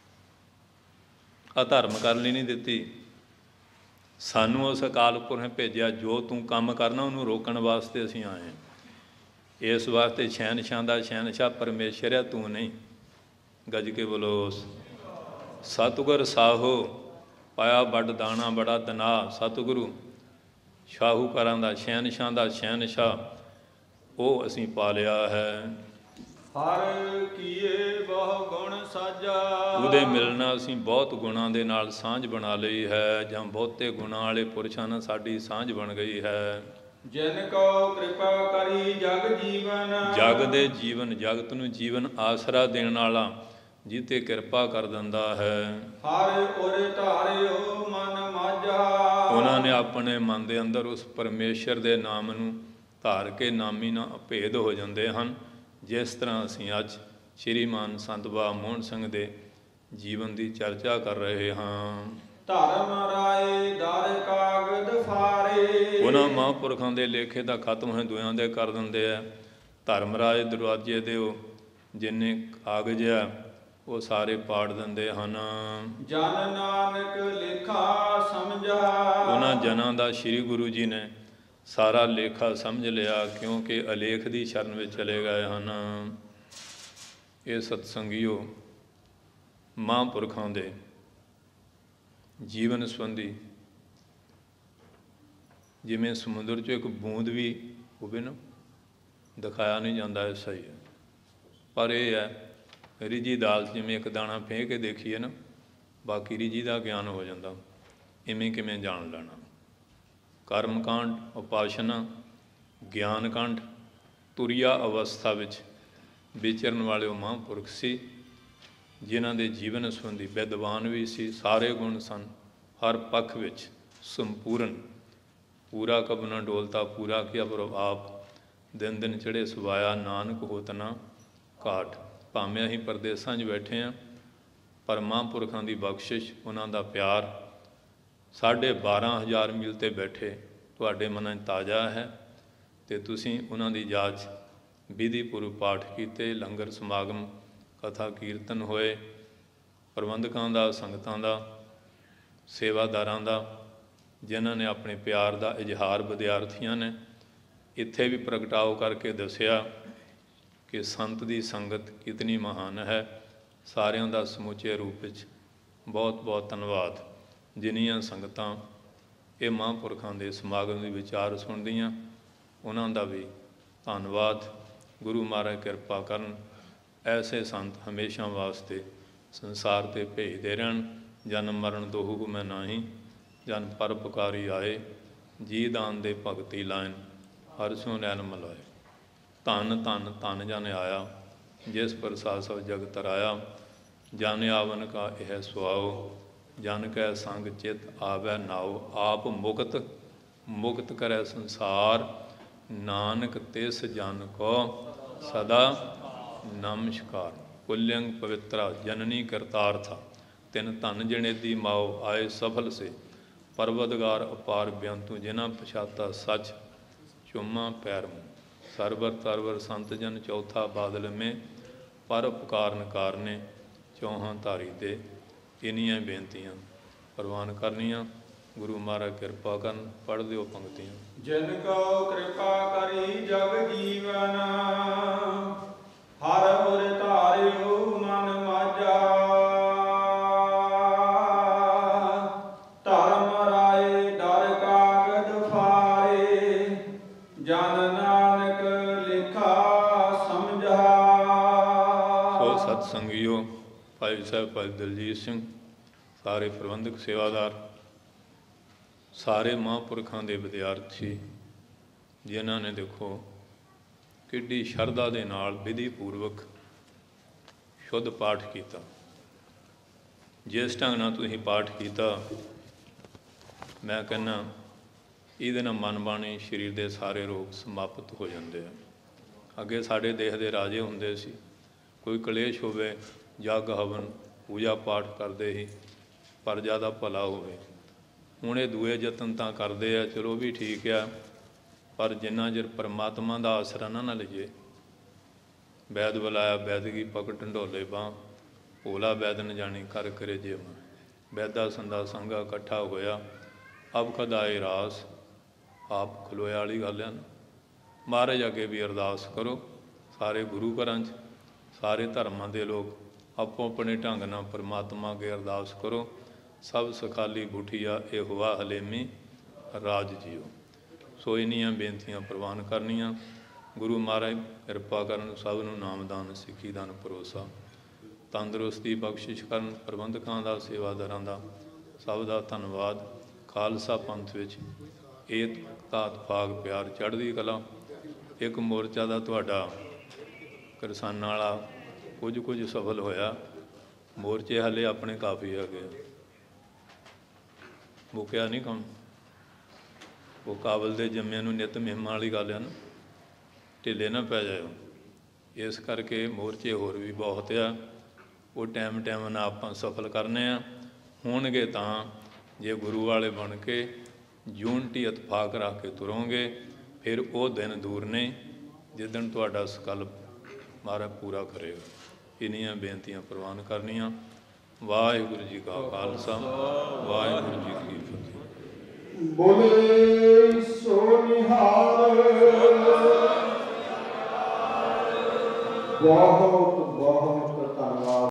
ਅਧਰਮ ਕਰਨ ਲਈ ਨਹੀਂ ਦਿੱਤੀ। ਸਾਨੂੰ ਉਸ ਅਕਾਲ ਪੁਰਖ ਨੇ ਭੇਜਿਆ, ਜੋ ਤੂੰ ਕੰਮ ਕਰਨਾ ਉਹਨੂੰ ਰੋਕਣ ਵਾਸਤੇ ਅਸੀਂ ਆਏ ਹਾਂ। ਇਸ ਵਾਸਤੇ ਸ਼ਹਿਨਸ਼ਾਹ ਦਾ ਸ਼ਹਿਨਸ਼ਾਹ ਪਰਮੇਸ਼ਰ ਆ, ਤੂੰ ਨਹੀਂ। ਗੱਜ ਕੇ ਬੋਲੋ ਸਤਿਗੁਰ ਸਾਹੋ ਪਾਇਆ ਵੱਡ ਦਾਣਾ ਬੜਾ ਦਨਾ। ਸਤਿਗੁਰੂ ਸ਼ਾਹੂਕਾਰਾਂ ਦਾ ਸ਼ਹਿਨਸ਼ਾਹ ਦਾ ਸ਼ਹਿਨਸ਼ਾਹ, ਉਹ ਅਸੀਂ ਪਾਲਿਆ ਹੈ। ਹਰ ਕੀਏ ਬਹੁ ਗੁਣ ਸਾਜਾ। ਉਹਦੇ ਮਿਲਣਾ ਅਸੀਂ ਬਹੁਤ ਗੁਣਾਂ ਦੇ ਨਾਲ ਸਾਂਝ ਬਣਾ ਲਈ ਹੈ, ਜਾਂ ਬਹੁਤੇ ਗੁਣਾਂ ਵਾਲੇ ਪੁਰਸ਼ਾਂ ਨਾਲ ਸਾਡੀ ਸਾਂਝ ਬਣ ਗਈ ਹੈ। ਜਿਨ ਕੋ ਕਿਰਪਾ ਕਰੀ ਜਗ ਜੀਵਨ। ਜਗ ਦੇ ਜੀਵਨ, ਜਗਤ ਨੂੰ ਜੀਵਨ ਆਸਰਾ ਦੇਣ ਵਾਲਾ ਜਿੱਤੇ ਕਿਰਪਾ ਕਰ ਦਿੰਦਾ ਹੈ। ਹਰ ਉਰ ਧਾਰਿਓ ਮਨ ਮਾਝਾ। ਉਹਨਾਂ ਨੇ ਆਪਣੇ ਮਨ ਦੇ ਅੰਦਰ ਉਸ ਪਰਮੇਸ਼ਰ ਦੇ ਨਾਮ ਨੂੰ ਧਾਰ ਕੇ ਨਾਮੀ ਨਾਲ ਭੇਦ ਹੋ ਜਾਂਦੇ ਹਨ। ਜਿਸ ਤਰ੍ਹਾਂ ਅਸੀਂ ਅੱਜ ਸ਼੍ਰੀਮਾਨ ਸੰਤ ਬਾਬਾ ਮੋਹਨ ਸਿੰਘ ਦੇ ਜੀਵਨ ਦੀ ਚਰਚਾ ਕਰ ਰਹੇ ਹਾਂ। ਧਰਮ ਰਾਏ ਦਰ ਕਾਗਦ ਫਾਰੇ। ਉਹਨਾਂ ਮਹਾਂਪੁਰਖਾਂ ਦੇ ਲੇਖੇ ਦਾ ਖਤਮ ਹੋਏ ਦੁਇਆਂ ਦੇ ਕਰ ਦਿੰਦੇ ਆ। ਧਰਮ ਰਾਏ ਦਰਵਾਜ਼ੇ ਦੇ ਉਹ ਜਿੰਨੇ ਕਾਗਜ਼ ਆ ਉਹ ਸਾਰੇ ਪਾੜ ਦਿੰਦੇ ਹਨ। ਜਨ ਨਾਨਕ ਲੇਖਾ ਸਮਝਾ। ਉਹਨਾਂ ਜਨਾਂ ਦਾ ਸ੍ਰੀ ਗੁਰੂ ਜੀ ਨੇ ਸਾਰਾ ਲੇਖਾ ਸਮਝ ਲਿਆ, ਕਿਉਂਕਿ ਅਲੇਖ ਦੀ ਸ਼ਰਨ ਵਿੱਚ ਚਲੇ ਗਏ ਹਨ। ਇਹ ਸਤਸੰਗੀਓ ਮਹਾਂਪੁਰਖਾਂ ਦੇ ਜੀਵਨ ਸੰਬੰਧੀ ਜਿਵੇਂ ਸਮੁੰਦਰ 'ਚ ਇੱਕ ਬੂੰਦ ਵੀ ਹੋਵੇ ਨਾ, ਦਿਖਾਇਆ ਨਹੀਂ ਜਾਂਦਾ, ਐਸਾ ਹੀ ਹੈ। ਪਰ ਇਹ ਹੈ ਰਿਜੀ ਦਾਲ ਜਿਵੇਂ ਇੱਕ ਦਾਣਾ ਫੇਂਕ ਕੇ ਦੇਖੀਏ ਨਾ, ਬਾਕੀ ਰਿਜੀ ਦਾ ਗਿਆਨ ਹੋ ਜਾਂਦਾ। ਇਵੇਂ ਕਿਵੇਂ ਜਾਣ ਲੈਣਾ। ਕਰਮਕਾਂਡ, ਉਪਾਸ਼ਨਾ, ਗਿਆਨ ਕਾਂਡ, ਤੁਰੀਆ ਅਵਸਥਾ ਵਿੱਚ ਵਿਚਰਨ ਵਾਲੇ ਉਹ ਮਹਾਂਪੁਰਖ ਸੀ, ਜਿਨ੍ਹਾਂ ਦੇ ਜੀਵਨ ਸੰਬੰਧੀ ਵਿਦਵਾਨ ਵੀ ਸੀ, ਸਾਰੇ ਗੁਣ ਸਨ, ਹਰ ਪੱਖ ਵਿੱਚ ਸੰਪੂਰਨ। ਪੂਰਾ ਕਬ ਨਾ ਡੋਲਤਾ ਪੂਰਾ ਕਿਆ ਪ੍ਰਭ ਆਪ, ਦਿਨ ਦਿਨ ਚੜ੍ਹੇ ਸੁਵਾਇਆ ਨਾਨਕ ਹੋਤ ਨਾ ਘਾਟ। ਭਾਵੇਂ ਅਸੀਂ ਪਰਦੇਸਾਂ 'ਚ ਬੈਠੇ ਹਾਂ, ਪਰ ਮਹਾਂਪੁਰਖਾਂ ਦੀ ਬਖਸ਼ਿਸ਼, ਉਹਨਾਂ ਦਾ ਪਿਆਰ 12,500 ਮੀਲ 'ਤੇ ਬੈਠੇ ਤੁਹਾਡੇ ਮਨਾਂ 'ਚ ਤਾਜ਼ਾ ਹੈ। ਅਤੇ ਤੁਸੀਂ ਉਹਨਾਂ ਦੀ ਯਾਦ 'ਚ ਵਿਧੀਪੂਰਵਕ ਪਾਠ ਕੀਤੇ, ਲੰਗਰ ਸਮਾਗਮ, ਕਥਾ ਕੀਰਤਨ ਹੋਏ। ਪ੍ਰਬੰਧਕਾਂ ਦਾ, ਸੰਗਤਾਂ ਦਾ, ਸੇਵਾਦਾਰਾਂ ਦਾ, ਜਿਨ੍ਹਾਂ ਨੇ ਆਪਣੇ ਪਿਆਰ ਦਾ ਇਜ਼ਹਾਰ ਵਿਦਿਆਰਥੀਆਂ ਨੇ ਇੱਥੇ ਵੀ ਪ੍ਰਗਟਾਓ ਕਰਕੇ ਦੱਸਿਆ ਕਿ ਸੰਤ ਦੀ ਸੰਗਤ ਕਿਤਨੀ ਮਹਾਨ ਹੈ। ਸਾਰਿਆਂ ਦਾ ਸਮੁੱਚੇ ਰੂਪ ਵਿੱਚ ਬਹੁਤ ਬਹੁਤ ਧੰਨਵਾਦ। ਜਿੰਨੀਆਂ ਸੰਗਤਾਂ ਇਹ ਮਹਾਂਪੁਰਖਾਂ ਦੇ ਸਮਾਗਮ ਦੇ ਵਿਚਾਰ ਸੁਣਦੀਆਂ, ਉਹਨਾਂ ਦਾ ਵੀ ਧੰਨਵਾਦ। ਗੁਰੂ ਮਹਾਰਾਜ ਕਿਰਪਾ ਕਰਨ, ਐਸੇ ਸੰਤ ਹਮੇਸ਼ਾ ਵਾਸਤੇ ਸੰਸਾਰ 'ਤੇ ਭੇਜਦੇ ਰਹਿਣ। ਜਨਮ ਮਰਨ ਦੋਹੂ ਮੈਂ ਨਾਹੀਂ, ਜਨ ਪਰਉਪਕਾਰੀ ਆਏ, ਜੀ ਦਾਨ ਦੇ ਭਗਤੀ ਲਾਇਨ, ਹਰਿ ਸਿਉ ਨੈਣ ਮਲਾਏ। ਧੰਨ ਧੰਨ ਧੰਨ ਜਨ ਆਇਆ, ਜਿਸ ਪ੍ਰਸਾਦ ਸਭ ਜਗਤ ਰਾਇਆ। ਜਨ ਆਵਨ ਕਾ ਇਹ ਸੁਆਓ, ਜਨ ਕੈ ਸੰਗ ਚਿਤ ਆਵੈ ਨਾਉ। ਆਪ ਮੁਕਤ ਮੁਕਤ ਕਰੈ ਸੰਸਾਰ, ਨਾਨਕ ਤਿਸ ਜਨ ਕੋ ਸਦਾ ਨਮਸਕਾਰ। ਪੁੱਲਿੰਗ ਪਵਿੱਤਰਾ ਜਨਨੀ ਕਰਤਾਰਥਾ, ਤਿਨ ਧਨ ਜਣੇਦੀ ਮਾਓ ਆਏ ਸਫਲ ਸੇ। ਪਰਵਦਗਾਰ ਅਪਾਰ ਬਿਅੰਤੂ, ਜਿਨ੍ਹਾਂ ਪਛਾਤਾ ਸੱਚ ਚੁੰਮਾ ਪੈਰ ਮੂੰ। ਸਰਵਰ ਤਰਵਰ ਸੰਤ ਜਨ ਚੌਥਾ ਬਾਦਲ ਮੇ, ਪਰ ਉਪਕਾਰਨ ਕਾਰਨੇ ਚੌਹਾਂ ਧਾਰੀ ਤੇ। ਇੰਨੀਆਂ ਬੇਨਤੀਆਂ ਪ੍ਰਵਾਨ ਕਰਨੀਆਂ। ਗੁਰੂ ਮਹਾਰਾਜ ਕਿਰਪਾ ਕਰਨ। ਪੜ੍ਹ ਦਿਓ ਪੰਕਤੀਆਂ। ਜਿਨ ਕੋ ਕਿਰਪਾ ਕਰੀ ਜਗ ਜੀਵਨ। ਜਨ ਨਾਨਕ ਲੇਖਾ ਸਮਝਾ। ਸੋ ਸਤ ਸੰਗੀਓ, ਭਾਈ ਸਾਹਿਬ ਭਾਈ ਦਲਜੀਤ ਸਿੰਘ, ਸਾਰੇ ਪ੍ਰਬੰਧਕ ਸੇਵਾਦਾਰ, ਸਾਰੇ ਮਹਾਂਪੁਰਖਾਂ ਦੇ ਵਿਦਿਆਰਥੀ, ਜਿਨ੍ਹਾਂ ਨੇ ਦੇਖੋ ਕਿੱਡੀ ਸ਼ਰਧਾ ਦੇ ਨਾਲ ਵਿਧੀ ਪੂਰਵਕ ਸ਼ੁੱਧ ਪਾਠ ਕੀਤਾ। ਜਿਸ ਢੰਗ ਨਾਲ ਤੁਸੀਂ ਪਾਠ ਕੀਤਾ, ਮੈਂ ਕਹਿੰਦਾ ਇਹਦੇ ਨਾਲ ਮਨ ਬਾਣੀ ਸਰੀਰ ਦੇ ਸਾਰੇ ਰੋਗ ਸਮਾਪਤ ਹੋ ਜਾਂਦੇ ਆ। ਅੱਗੇ ਸਾਡੇ ਦੇਸ਼ ਦੇ ਰਾਜੇ ਹੁੰਦੇ ਸੀ, ਕੋਈ ਕਲੇਸ਼ ਹੋਵੇ, ਜਗ ਹਵਨ ਪੂਜਾ ਪਾਠ ਕਰਦੇ ਸੀ ਪ੍ਰਜਾ ਦਾ ਭਲਾ ਹੋਵੇ। ਹੁਣ ਇਹ ਦੂਏ ਯਤਨ ਤਾਂ ਕਰਦੇ ਆ, ਚਲੋ ਵੀ ਠੀਕ ਆ, ਪਰ ਜਿੰਨਾ ਚਿਰ ਪਰਮਾਤਮਾ ਦਾ ਆਸਰਾ ਨਾ ਲਈਏ। ਵੈਦ ਬੁਲਾਇਆ ਵੈਦਗੀ ਪਕੜ ਢੰਡੋਲੇ ਬਾਂਹ, ਭੋਲਾ ਵੈਦ ਨ ਜਾਣੀ ਕਰ ਕਰੇ ਜੇ ਮਨ। ਵੈਦਾ ਸੰਦਾ ਸੰਗਾ ਇਕੱਠਾ ਹੋਇਆ, ਅਬ ਕਦਾਏ ਰਾਸ। ਆਪ ਖਲੋਇਆ ਵਾਲੀ ਗੱਲ ਆ ਨਾ। ਮਹਾਰਾਜ ਅੱਗੇ ਵੀ ਅਰਦਾਸ ਕਰੋ, ਸਾਰੇ ਗੁਰੂ ਘਰਾਂ 'ਚ ਸਾਰੇ ਧਰਮਾਂ ਦੇ ਲੋਕ ਆਪੋ ਆਪਣੇ ਢੰਗ ਨਾਲ ਪਰਮਾਤਮਾ ਅੱਗੇ ਅਰਦਾਸ ਕਰੋ। ਸਭ ਸਖਾਲੀ ਬੁਠੀਆ ਇਹ ਹੋਆ ਹਲੇਮੀ ਰਾਜ ਜੀਓ। ਸੋ ਇੰਨੀਆਂ ਬੇਨਤੀਆਂ ਪ੍ਰਵਾਨ ਕਰਨੀਆਂ। ਗੁਰੂ ਮਹਾਰਾਜ ਕਿਰਪਾ ਕਰਨ, ਸਭ ਨੂੰ ਨਾਮਦਾਨ ਸਿੱਖੀ ਦਾਨ ਪਰੋਸਾ, ਤੰਦਰੁਸਤੀ ਬਖਸ਼ਿਸ਼ ਕਰਨ। ਪ੍ਰਬੰਧਕਾਂ ਦਾ, ਸੇਵਾਦਾਰਾਂ ਦਾ, ਸਭ ਦਾ ਧੰਨਵਾਦ। ਖਾਲਸਾ ਪੰਥ ਵਿੱਚ ਏਕਤਾ ਇਤਫਾਕ ਪਿਆਰ ਚੜ੍ਹਦੀ ਕਲਾ। ਇੱਕ ਮੋਰਚਾ ਦਾ ਤੁਹਾਡਾ ਕਿਰਸਾਨਾਂ ਵਾਲਾ ਕੁਝ ਸਫਲ ਹੋਇਆ। ਮੋਰਚੇ ਹਾਲੇ ਆਪਣੇ ਕਾਫੀ ਹੈਗੇ, ਮੁੱਕਿਆ ਨਹੀਂ ਕੰਮ। ਉਹ ਕਾਬਲ ਦੇ ਜੰਮਿਆਂ ਨੂੰ ਨਿੱਤ ਮਹਿਮਾਂ ਵਾਲੀ ਗੱਲ ਆ ਨਾ, ਢਿੱਲੇ ਨਾ ਪੈ ਜਾਇਓ। ਇਸ ਕਰਕੇ ਮੋਰਚੇ ਹੋਰ ਵੀ ਬਹੁਤ ਆ, ਉਹ ਟਾਈਮ ਨਾਲ ਆਪਾਂ ਸਫਲ ਕਰਨੇ ਆ। ਹੋਣਗੇ ਤਾਂ ਜੇ ਗੁਰੂ ਵਾਲੇ ਬਣ ਕੇ ਯੂਨਿਟੀ ਇਤਫਾਕ ਰੱਖ ਕੇ ਤੁਰੋਗੇ, ਫਿਰ ਉਹ ਦਿਨ ਦੂਰ ਨੇ ਜਿੱਦਣ ਤੁਹਾਡਾ ਸੰਕਲਪ ਮਹਾਰਾਜ ਪੂਰਾ ਕਰੇਗਾ। ਇੰਨੀਆਂ ਬੇਨਤੀਆਂ ਪ੍ਰਵਾਨ ਕਰਨੀਆਂ। ਵਾਹਿਗੁਰੂ ਜੀ ਕਾ ਖਾਲਸਾ, ਵਾਹਿਗੁਰੂ ਜੀ ਕੀ ਫਤਿਹ। ਬੋਲੇ ਸੋ ਨਿਹਾਲ। ਬਹੁਤ ਬਹੁਤ ਧੰਨਵਾਦ।